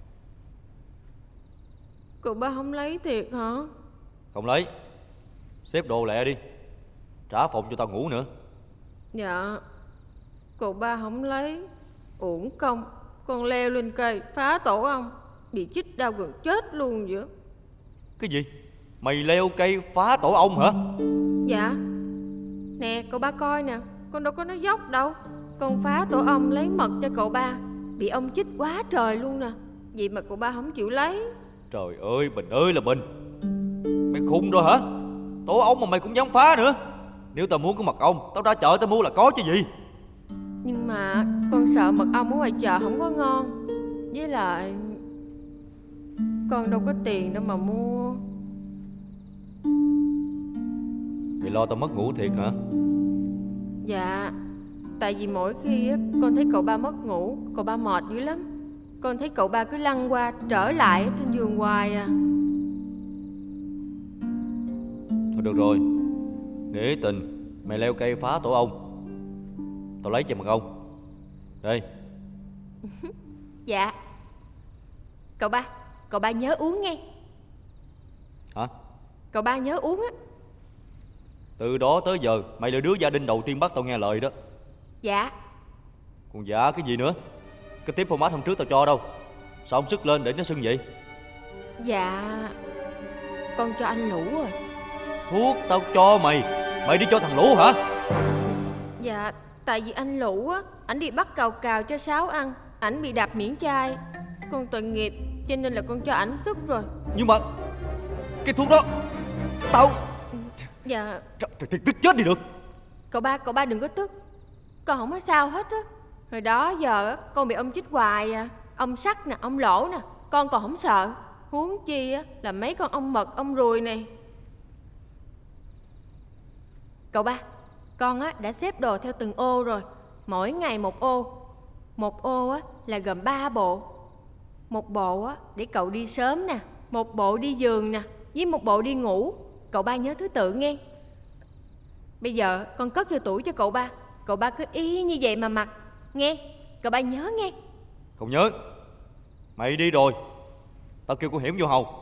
Cậu ba không lấy thiệt hả? Không lấy. Xếp đồ lẹ đi. Trả phòng cho tao ngủ nữa. Dạ. Cậu ba không lấy. Uổng công. Con leo lên cây phá tổ ong, bị chích đau gần chết luôn vậy. Cái gì? Mày leo cây phá tổ ong hả? Dạ. Nè cậu ba coi nè, con đâu có nói dốc đâu. Con phá tổ ong lấy mật cho cậu ba, bị ong chích quá trời luôn nè. Vậy mà cậu ba không chịu lấy. Trời ơi Bình ơi là Bình. Mày khùng rồi hả? Tổ ong mà mày cũng dám phá nữa. Nếu tao muốn có mật ong, tao ra chợ tao mua là có chứ gì. Nhưng mà con sợ mật ong ở ngoài chợ không có ngon. Với lại con đâu có tiền đâu mà mua. Mày lo tao mất ngủ thiệt hả? Dạ. Tại vì mỗi khi á, con thấy cậu ba mất ngủ, cậu ba mệt dữ lắm. Con thấy cậu ba cứ lăn qua trở lại trên giường hoài à. Thôi được rồi, để tình mày leo cây phá tổ ong, tao lấy cho mật ong. Đây. Dạ. Cậu ba, cậu ba nhớ uống nghe. Hả? Cậu ba nhớ uống á. Từ đó tới giờ mày là đứa gia đình đầu tiên bắt tao nghe lời đó. Dạ. Còn dạ cái gì nữa? Cái tiếp format hôm trước tao cho đâu, sao không sức lên để nó sưng vậy? Dạ, con cho anh Lũ rồi. Thuốc tao cho mày, mày đi cho thằng Lũ hả? Dạ, tại vì anh Lũ á, ảnh đi bắt cào cào cho Sáu ăn, ảnh bị đạp miễn chai. Con tội nghiệp cho nên là con cho ảnh sức rồi. Nhưng mà cái thuốc đó tao... Dạ. Trời, thì tức chết đi được. Cậu ba, cậu ba đừng có tức. Con không có sao hết á. Hồi đó giờ á, con bị ông chích hoài à. Ông sắt nè, ông lỗ nè, con còn không sợ. Huống chi á, là mấy con ong mật, ong ruồi này. Cậu ba, con á, đã xếp đồ theo từng ô rồi. Mỗi ngày một ô. Một ô á, là gồm ba bộ. Một bộ á, để cậu đi sớm nè, một bộ đi giường nè, với một bộ đi ngủ. Cậu ba nhớ thứ tự nghe. Bây giờ con cất vô tủ cho cậu ba. Cậu ba cứ y như vậy mà mặc. Nghe, cậu ba nhớ nghe. Không nhớ. Mày đi rồi, tao kêu con Hiểm vô hầu.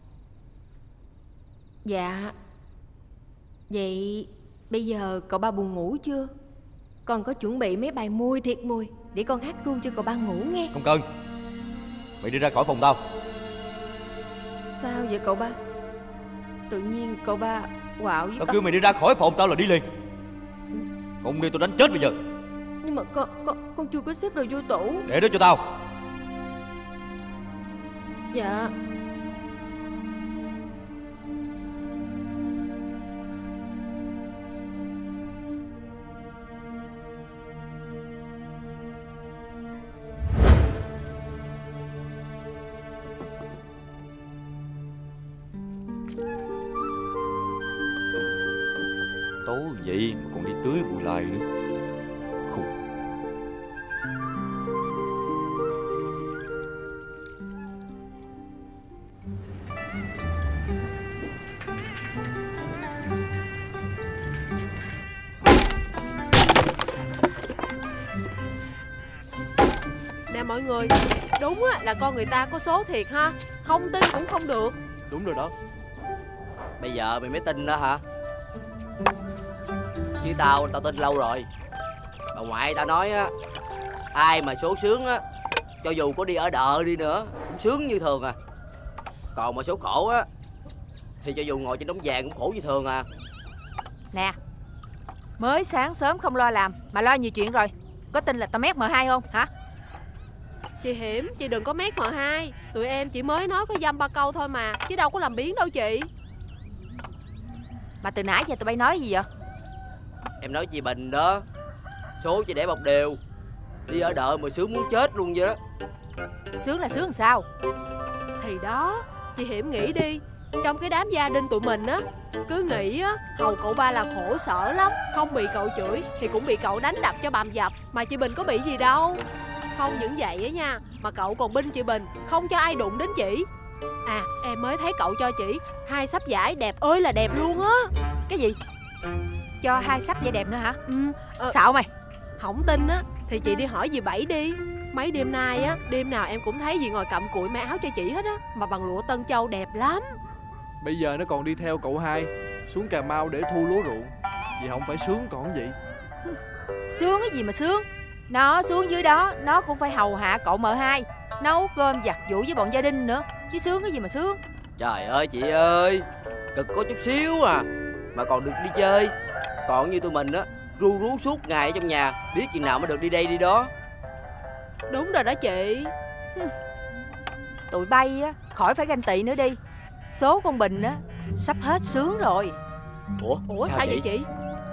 Dạ. Vậy bây giờ cậu ba buồn ngủ chưa? Con có chuẩn bị mấy bài mùi thiệt mùi để con hát ru cho cậu ba ngủ nghe. Không cần. Mày đi ra khỏi phòng tao. Sao vậy cậu ba? Tự nhiên cậu ba quạo với Tao kêu mày đi ra khỏi phòng tao là đi liền. Không đi tao đánh chết bây giờ. Nhưng mà con con con chưa có xếp đồ vô tủ. Để đó cho tao. Dạ. Tối vậy mà còn đi tưới bụi lai nữa. Khùng. Nè mọi người, đúng á, là con người ta có số thiệt ha. Không tin cũng không được. Đúng rồi đó. Bây giờ mày mới tin đó hả? Chứ tao, tao tin lâu rồi. Bà ngoại tao nói á, ai mà số sướng á, cho dù có đi ở đợ đi nữa cũng sướng như thường à. Còn mà số khổ á, thì cho dù ngồi trên đống vàng cũng khổ như thường à. Nè, mới sáng sớm không lo làm mà lo nhiều chuyện rồi. Có tin là tao mét mờ hai không hả? Chị Hiểm, chị đừng có mét mờ hai. Tụi em chỉ mới nói có dăm ba câu thôi mà, chứ đâu có làm biến đâu chị. Mà từ nãy giờ tụi bay nói gì vậy? Em nói chị Bình đó, số chỉ để một điều, đi ở đợ mà sướng muốn chết luôn vậy đó. Sướng là sướng làm sao? Thì đó, chị Hiểm nghĩ đi. Trong cái đám gia đình tụi mình á, cứ nghĩ á, hầu cậu ba là khổ sở lắm. Không bị cậu chửi thì cũng bị cậu đánh đập cho bầm dập. Mà chị Bình có bị gì đâu. Không những vậy á nha, mà cậu còn binh chị Bình, không cho ai đụng đến chị. À, em mới thấy cậu cho chị hai sắp giải đẹp ơi là đẹp luôn á. Cái gì? Cho hai sắp giải đẹp nữa hả? Ừ. Ờ, Xạo mày. Không tin á thì chị đi hỏi dì Bảy đi. Mấy đêm nay á, đêm nào em cũng thấy dì ngồi cặm cụi may áo cho chị hết á. Mà bằng lụa Tân Châu đẹp lắm. Bây giờ nó còn đi theo cậu hai xuống Cà Mau để thu lúa ruộng. Vậy không phải sướng còn gì. Sướng cái gì mà sướng. Nó xuống dưới đó, nó cũng phải hầu hạ cậu mợ hai, nấu cơm giặt giũ với bọn gia đình nữa. Chứ sướng cái gì mà sướng. Trời ơi chị ơi, cực có chút xíu à mà còn được đi chơi. Còn như tụi mình á, ru rú suốt ngày ở trong nhà, biết chừng nào mới được đi đây đi đó. Đúng rồi đó chị. Tụi bay á, khỏi phải ganh tị nữa đi. Số con Bình á, sắp hết sướng rồi. Ủa, Ủa sao, sao vậy chị?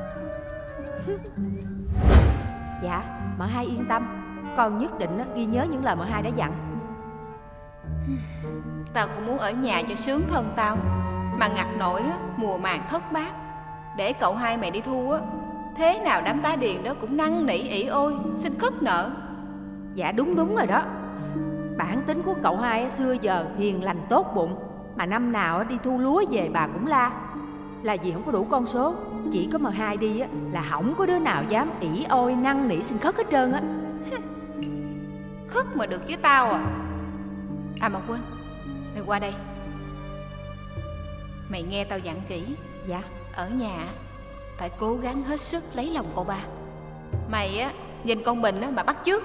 Dạ, mợ hai yên tâm. Con nhất định á, ghi nhớ những lời mợ hai đã dặn. Tao cũng muốn ở nhà cho sướng thân tao. Mà ngặt nổi á, mùa màng thất bát. Để cậu hai mày đi thu á, Thế nào đám tá điền đó cũng năn nỉ ỉ ôi xin khất nợ. Dạ đúng đúng rồi đó. Bản tính của cậu hai xưa giờ hiền lành tốt bụng, mà năm nào đi thu lúa về bà cũng la. Là vì không có đủ con số, chỉ có M hai đi á là không có đứa nào dám ỉ ôi năn nỉ xin khất hết trơn á. Khất mà được với tao à? À mà quên, mày qua đây. Mày nghe tao dặn kỹ. Dạ. Ở nhà phải cố gắng hết sức lấy lòng cậu ba. Mày á nhìn con Bình á mà bắt chước.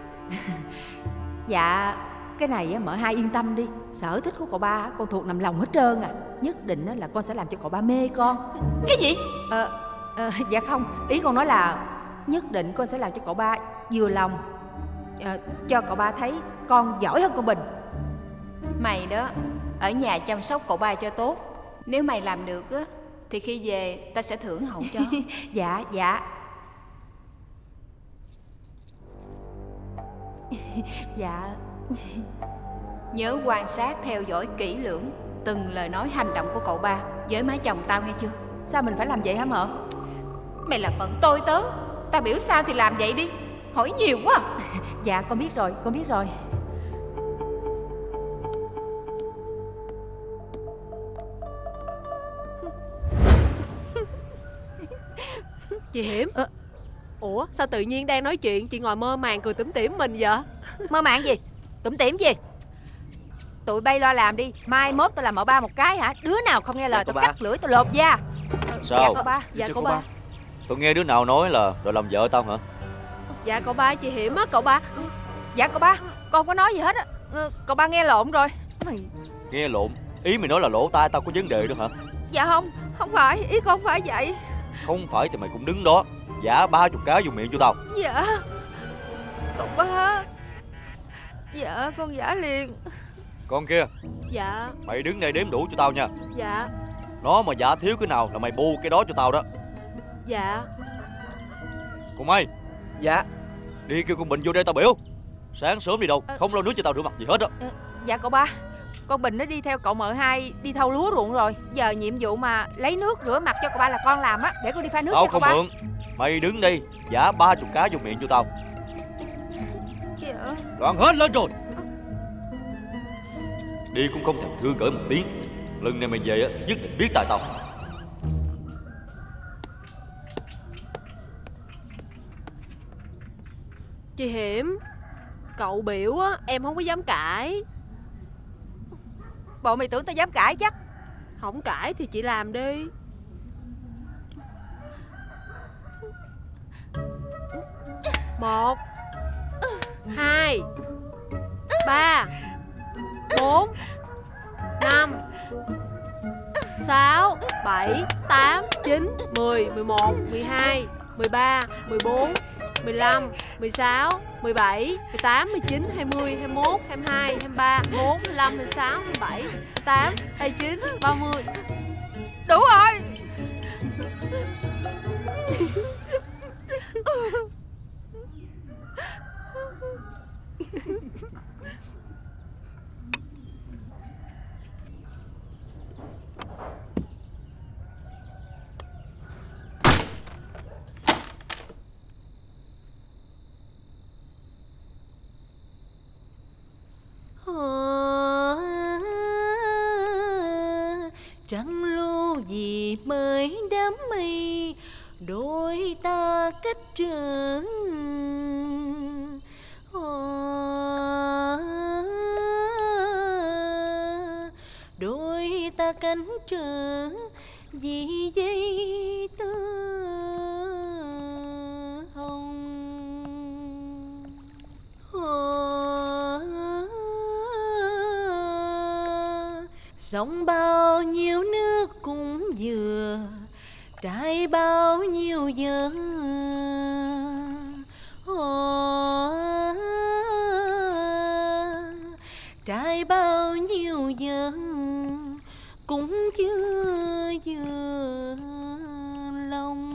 Dạ, cái này á M hai yên tâm đi. Sở thích của cậu ba con thuộc nằm lòng hết trơn à. Nhất định á là con sẽ làm cho cậu ba mê con. Cái gì? Ờ, ờ dạ không, ý con nói là nhất định con sẽ làm cho cậu ba vừa lòng, ờ, cho cậu ba thấy con giỏi hơn con Bình. Mày đó, ở nhà chăm sóc cậu ba cho tốt. Nếu mày làm được á thì khi về ta sẽ thưởng hậu cho. Dạ, dạ. Dạ. Nhớ quan sát theo dõi kỹ lưỡng từng lời nói hành động của cậu ba với má chồng tao nghe chưa? Sao mình phải làm vậy hả mợ? Mày là phận tôi tớ, tao biểu sao thì làm vậy đi. Hỏi nhiều quá. Dạ con biết rồi, con biết rồi. Chị Hiểm. ờ. Ủa sao tự nhiên đang nói chuyện chị ngồi mơ màng cười tủm tỉm mình vậy? Mơ màng gì? Tủm tỉm gì? Tụi bay lo làm đi. Mai mốt tao làm mợ ba một cái hả? Đứa nào không nghe lời Dạ, tao ba. cắt lưỡi tao lột da. Sao? Dạ cậu ba. Dạ cậu ba. Tôi nghe đứa nào nói là đòi làm vợ tao hả? Dạ cậu ba, chị Hiểm á cậu ba. Dạ cậu ba, con không có nói gì hết á. Cậu ba nghe lộn rồi. Mày... Nghe lộn? Ý mày nói là lỗ tai tao có vấn đề đó hả? Dạ không, không phải, ý con không phải vậy. Không phải thì mày cũng đứng đó giả ba chục cái vô miệng cho tao. Dạ cậu ba. Dạ con giả liền. Con kia. Dạ. Mày đứng đây đếm đủ cho tao nha. Dạ. Nó mà giả thiếu cái nào là mày bù cái đó cho tao đó. Dạ. Con Mai. Dạ. Đi kêu con Bình vô đây tao biểu. Sáng sớm đi đâu, không lo nước cho tao rửa mặt gì hết á. Dạ cậu ba, con Bình nó đi theo cậu mợ hai đi thâu lúa ruộng rồi. Giờ nhiệm vụ mà lấy nước rửa mặt cho cậu ba là con làm á. Để con đi pha nước Tao cho cậu không ba. mượn. Mày đứng đây giả ba chục cái vô miệng cho tao. Dạ. Đoạn hết lên rồi. Đi cũng không thèm thưa cởi một tiếng. Lần này mày về á, nhất định biết tại tao. Chị Hiểm, cậu biểu á em không có dám cãi. Bộ mày tưởng tao dám cãi chắc. Không cãi thì chị làm đi. Một, hai, ba, bốn, năm, sáu, bảy, tám, chín, mười, mười một, mười hai, mười ba, mười bốn, mười lăm, mười sáu, mười bảy, mười tám, mười chín, hai mươi, hai mươi mốt, hai mươi hai, hai mươi ba, hai mươi bốn, hai mươi lăm, hai mươi sáu, hai mươi bảy, hai mươi tám, hai mươi chín, ba mươi. Đủ rồi. Trăng lu gì mới đám mây, đôi ta cách trở. Đôi ta cánh trở vì dây tơ hồng. Sông bao nhiêu nước cũng vừa, trải bao nhiêu giờ. Trải bao nhiêu giờ cũng chưa vừa lòng.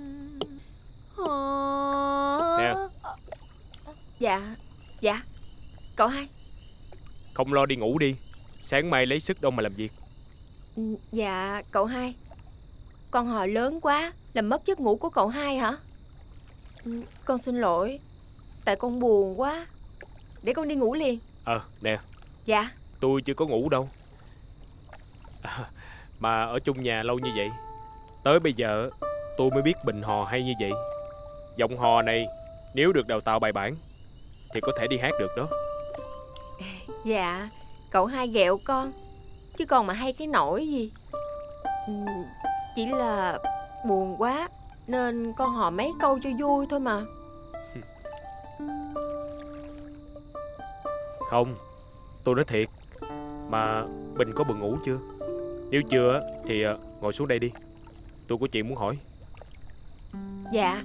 Nè. Dạ. Dạ. cậu hai? Không lo đi ngủ đi, sáng mai lấy sức đâu mà làm việc. Ừ, dạ cậu hai, con hò lớn quá làm mất giấc ngủ của cậu hai hả? Ừ, con xin lỗi, tại con buồn quá, để con đi ngủ liền. Ờ nè. Dạ. Tôi chưa có ngủ đâu à, mà ở chung nhà lâu như vậy, tới bây giờ tôi mới biết Bình hò hay như vậy. Giọng hò này nếu được đào tạo bài bản thì có thể đi hát được đó. Dạ, cậu hai ghẹo con, chứ còn mà hay cái nỗi gì. Ừ, chỉ là buồn quá nên con hò mấy câu cho vui thôi mà. Không, tôi nói thiệt. Mà Bình có buồn ngủ chưa? Nếu chưa thì ngồi xuống đây đi, tôi có chuyện muốn hỏi. Dạ.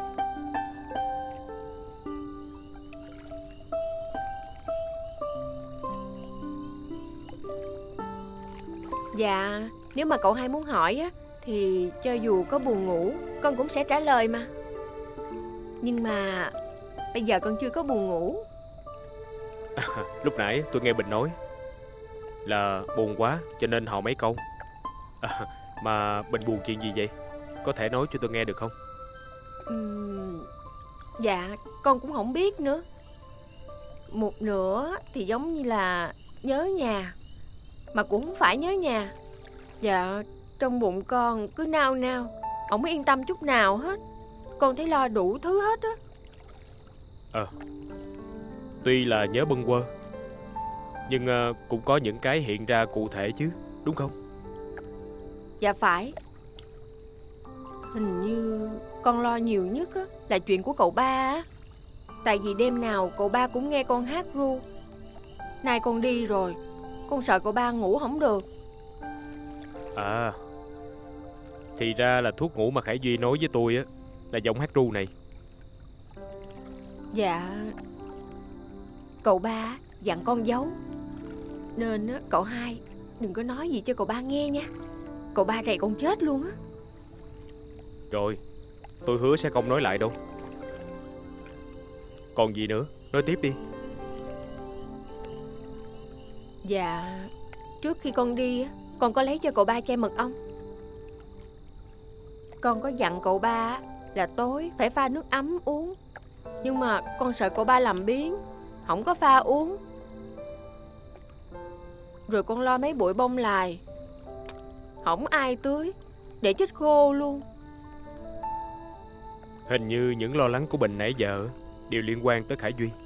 Dạ, nếu mà cậu hai muốn hỏi á thì cho dù có buồn ngủ con cũng sẽ trả lời mà. Nhưng mà bây giờ con chưa có buồn ngủ. À, lúc nãy tôi nghe Bình nói là buồn quá cho nên họ mấy câu à, mà Bình buồn chuyện gì vậy? Có thể nói cho tôi nghe được không? Uhm, dạ, con cũng không biết nữa. Một nửa thì giống như là nhớ nhà, mà cũng không phải nhớ nhà. Dạ, trong bụng con cứ nao nao, không yên tâm chút nào hết. Con thấy lo đủ thứ hết á. Ờ à, tuy là nhớ bâng quơ, nhưng uh, cũng có những cái hiện ra cụ thể chứ, đúng không? Dạ phải. Hình như con lo nhiều nhất á là chuyện của cậu ba á. Tại vì đêm nào cậu ba cũng nghe con hát ru. Nay con đi rồi, con sợ cậu ba ngủ không được. À, thì ra là thuốc ngủ mà Khải Duy nói với tôi á là giọng hát ru này. Dạ, cậu ba dặn con giấu, nên á, cậu hai đừng có nói gì cho cậu ba nghe nha. Cậu ba rầy con chết luôn á. Rồi, tôi hứa sẽ không nói lại đâu. Còn gì nữa, nói tiếp đi. Dạ, trước khi con đi á, con có lấy cho cậu ba chai mật ong. Con có dặn cậu ba là tối phải pha nước ấm uống, nhưng mà con sợ cậu ba làm biếng, không có pha uống. Rồi con lo mấy bụi bông lai, không ai tưới, để chết khô luôn. Hình như những lo lắng của Bình nãy giờ đều liên quan tới Khải Duy.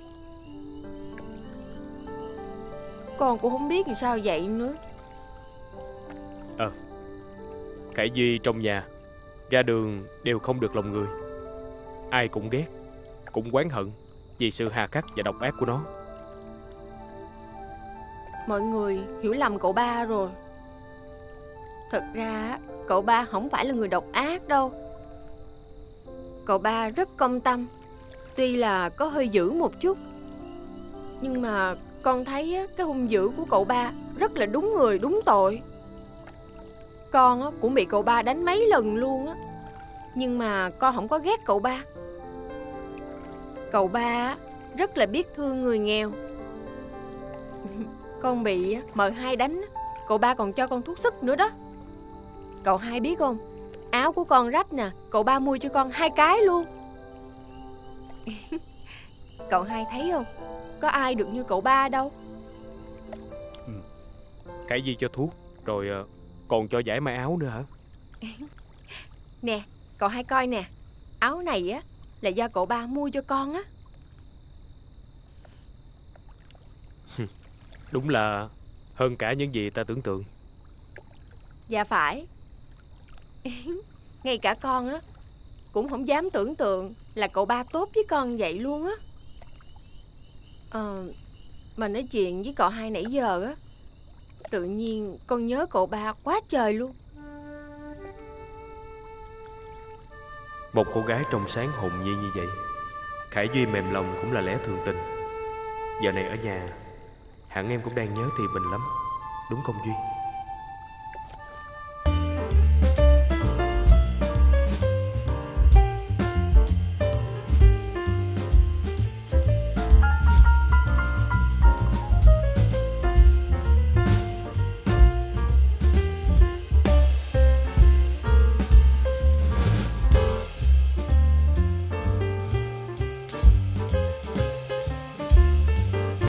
Con cũng không biết làm sao vậy nữa. Ờ, à, Khải Duy trong nhà, ra đường đều không được lòng người. Ai cũng ghét, cũng oán hận vì sự hà khắc và độc ác của nó. Mọi người hiểu lầm cậu ba rồi. Thật ra cậu ba không phải là người độc ác đâu. Cậu ba rất công tâm, tuy là có hơi dữ một chút, nhưng mà con thấy cái hung dữ của cậu ba rất là đúng người đúng tội. Con cũng bị cậu ba đánh mấy lần luôn á, nhưng mà con không có ghét cậu ba. Cậu ba rất là biết thương người nghèo. Con bị mợ hai đánh, cậu ba còn cho con thuốc sức nữa đó. Cậu hai biết không, áo của con rách nè, cậu ba mua cho con hai cái luôn. Cậu hai thấy không, có ai được như cậu ba đâu. Ừ. Cái gì cho thuốc, rồi còn cho giải may áo nữa hả? Nè, cậu hai coi nè, áo này á là do cậu ba mua cho con á. Đúng là hơn cả những gì ta tưởng tượng. Dạ phải. Ngay cả con á cũng không dám tưởng tượng là cậu ba tốt với con vậy luôn á. Ờ, mà nói chuyện với cậu hai nãy giờ á, tự nhiên con nhớ cậu ba quá trời luôn. Một cô gái trong sáng hồn nhiên như vậy, Khải Duy mềm lòng cũng là lẽ thường tình. Giờ này ở nhà, hẳn em cũng đang nhớ Thì Bình lắm, đúng không Duy?